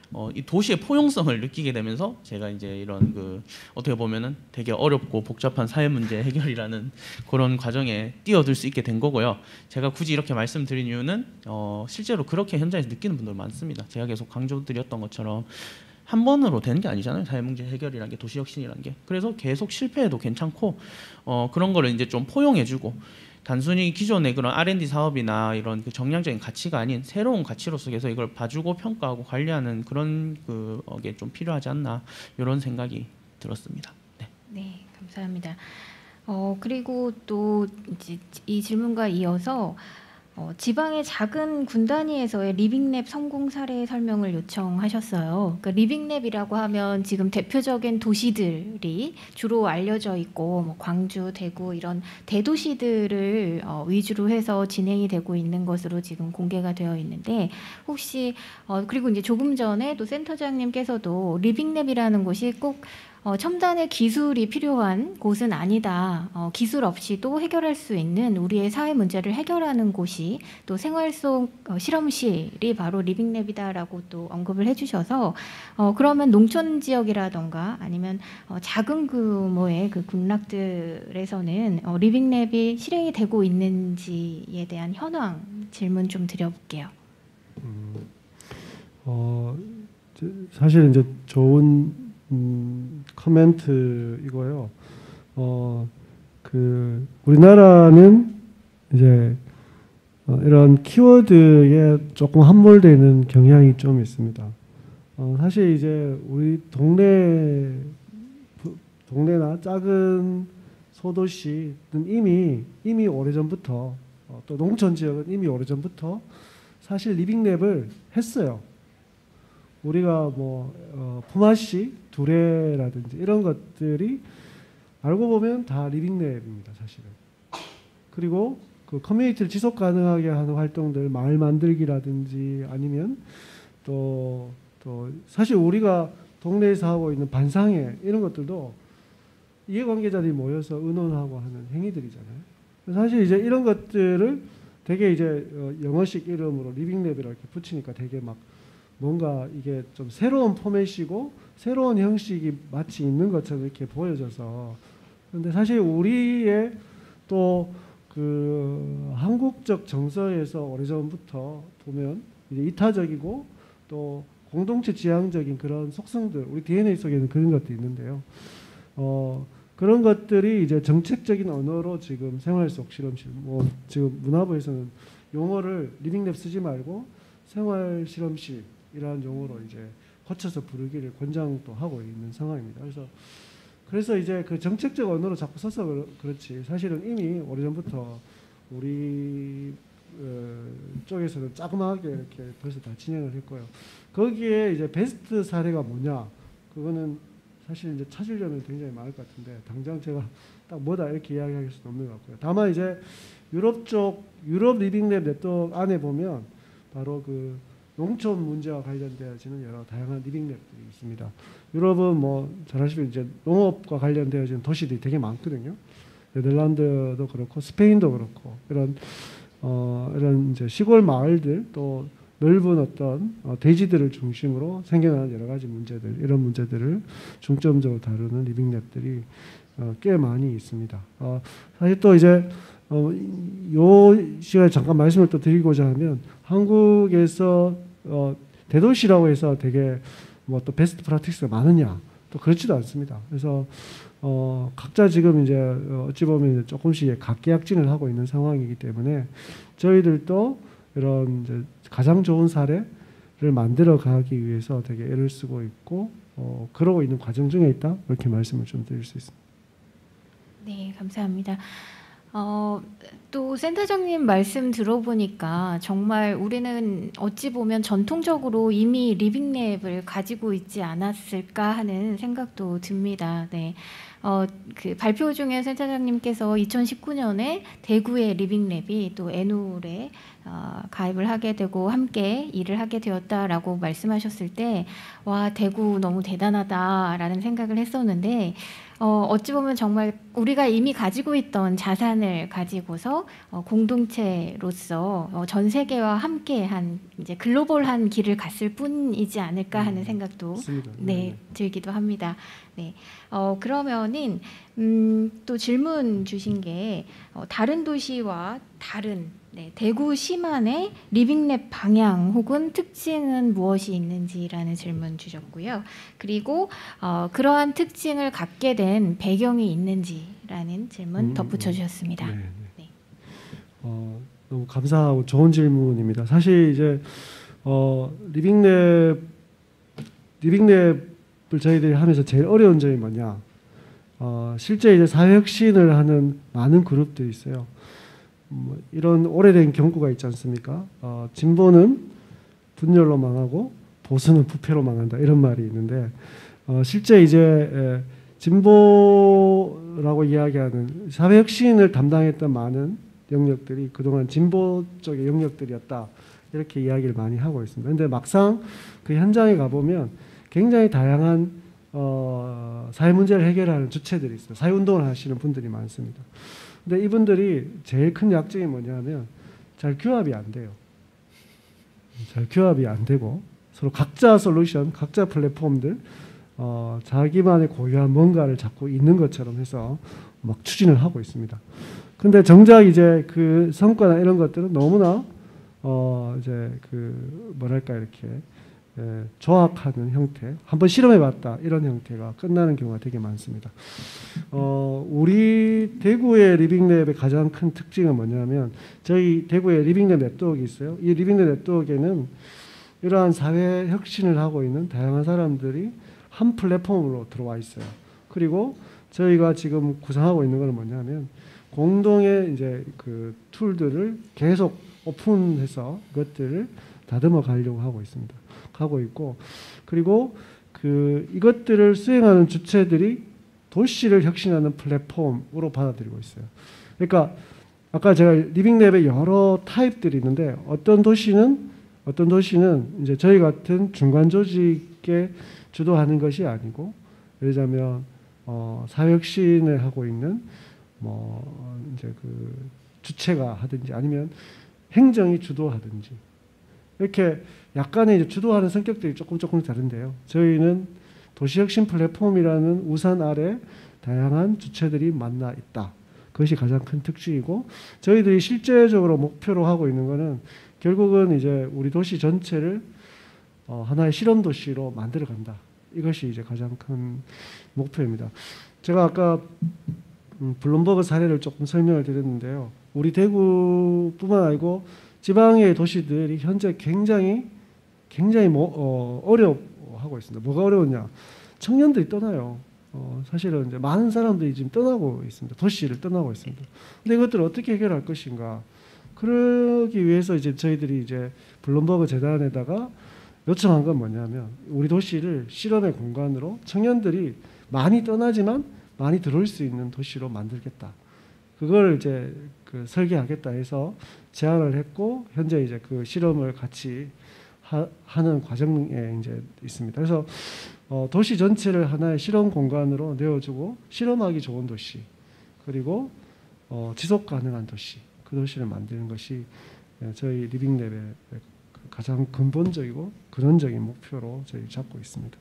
어, 이 도시의 포용성을 느끼게 되면서 제가 이제 이런 그 어떻게 보면은 되게 어렵고 복잡한 사회 문제 해결이라는 그런 과정에 뛰어들 수 있게 된 거고요. 제가 굳이 이렇게 말씀드린 이유는 어, 실제로 그렇게 현장에서 느끼는 분들 많습니다. 제가 계속 강조드렸던 것처럼 한 번으로 되는 게 아니잖아요. 사회 문제 해결이라는 게, 도시 혁신이라는 게. 그래서 계속 실패해도 괜찮고 어, 그런 거를 이제 좀 포용해주고, 단순히 기존의 그런 알 앤 디 사업이나 이런 그 정량적인 가치가 아닌 새로운 가치로서 계속 이걸 봐주고 평가하고 관리하는 그런 그게 좀 필요하지 않나, 이런 생각이 들었습니다. 네, 네, 감사합니다. 어, 그리고 또 이제 이 질문과 이어서 어, 지방의 작은 군 단위에서의 리빙랩 성공 사례 설명을 요청하셨어요. 그러니까 리빙랩이라고 하면 지금 대표적인 도시들이 주로 알려져 있고, 뭐 광주, 대구 이런 대도시들을 어, 위주로 해서 진행이 되고 있는 것으로 지금 공개가 되어 있는데, 혹시 어, 그리고 이제 조금 전에 또 센터장님께서도 리빙랩이라는 곳이 꼭 어, 첨단의 기술이 필요한 곳은 아니다. 어, 기술 없이도 해결할 수 있는 우리의 사회 문제를 해결하는 곳이 또 생활 속 어, 실험실이 바로 리빙랩이다라고 또 언급을 해주셔서 어, 그러면 농촌 지역이라던가 아니면 어, 작은 규모의 그 군락들에서는 어, 리빙랩이 실행이 되고 있는지에 대한 현황 질문 좀 드려볼게요. 음, 어, 사실 이제 좋은 음, 커멘트 이거요. 어, 그 우리나라는 이제 어, 이런 키워드에 조금 함몰되는 경향이 좀 있습니다. 어, 사실 이제 우리 동네 동네나 작은 소도시는 이미 이미 오래전부터 어, 또 농촌 지역은 이미 오래전부터 사실 리빙랩을 했어요. 우리가 뭐 어, 품앗이, 두레라든지 이런 것들이 알고 보면 다 리빙랩입니다, 사실은. 그리고 그 커뮤니티를 지속 가능하게 하는 활동들, 마을 만들기라든지 아니면 또, 또 사실 우리가 동네에서 하고 있는 반상회 이런 것들도 이해관계자들이 모여서 의논하고 하는 행위들이잖아요. 사실 이제 이런 것들을 되게 이제 영어식 이름으로 리빙랩이라고 이렇게 붙이니까 되게 막 뭔가 이게 좀 새로운 포맷이고 새로운 형식이 마치 있는 것처럼 이렇게 보여져서, 그런데 사실 우리의 또 그 한국적 정서에서 오래전부터 보면 이제 이타적이고 또 공동체 지향적인 그런 속성들, 우리 디엔에이 속에는 그런 것도 있는데요. 어, 그런 것들이 이제 정책적인 언어로 지금 생활 속 실험실, 뭐 지금 문화부에서는 용어를 리빙랩 쓰지 말고 생활 실험실 이러한 용어로 이제 거쳐서 부르기를 권장도 하고 있는 상황입니다. 그래서 그래서 이제 그 정책적 언어로 자꾸 써서 그렇지, 사실은 이미 오래전부터 우리 어, 쪽에서는 자그마하게 이렇게 벌써 다 진행을 했고요. 거기에 이제 베스트 사례가 뭐냐, 그거는 사실 이제 찾으려면 굉장히 많을 것 같은데 당장 제가 딱 뭐다 이렇게 이야기할 수는 없는 것 같고요. 다만 이제 유럽 쪽 유럽 리빙랩 네트워크 안에 보면 바로 그 농촌 문제와 관련되어지는 여러 다양한 리빙랩들이 있습니다. 유럽은 뭐 잘 아시면 이제 농업과 관련되어지는 도시들이 되게 많거든요. 네덜란드도 그렇고 스페인도 그렇고 이런 어 이런 이제 시골 마을들, 또 넓은 어떤 어 대지들을 중심으로 생겨나는 여러 가지 문제들, 이런 문제들을 중점적으로 다루는 리빙랩들이 어 꽤 많이 있습니다. 어 사실 또 이제 어 요 시간에 잠깐 말씀을 또 드리고자 하면, 한국에서 어 대도시라고 해서 되게 뭐 또 베스트 프랙티스가 많으냐, 또 그렇지도 않습니다. 그래서 어 각자 지금 이제 어찌 보면 조금씩 각계약진을 하고 있는 상황이기 때문에 저희들도 이런 이제 가장 좋은 사례를 만들어 가기 위해서 되게 애를 쓰고 있고 어 그러고 있는 과정 중에 있다, 이렇게 말씀을 좀 드릴 수 있습니다. 네, 감사합니다. 어, 또 센터장님 말씀 들어보니까 정말 우리는 어찌 보면 전통적으로 이미 리빙랩을 가지고 있지 않았을까 하는 생각도 듭니다. 네. 어, 그 발표 중에 센터장님께서 이천십구 년에 대구의 리빙랩이 또 에누에 어, 가입을 하게 되고 함께 일을 하게 되었다라고 말씀하셨을 때, 와, 대구 너무 대단하다라는 생각을 했었는데, 어, 어찌 보면 정말 우리가 이미 가지고 있던 자산을 가지고서 어, 공동체로서 어, 전 세계와 함께한 이제 글로벌한 길을 갔을 뿐이지 않을까 하는 생각도 네, 들기도 합니다. 네, 어, 그러면은 음, 또 질문 주신 게 어, 다른 도시와 다른 네, 대구 시만의 리빙랩 방향 혹은 특징은 무엇이 있는지라는 질문 주셨고요. 그리고 어, 그러한 특징을 갖게 된 배경이 있는지라는 질문 음, 덧붙여 주셨습니다. 네, 네. 네. 어, 너무 감사하고 좋은 질문입니다. 사실 이제 어, 리빙랩 리빙랩을 저희들이 하면서 제일 어려운 점이 뭐냐? 어, 실제 이제 사회혁신을 하는 많은 그룹들이 있어요. 뭐 이런 오래된 경고가 있지 않습니까? 어, 진보는 분열로 망하고 보수는 부패로 망한다 이런 말이 있는데 어, 실제 이제 에, 진보라고 이야기하는 사회혁신을 담당했던 많은 영역들이 그동안 진보 쪽의 영역들이었다 이렇게 이야기를 많이 하고 있습니다. 그런데 막상 그 현장에 가보면 굉장히 다양한 어, 사회 문제를 해결하는 주체들이 있어요. 사회운동을 하시는 분들이 많습니다. 근데 이분들이 제일 큰 약점이 뭐냐면 잘 규합이 안 돼요. 잘 규합이 안 되고 서로 각자 솔루션, 각자 플랫폼들 어, 자기만의 고유한 뭔가를 자꾸 있는 것처럼 해서 막 추진을 하고 있습니다. 근데 정작 이제 그 성과나 이런 것들은 너무나 어, 이제 그 뭐랄까 이렇게 예, 조합하는 형태, 한번 시험해봤다 이런 형태가 끝나는 경우가 되게 많습니다. 어, 우리 대구의 리빙랩의 가장 큰 특징은 뭐냐면 저희 대구에 리빙랩 네트워크가 있어요. 이 리빙랩 네트워크에는 이러한 사회 혁신을 하고 있는 다양한 사람들이 한 플랫폼으로 들어와 있어요. 그리고 저희가 지금 구상하고 있는 것은 뭐냐면 공동의 이제 그 툴들을 계속 오픈해서 그것들을 다듬어 가려고 하고 있습니다. 하고 있고 그리고 그 이것들을 수행하는 주체들이 도시를 혁신하는 플랫폼으로 받아들이고 있어요. 그러니까 아까 제가 리빙랩의 여러 타입들이 있는데 어떤 도시는 어떤 도시는 이제 저희 같은 중간 조직에 주도하는 것이 아니고 예를 들자면 어, 사회혁신을 하고 있는 뭐 이제 그 주체가 하든지 아니면 행정이 주도하든지 이렇게 약간의 이제 주도하는 성격들이 조금 조금 다른데요. 저희는 도시혁신 플랫폼이라는 우산 아래 다양한 주체들이 만나 있다. 그것이 가장 큰 특징이고 저희들이 실제적으로 목표로 하고 있는 것은 결국은 이제 우리 도시 전체를 어, 하나의 실험 도시로 만들어 간다. 이것이 이제 가장 큰 목표입니다. 제가 아까 음, 블룸버그 사례를 조금 설명을 드렸는데요. 우리 대구뿐만 아니고 지방의 도시들이 현재 굉장히 굉장히 뭐, 어, 어려워하고 있습니다. 뭐가 어려웠냐? 청년들이 떠나요. 어, 사실은 이제 많은 사람들이 지금 떠나고 있습니다. 도시를 떠나고 있습니다. 근데 이것들을 어떻게 해결할 것인가? 그러기 위해서 이제 저희들이 이제 블룸버그 재단에다가 요청한 건 뭐냐면 우리 도시를 실험의 공간으로 청년들이 많이 떠나지만 많이 들어올 수 있는 도시로 만들겠다. 그걸 이제 그 설계하겠다 해서 제안을 했고 현재 이제 그 실험을 같이 하, 하는 과정에 이제 있습니다. 그래서 어, 도시 전체를 하나의 실험 공간으로 내어주고 실험하기 좋은 도시 그리고 어, 지속 가능한 도시 그 도시를 만드는 것이 저희 리빙랩의 가장 근본적이고 근원적인 목표로 저희 잡고 있습니다.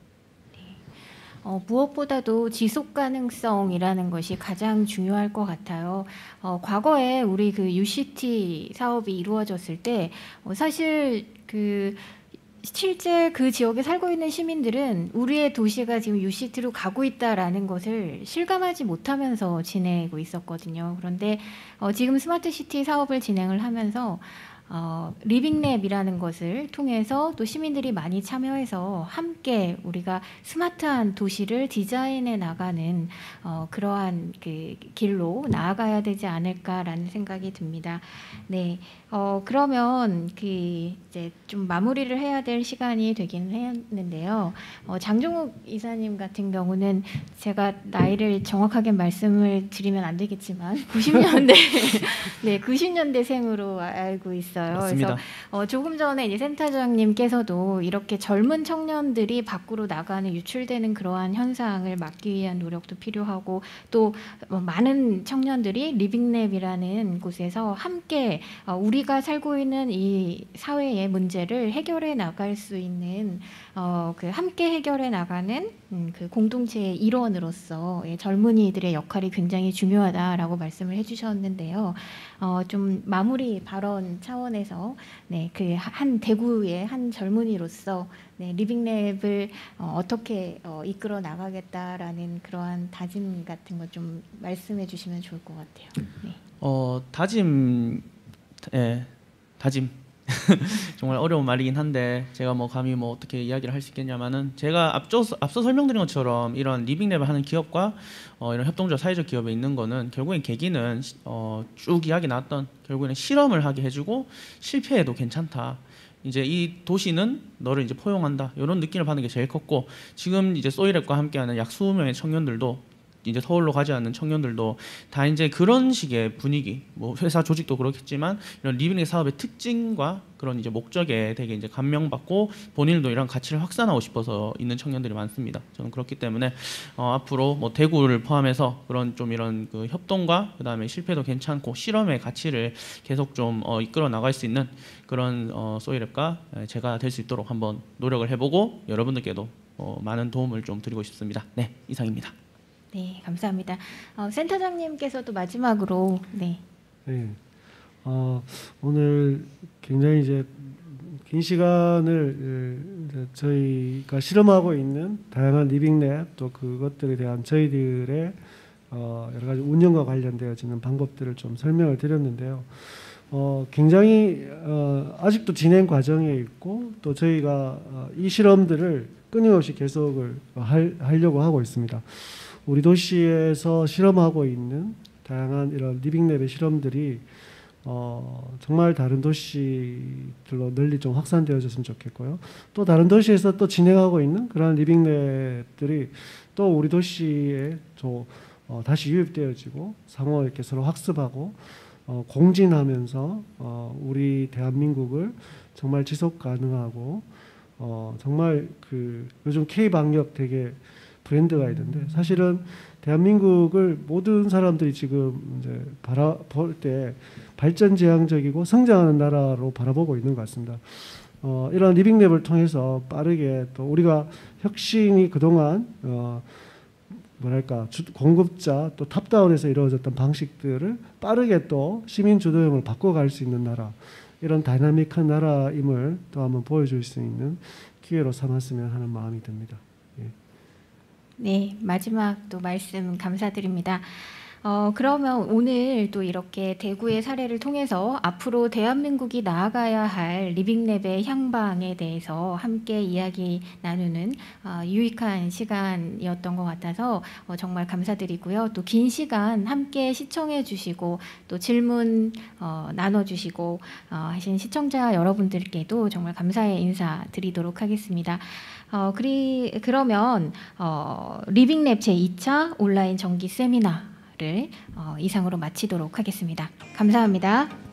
어, 무엇보다도 지속 가능성이라는 것이 가장 중요할 것 같아요. 어, 과거에 우리 그 유씨티 사업이 이루어졌을 때 어, 사실 그 실제 그 지역에 살고 있는 시민들은 우리의 도시가 지금 유씨티로 가고 있다라는 것을 실감하지 못하면서 지내고 있었거든요. 그런데 어, 지금 스마트시티 사업을 진행을 하면서 어, 리빙랩이라는 것을 통해서 또 시민들이 많이 참여해서 함께 우리가 스마트한 도시를 디자인해 나가는 어, 그러한 그 길로 나아가야 되지 않을까라는 생각이 듭니다. 네, 어, 그러면 그 이제 좀 마무리를 해야 될 시간이 되긴 했는데요. 어, 장종욱 이사님 같은 경우는 제가 나이를 정확하게 말씀을 드리면 안 되겠지만 구십 년대 네, 구십 년대생으로 알고 있어요. 있어요. 맞습니다. 그래서 어, 조금 전에 이제 센터장님께서도 이렇게 젊은 청년들이 밖으로 나가는 유출되는 그러한 현상을 막기 위한 노력도 필요하고 또 어, 많은 청년들이 리빙랩이라는 곳에서 함께 어, 우리가 살고 있는 이 사회의 문제를 해결해 나갈 수 있는 어, 그 함께 해결해 나가는 음, 그 공동체의 일원으로서 예, 젊은이들의 역할이 굉장히 중요하다라고 말씀을 해주셨는데요. 어, 좀 마무리 발언 차원에서 네, 그 한 대구의 한 젊은이로서 네, 리빙랩을 어, 어떻게 어, 이끌어 나가겠다라는 그러한 다짐 같은 거 좀 말씀해 주시면 좋을 것 같아요. 네. 어, 다짐, 예, 다짐. 정말 어려운 말이긴 한데 제가 뭐 감히 뭐 어떻게 이야기를 할 수 있겠냐면은 제가 앞서 앞서 설명드린 것처럼 이런 리빙랩을 하는 기업과 어, 이런 협동조합 사회적 기업에 있는 거는 결국엔 계기는 어, 쭉 이야기 나왔던 결국에는 실험을 하게 해주고 실패해도 괜찮다. 이제 이 도시는 너를 이제 포용한다. 이런 느낌을 받는 게 제일 컸고 지금 이제 소이랩과 함께하는 약 이십 명의 청년들도 이제 서울로 가지 않는 청년들도 다 이제 그런 식의 분위기, 뭐 회사 조직도 그렇겠지만 이런 리빙랩 사업의 특징과 그런 이제 목적에 되게 이제 감명받고 본인도 이런 가치를 확산하고 싶어서 있는 청년들이 많습니다. 저는 그렇기 때문에 어, 앞으로 뭐 대구를 포함해서 그런 좀 이런 그 협동과 그다음에 실패도 괜찮고 실험의 가치를 계속 좀 어, 이끌어 나갈 수 있는 그런 어, 소이랩과 제가 될 수 있도록 한번 노력을 해보고 여러분들께도 어, 많은 도움을 좀 드리고 싶습니다. 네, 이상입니다. 네, 감사합니다. 어, 센터장님께서도 마지막으로 네. 네. 어, 오늘 굉장히 이제 긴 시간을 이제 저희가 실험하고 있는 다양한 리빙랩 또 그것들에 대한 저희들의 어, 여러 가지 운영과 관련되어지는 방법들을 좀 설명을 드렸는데요. 어, 굉장히 어, 아직도 진행 과정에 있고 또 저희가 어, 이 실험들을 끊임없이 계속을 할, 하려고 하고 있습니다. 우리 도시에서 실험하고 있는 다양한 이런 리빙랩의 실험들이 어, 정말 다른 도시들로 널리 좀 확산되어졌으면 좋겠고요. 또 다른 도시에서 또 진행하고 있는 그런 리빙랩들이 또 우리 도시에 또 어, 다시 유입되어지고 상호 이렇게 서로 학습하고 어, 공진하면서 어, 우리 대한민국을 정말 지속 가능하고 어, 정말 그 요즘 K 방역 되게 브랜드가 있는데 사실은 대한민국을 모든 사람들이 지금 이제 바라볼 때 발전지향적이고 성장하는 나라로 바라보고 있는 것 같습니다. 어, 이런 리빙랩을 통해서 빠르게 또 우리가 혁신이 그동안 어, 뭐랄까 주, 공급자 또 탑다운에서 이루어졌던 방식들을 빠르게 또 시민 주도형을 바꿔갈 수 있는 나라 이런 다이나믹한 나라임을 또 한번 보여줄 수 있는 기회로 삼았으면 하는 마음이 듭니다. 예. 네, 마지막 또 말씀 감사드립니다. 어, 그러면 오늘 또 이렇게 대구의 사례를 통해서 앞으로 대한민국이 나아가야 할 리빙랩의 향방에 대해서 함께 이야기 나누는 어, 유익한 시간이었던 것 같아서 어, 정말 감사드리고요. 또 긴 시간 함께 시청해 주시고 또 질문 어, 나눠주시고 어, 하신 시청자 여러분들께도 정말 감사의 인사 드리도록 하겠습니다. 어, 그리, 그러면 어, 리빙랩 제이 차 온라인 정기 세미나 를 어, 이상으로 마치도록 하겠습니다. 감사합니다.